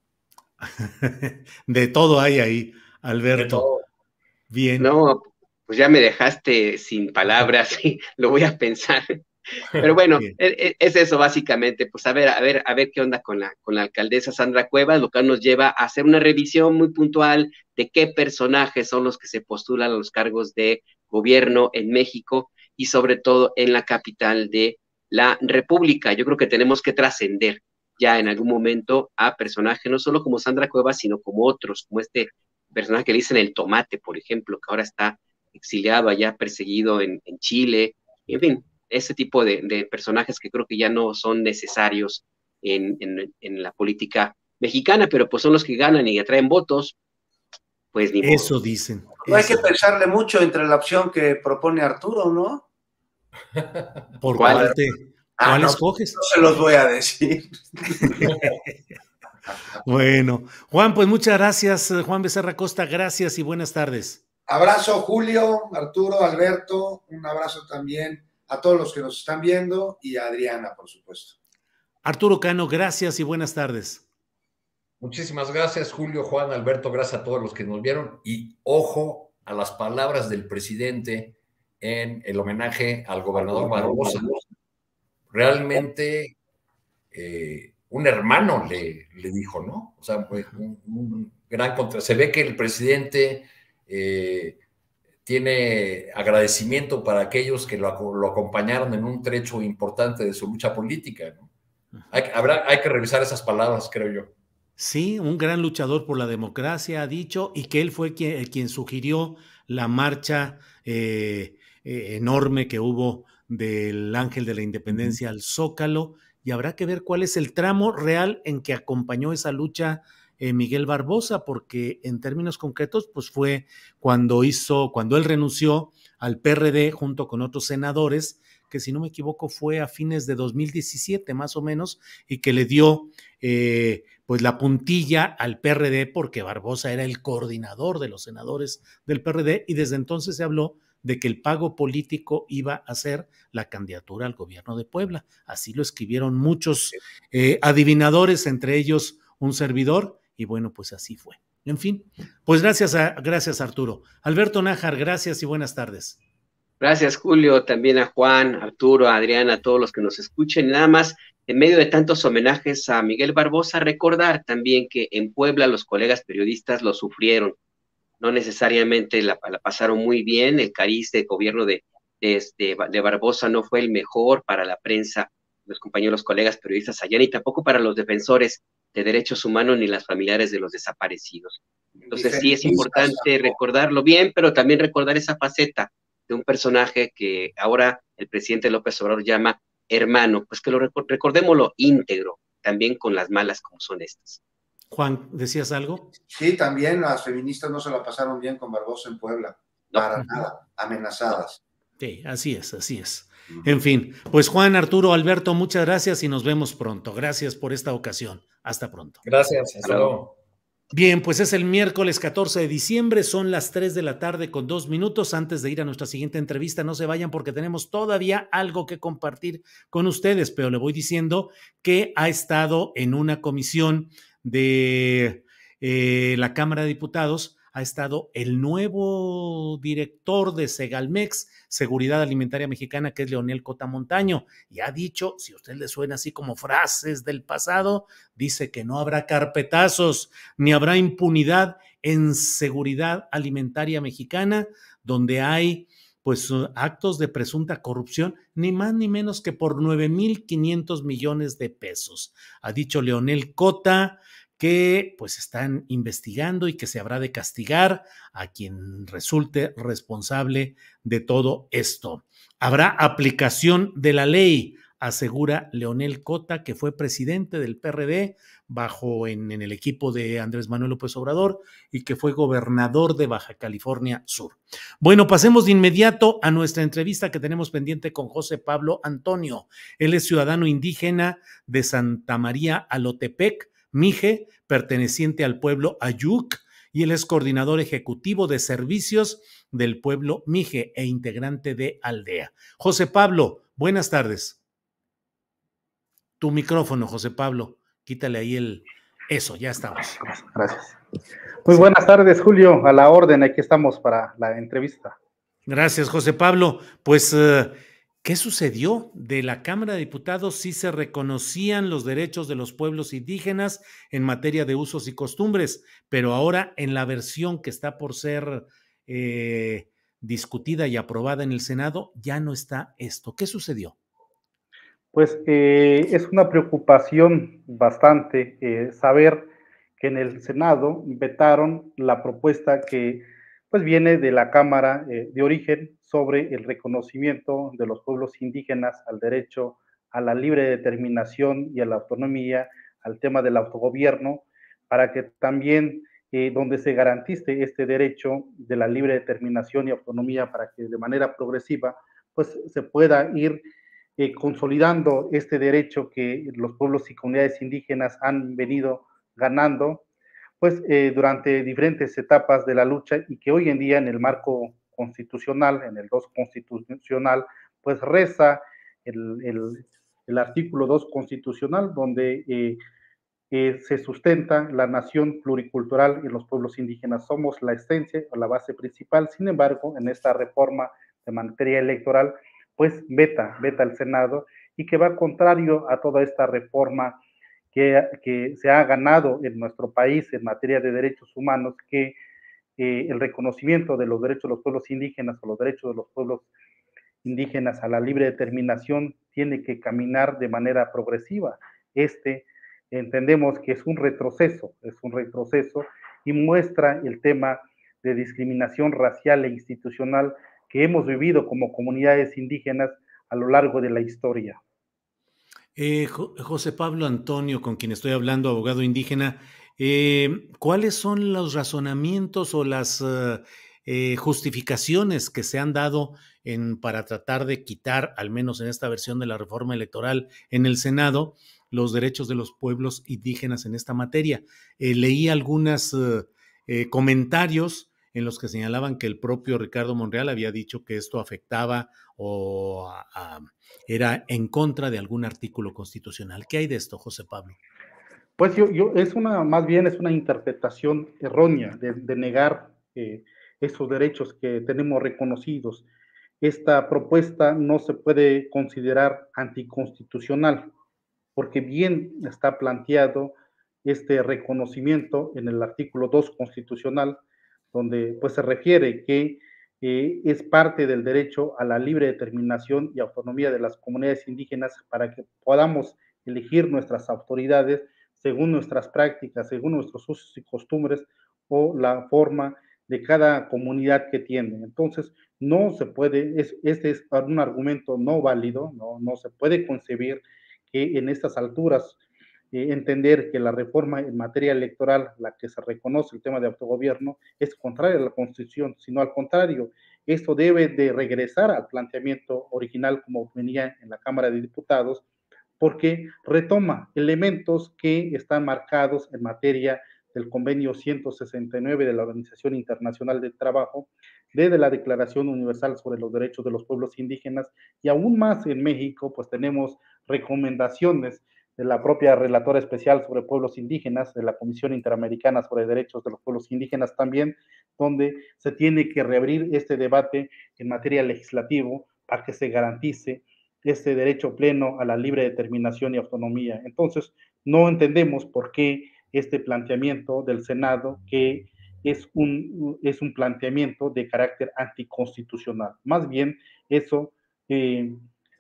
De todo hay ahí, Alberto.
Bien. No, pues ya me dejaste sin palabras, lo voy a pensar. Pero bueno, es, es eso básicamente, pues a ver, a ver, a ver qué onda con la, con la alcaldesa Sandra Cuevas, lo cual nos lleva a hacer una revisión muy puntual de qué personajes son los que se postulan a los cargos de gobierno en México y sobre todo en la capital de la República. Yo creo que tenemos que trascender ya en algún momento a personajes, no solo como Sandra Cuevas, sino como otros, como este personaje que le dicen el Tomate, por ejemplo, que ahora está exiliado allá, perseguido en, en Chile, en fin, ese tipo de, de personajes que creo que ya no son necesarios en, en, en la política mexicana, pero pues son los que ganan y atraen votos, pues ni modo.
Eso dicen.
No hay
eso.
que pensarle mucho entre la opción que propone Arturo, ¿no?
¿Por
¿Cuál?
cuál, te,
Ah,
cuál
no,
escoges?
No se los voy a decir.
Bueno, Juan, pues muchas gracias, Juan Becerra Costa, gracias y buenas tardes.
Abrazo, Julio, Arturo, Alberto, un abrazo también a todos los que nos están viendo y a Adriana, por supuesto.
Arturo Cano, gracias y buenas tardes.
Muchísimas gracias, Julio, Juan, Alberto, gracias a todos los que nos vieron y ojo a las palabras del presidente en el homenaje al gobernador Barbosa. Realmente eh, un hermano le, le dijo, ¿no? O sea, pues, un, un gran contra. Se ve que el presidente eh, tiene agradecimiento para aquellos que lo, lo acompañaron en un trecho importante de su lucha política, ¿no? Hay, habrá, hay que revisar esas palabras, creo yo.
Sí, un gran luchador por la democracia, ha dicho, y que él fue quien, quien sugirió la marcha eh, eh, enorme que hubo del Ángel de la Independencia al Zócalo, y habrá que ver cuál es el tramo real en que acompañó esa lucha eh, Miguel Barbosa, porque en términos concretos, pues fue cuando hizo, cuando él renunció al P R D junto con otros senadores, que si no me equivoco fue a fines de dos mil diecisiete más o menos, y que le dio eh, pues la puntilla al P R D porque Barbosa era el coordinador de los senadores del P R D y desde entonces se habló de que el pago político iba a ser la candidatura al gobierno de Puebla. Así lo escribieron muchos eh, adivinadores, entre ellos un servidor, y bueno, pues así fue. En fin, pues gracias, a, gracias Arturo. Alberto Nájar, gracias y buenas tardes.
Gracias, Julio, también a Juan, Arturo, a Adriana, a todos los que nos escuchen. Nada más, en medio de tantos homenajes a Miguel Barbosa, recordar también que en Puebla los colegas periodistas lo sufrieron. No necesariamente la, la pasaron muy bien, el cariz de gobierno de, de, de, de Barbosa no fue el mejor para la prensa, los compañeros colegas periodistas allá, ni tampoco para los defensores de derechos humanos ni las familiares de los desaparecidos. Entonces sí es importante recordarlo bien, pero también recordar esa faceta de un personaje que ahora el presidente López Obrador llama hermano, pues que lo recordémoslo íntegro, también con las malas como son estas.
Juan, ¿decías algo?
Sí, también las feministas no se la pasaron bien con Barbosa en Puebla, no. Para nada, amenazadas.
Sí, así es, así es. En fin, pues Juan, Arturo, Alberto, muchas gracias y nos vemos pronto. Gracias por esta ocasión. Hasta pronto.
Gracias, hasta luego.
Bien, pues es el miércoles catorce de diciembre, son las tres de la tarde con dos minutos. Antes de ir a nuestra siguiente entrevista, no se vayan porque tenemos todavía algo que compartir con ustedes, pero le voy diciendo que ha estado en una comisión de eh, la Cámara de Diputados, ha estado el nuevo director de Segalmex, Seguridad Alimentaria Mexicana, que es Leonel Cota Montaño, y ha dicho, si a usted le suena así como frases del pasado, dice que no habrá carpetazos, ni habrá impunidad en Seguridad Alimentaria Mexicana, donde hay pues actos de presunta corrupción, ni más ni menos que por nueve mil quinientos millones de pesos. Ha dicho Leonel Cota que pues están investigando y que se habrá de castigar a quien resulte responsable de todo esto. Habrá aplicación de la ley, asegura Leonel Cota, que fue presidente del P R D bajo en, en el equipo de Andrés Manuel López Obrador y que fue gobernador de Baja California Sur. Bueno, pasemos de inmediato a nuestra entrevista que tenemos pendiente con José Pablo Antonio. Él es ciudadano indígena de Santa María Alotepec, Mije, perteneciente al pueblo Ayuk, y él es coordinador ejecutivo de servicios del pueblo Mije e integrante de Aldea. José Pablo, buenas tardes. Tu micrófono, José Pablo, quítale ahí el... Eso, ya estamos.
Gracias. Muy buenas tardes, Julio, a la orden, aquí estamos para la entrevista.
Gracias, José Pablo. Pues... Uh, ¿Qué sucedió? De la Cámara de Diputados sí se reconocían los derechos de los pueblos indígenas en materia de usos y costumbres, pero ahora en la versión que está por ser eh, discutida y aprobada en el Senado ya no está esto. ¿Qué sucedió?
Pues eh, es una preocupación bastante eh, saber que en el Senado vetaron la propuesta que pues viene de la Cámara eh, de origen sobre el reconocimiento de los pueblos indígenas al derecho a la libre determinación y a la autonomía, al tema del autogobierno, para que también eh, donde se garantice este derecho de la libre determinación y autonomía, para que de manera progresiva pues se pueda ir eh, consolidando este derecho que los pueblos y comunidades indígenas han venido ganando, pues eh, durante diferentes etapas de la lucha, y que hoy en día en el marco constitucional, en el dos constitucional, pues reza el, el, el artículo dos constitucional, donde eh, eh, se sustenta la nación pluricultural y los pueblos indígenas. Somos la esencia o la base principal. Sin embargo, en esta reforma de materia electoral, pues veta, veta el Senado, y que va contrario a toda esta reforma que, que se ha ganado en nuestro país en materia de derechos humanos, que eh, el reconocimiento de los derechos de los pueblos indígenas o los derechos de los pueblos indígenas a la libre determinación tiene que caminar de manera progresiva. Este entendemos que es un retroceso, es un retroceso y muestra el tema de discriminación racial e institucional que hemos vivido como comunidades indígenas a lo largo de la historia.
Eh, José Pablo Antonio, con quien estoy hablando, abogado indígena, eh, ¿cuáles son los razonamientos o las uh, eh, justificaciones que se han dado en, para tratar de quitar, al menos en esta versión de la reforma electoral en el Senado, los derechos de los pueblos indígenas en esta materia? Eh, leí algunos uh, eh, comentarios en los que señalaban que el propio Ricardo Monreal había dicho que esto afectaba o a, a, era en contra de algún artículo constitucional. ¿Qué hay de esto, José Pablo?
Pues yo, yo es una, más bien es una interpretación errónea de, de negar eh, esos derechos que tenemos reconocidos. Esta propuesta no se puede considerar anticonstitucional, porque bien está planteado este reconocimiento en el artículo dos constitucional, donde pues se refiere que eh, es parte del derecho a la libre determinación y autonomía de las comunidades indígenas para que podamos elegir nuestras autoridades según nuestras prácticas, según nuestros usos y costumbres o la forma de cada comunidad que tiene. Entonces, no se puede, es, este es un argumento no válido, no, no se puede concebir que en estas alturas eh, entender que la reforma en materia electoral, la que se reconoce el tema de autogobierno, es contraria a la Constitución, sino al contrario, esto debe de regresar al planteamiento original como venía en la Cámara de Diputados, porque retoma elementos que están marcados en materia del convenio ciento sesenta y nueve de la Organización Internacional del Trabajo, desde la Declaración Universal sobre los Derechos de los Pueblos Indígenas, y aún más en México, pues tenemos recomendaciones de la propia relatora especial sobre pueblos indígenas, de la Comisión Interamericana sobre Derechos de los Pueblos Indígenas también, donde se tiene que reabrir este debate en materia legislativa para que se garantice este derecho pleno a la libre determinación y autonomía. Entonces, no entendemos por qué este planteamiento del Senado, que es un, es un planteamiento de carácter anticonstitucional. Más bien, eso eh,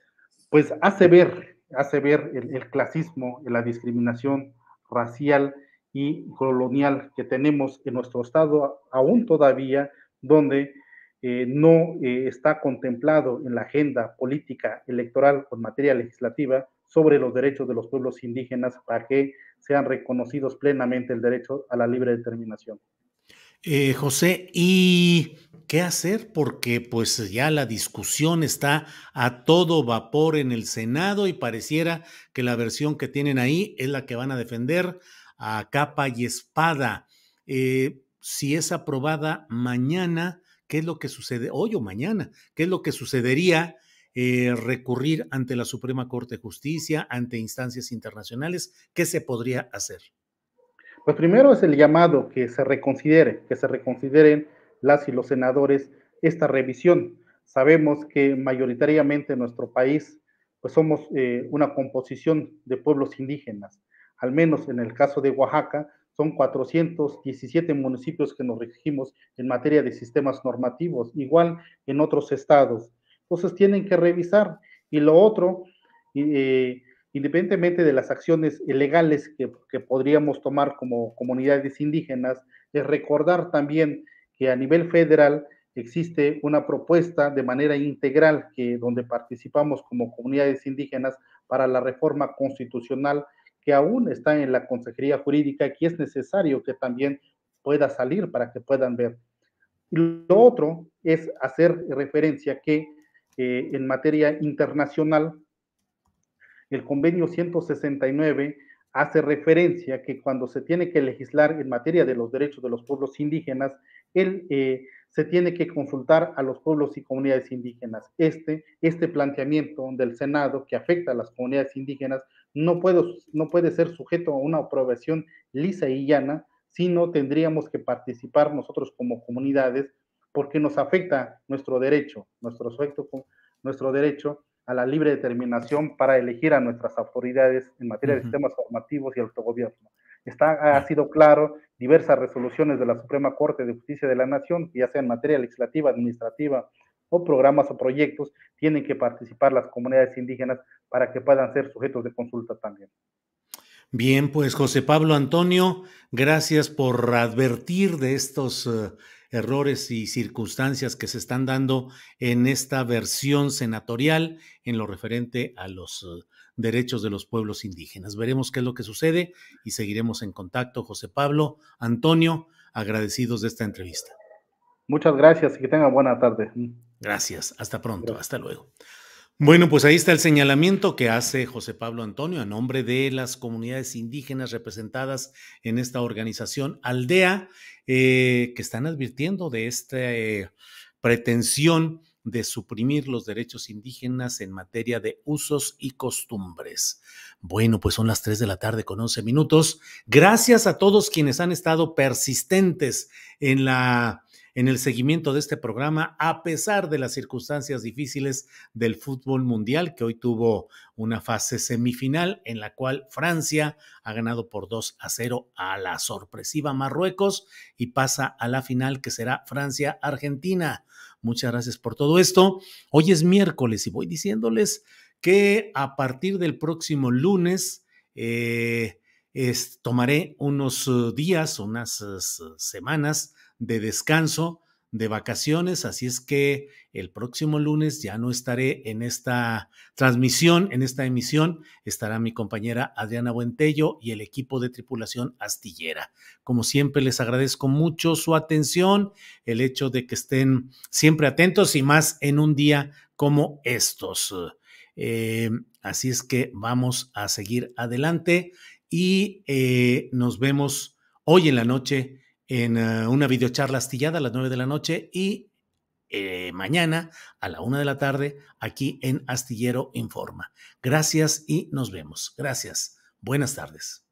pues hace ver, hace ver el, el clasismo, la discriminación racial y colonial que tenemos en nuestro estado aún todavía, donde eh, no eh, está contemplado en la agenda política electoral o en materia legislativa sobre los derechos de los pueblos indígenas para que sean reconocidos plenamente el derecho a la libre determinación.
Eh, José, ¿y qué hacer? Porque pues ya la discusión está a todo vapor en el Senado y pareciera que la versión que tienen ahí es la que van a defender a capa y espada. Eh, si es aprobada mañana, ¿qué es lo que sucede? Hoy o mañana, ¿qué es lo que sucedería? Eh, recurrir ante la Suprema Corte de Justicia, ante instancias internacionales. ¿Qué se podría hacer?
Pues primero es el llamado que se reconsidere, que se reconsideren las y los senadores esta revisión. Sabemos que mayoritariamente en nuestro país pues somos eh, una composición de pueblos indígenas. Al menos en el caso de Oaxaca, son cuatrocientos diecisiete municipios que nos regimos en materia de sistemas normativos, igual en otros estados. Entonces tienen que revisar. Y lo otro, eh, independientemente de las acciones legales que, que podríamos tomar como comunidades indígenas, es recordar también que a nivel federal existe una propuesta de manera integral que, donde participamos como comunidades indígenas para la reforma constitucional que aún está en la Consejería Jurídica, que es necesario que también pueda salir para que puedan ver. Y lo otro es hacer referencia que eh, en materia internacional, el convenio ciento sesenta y nueve hace referencia que cuando se tiene que legislar en materia de los derechos de los pueblos indígenas, él eh, se tiene que consultar a los pueblos y comunidades indígenas. Este, este planteamiento del Senado que afecta a las comunidades indígenas no puede, no puede ser sujeto a una aprobación lisa y llana, sino tendríamos que participar nosotros como comunidades porque nos afecta nuestro derecho, nuestro, afecto, nuestro derecho a la libre determinación para elegir a nuestras autoridades en materia de sistemas formativos y autogobierno. Está, ha sido claro, diversas resoluciones de la Suprema Corte de Justicia de la Nación, ya sea en materia legislativa, administrativa o programas o proyectos, tienen que participar las comunidades indígenas para que puedan ser sujetos de consulta también.
Bien, pues José Pablo Antonio, gracias por advertir de estos uh, errores y circunstancias que se están dando en esta versión senatorial en lo referente a los uh, derechos de los pueblos indígenas. Veremos qué es lo que sucede y seguiremos en contacto. José Pablo Antonio, agradecidos de esta entrevista.
Muchas gracias y que tengan buena tarde.
Gracias, hasta pronto,
Gracias.
Hasta luego. Bueno, pues ahí está el señalamiento que hace José Pablo Antonio a nombre de las comunidades indígenas representadas en esta organización Aldea, eh, que están advirtiendo de esta eh, pretensión de suprimir los derechos indígenas en materia de usos y costumbres. Bueno, pues son las tres de la tarde con once minutos. Gracias a todos quienes han estado persistentes en la... en el seguimiento de este programa, a pesar de las circunstancias difíciles del fútbol mundial, que hoy tuvo una fase semifinal en la cual Francia ha ganado por dos a cero a la sorpresiva Marruecos y pasa a la final, que será Francia-Argentina. Muchas gracias por todo esto. Hoy es miércoles y voy diciéndoles que a partir del próximo lunes eh, es, tomaré unos uh, días, unas uh, semanas de descanso, de vacaciones, así es que el próximo lunes ya no estaré en esta transmisión, en esta emisión, estará mi compañera Adriana Buentello y el equipo de tripulación astillera. Como siempre, les agradezco mucho su atención, el hecho de que estén siempre atentos y más en un día como estos. Eh, así es que vamos a seguir adelante y eh, nos vemos hoy en la noche en uh, una videocharla astillada a las nueve de la noche y eh, mañana a la una de la tarde aquí en Astillero Informa. Gracias y nos vemos. Gracias. Buenas tardes.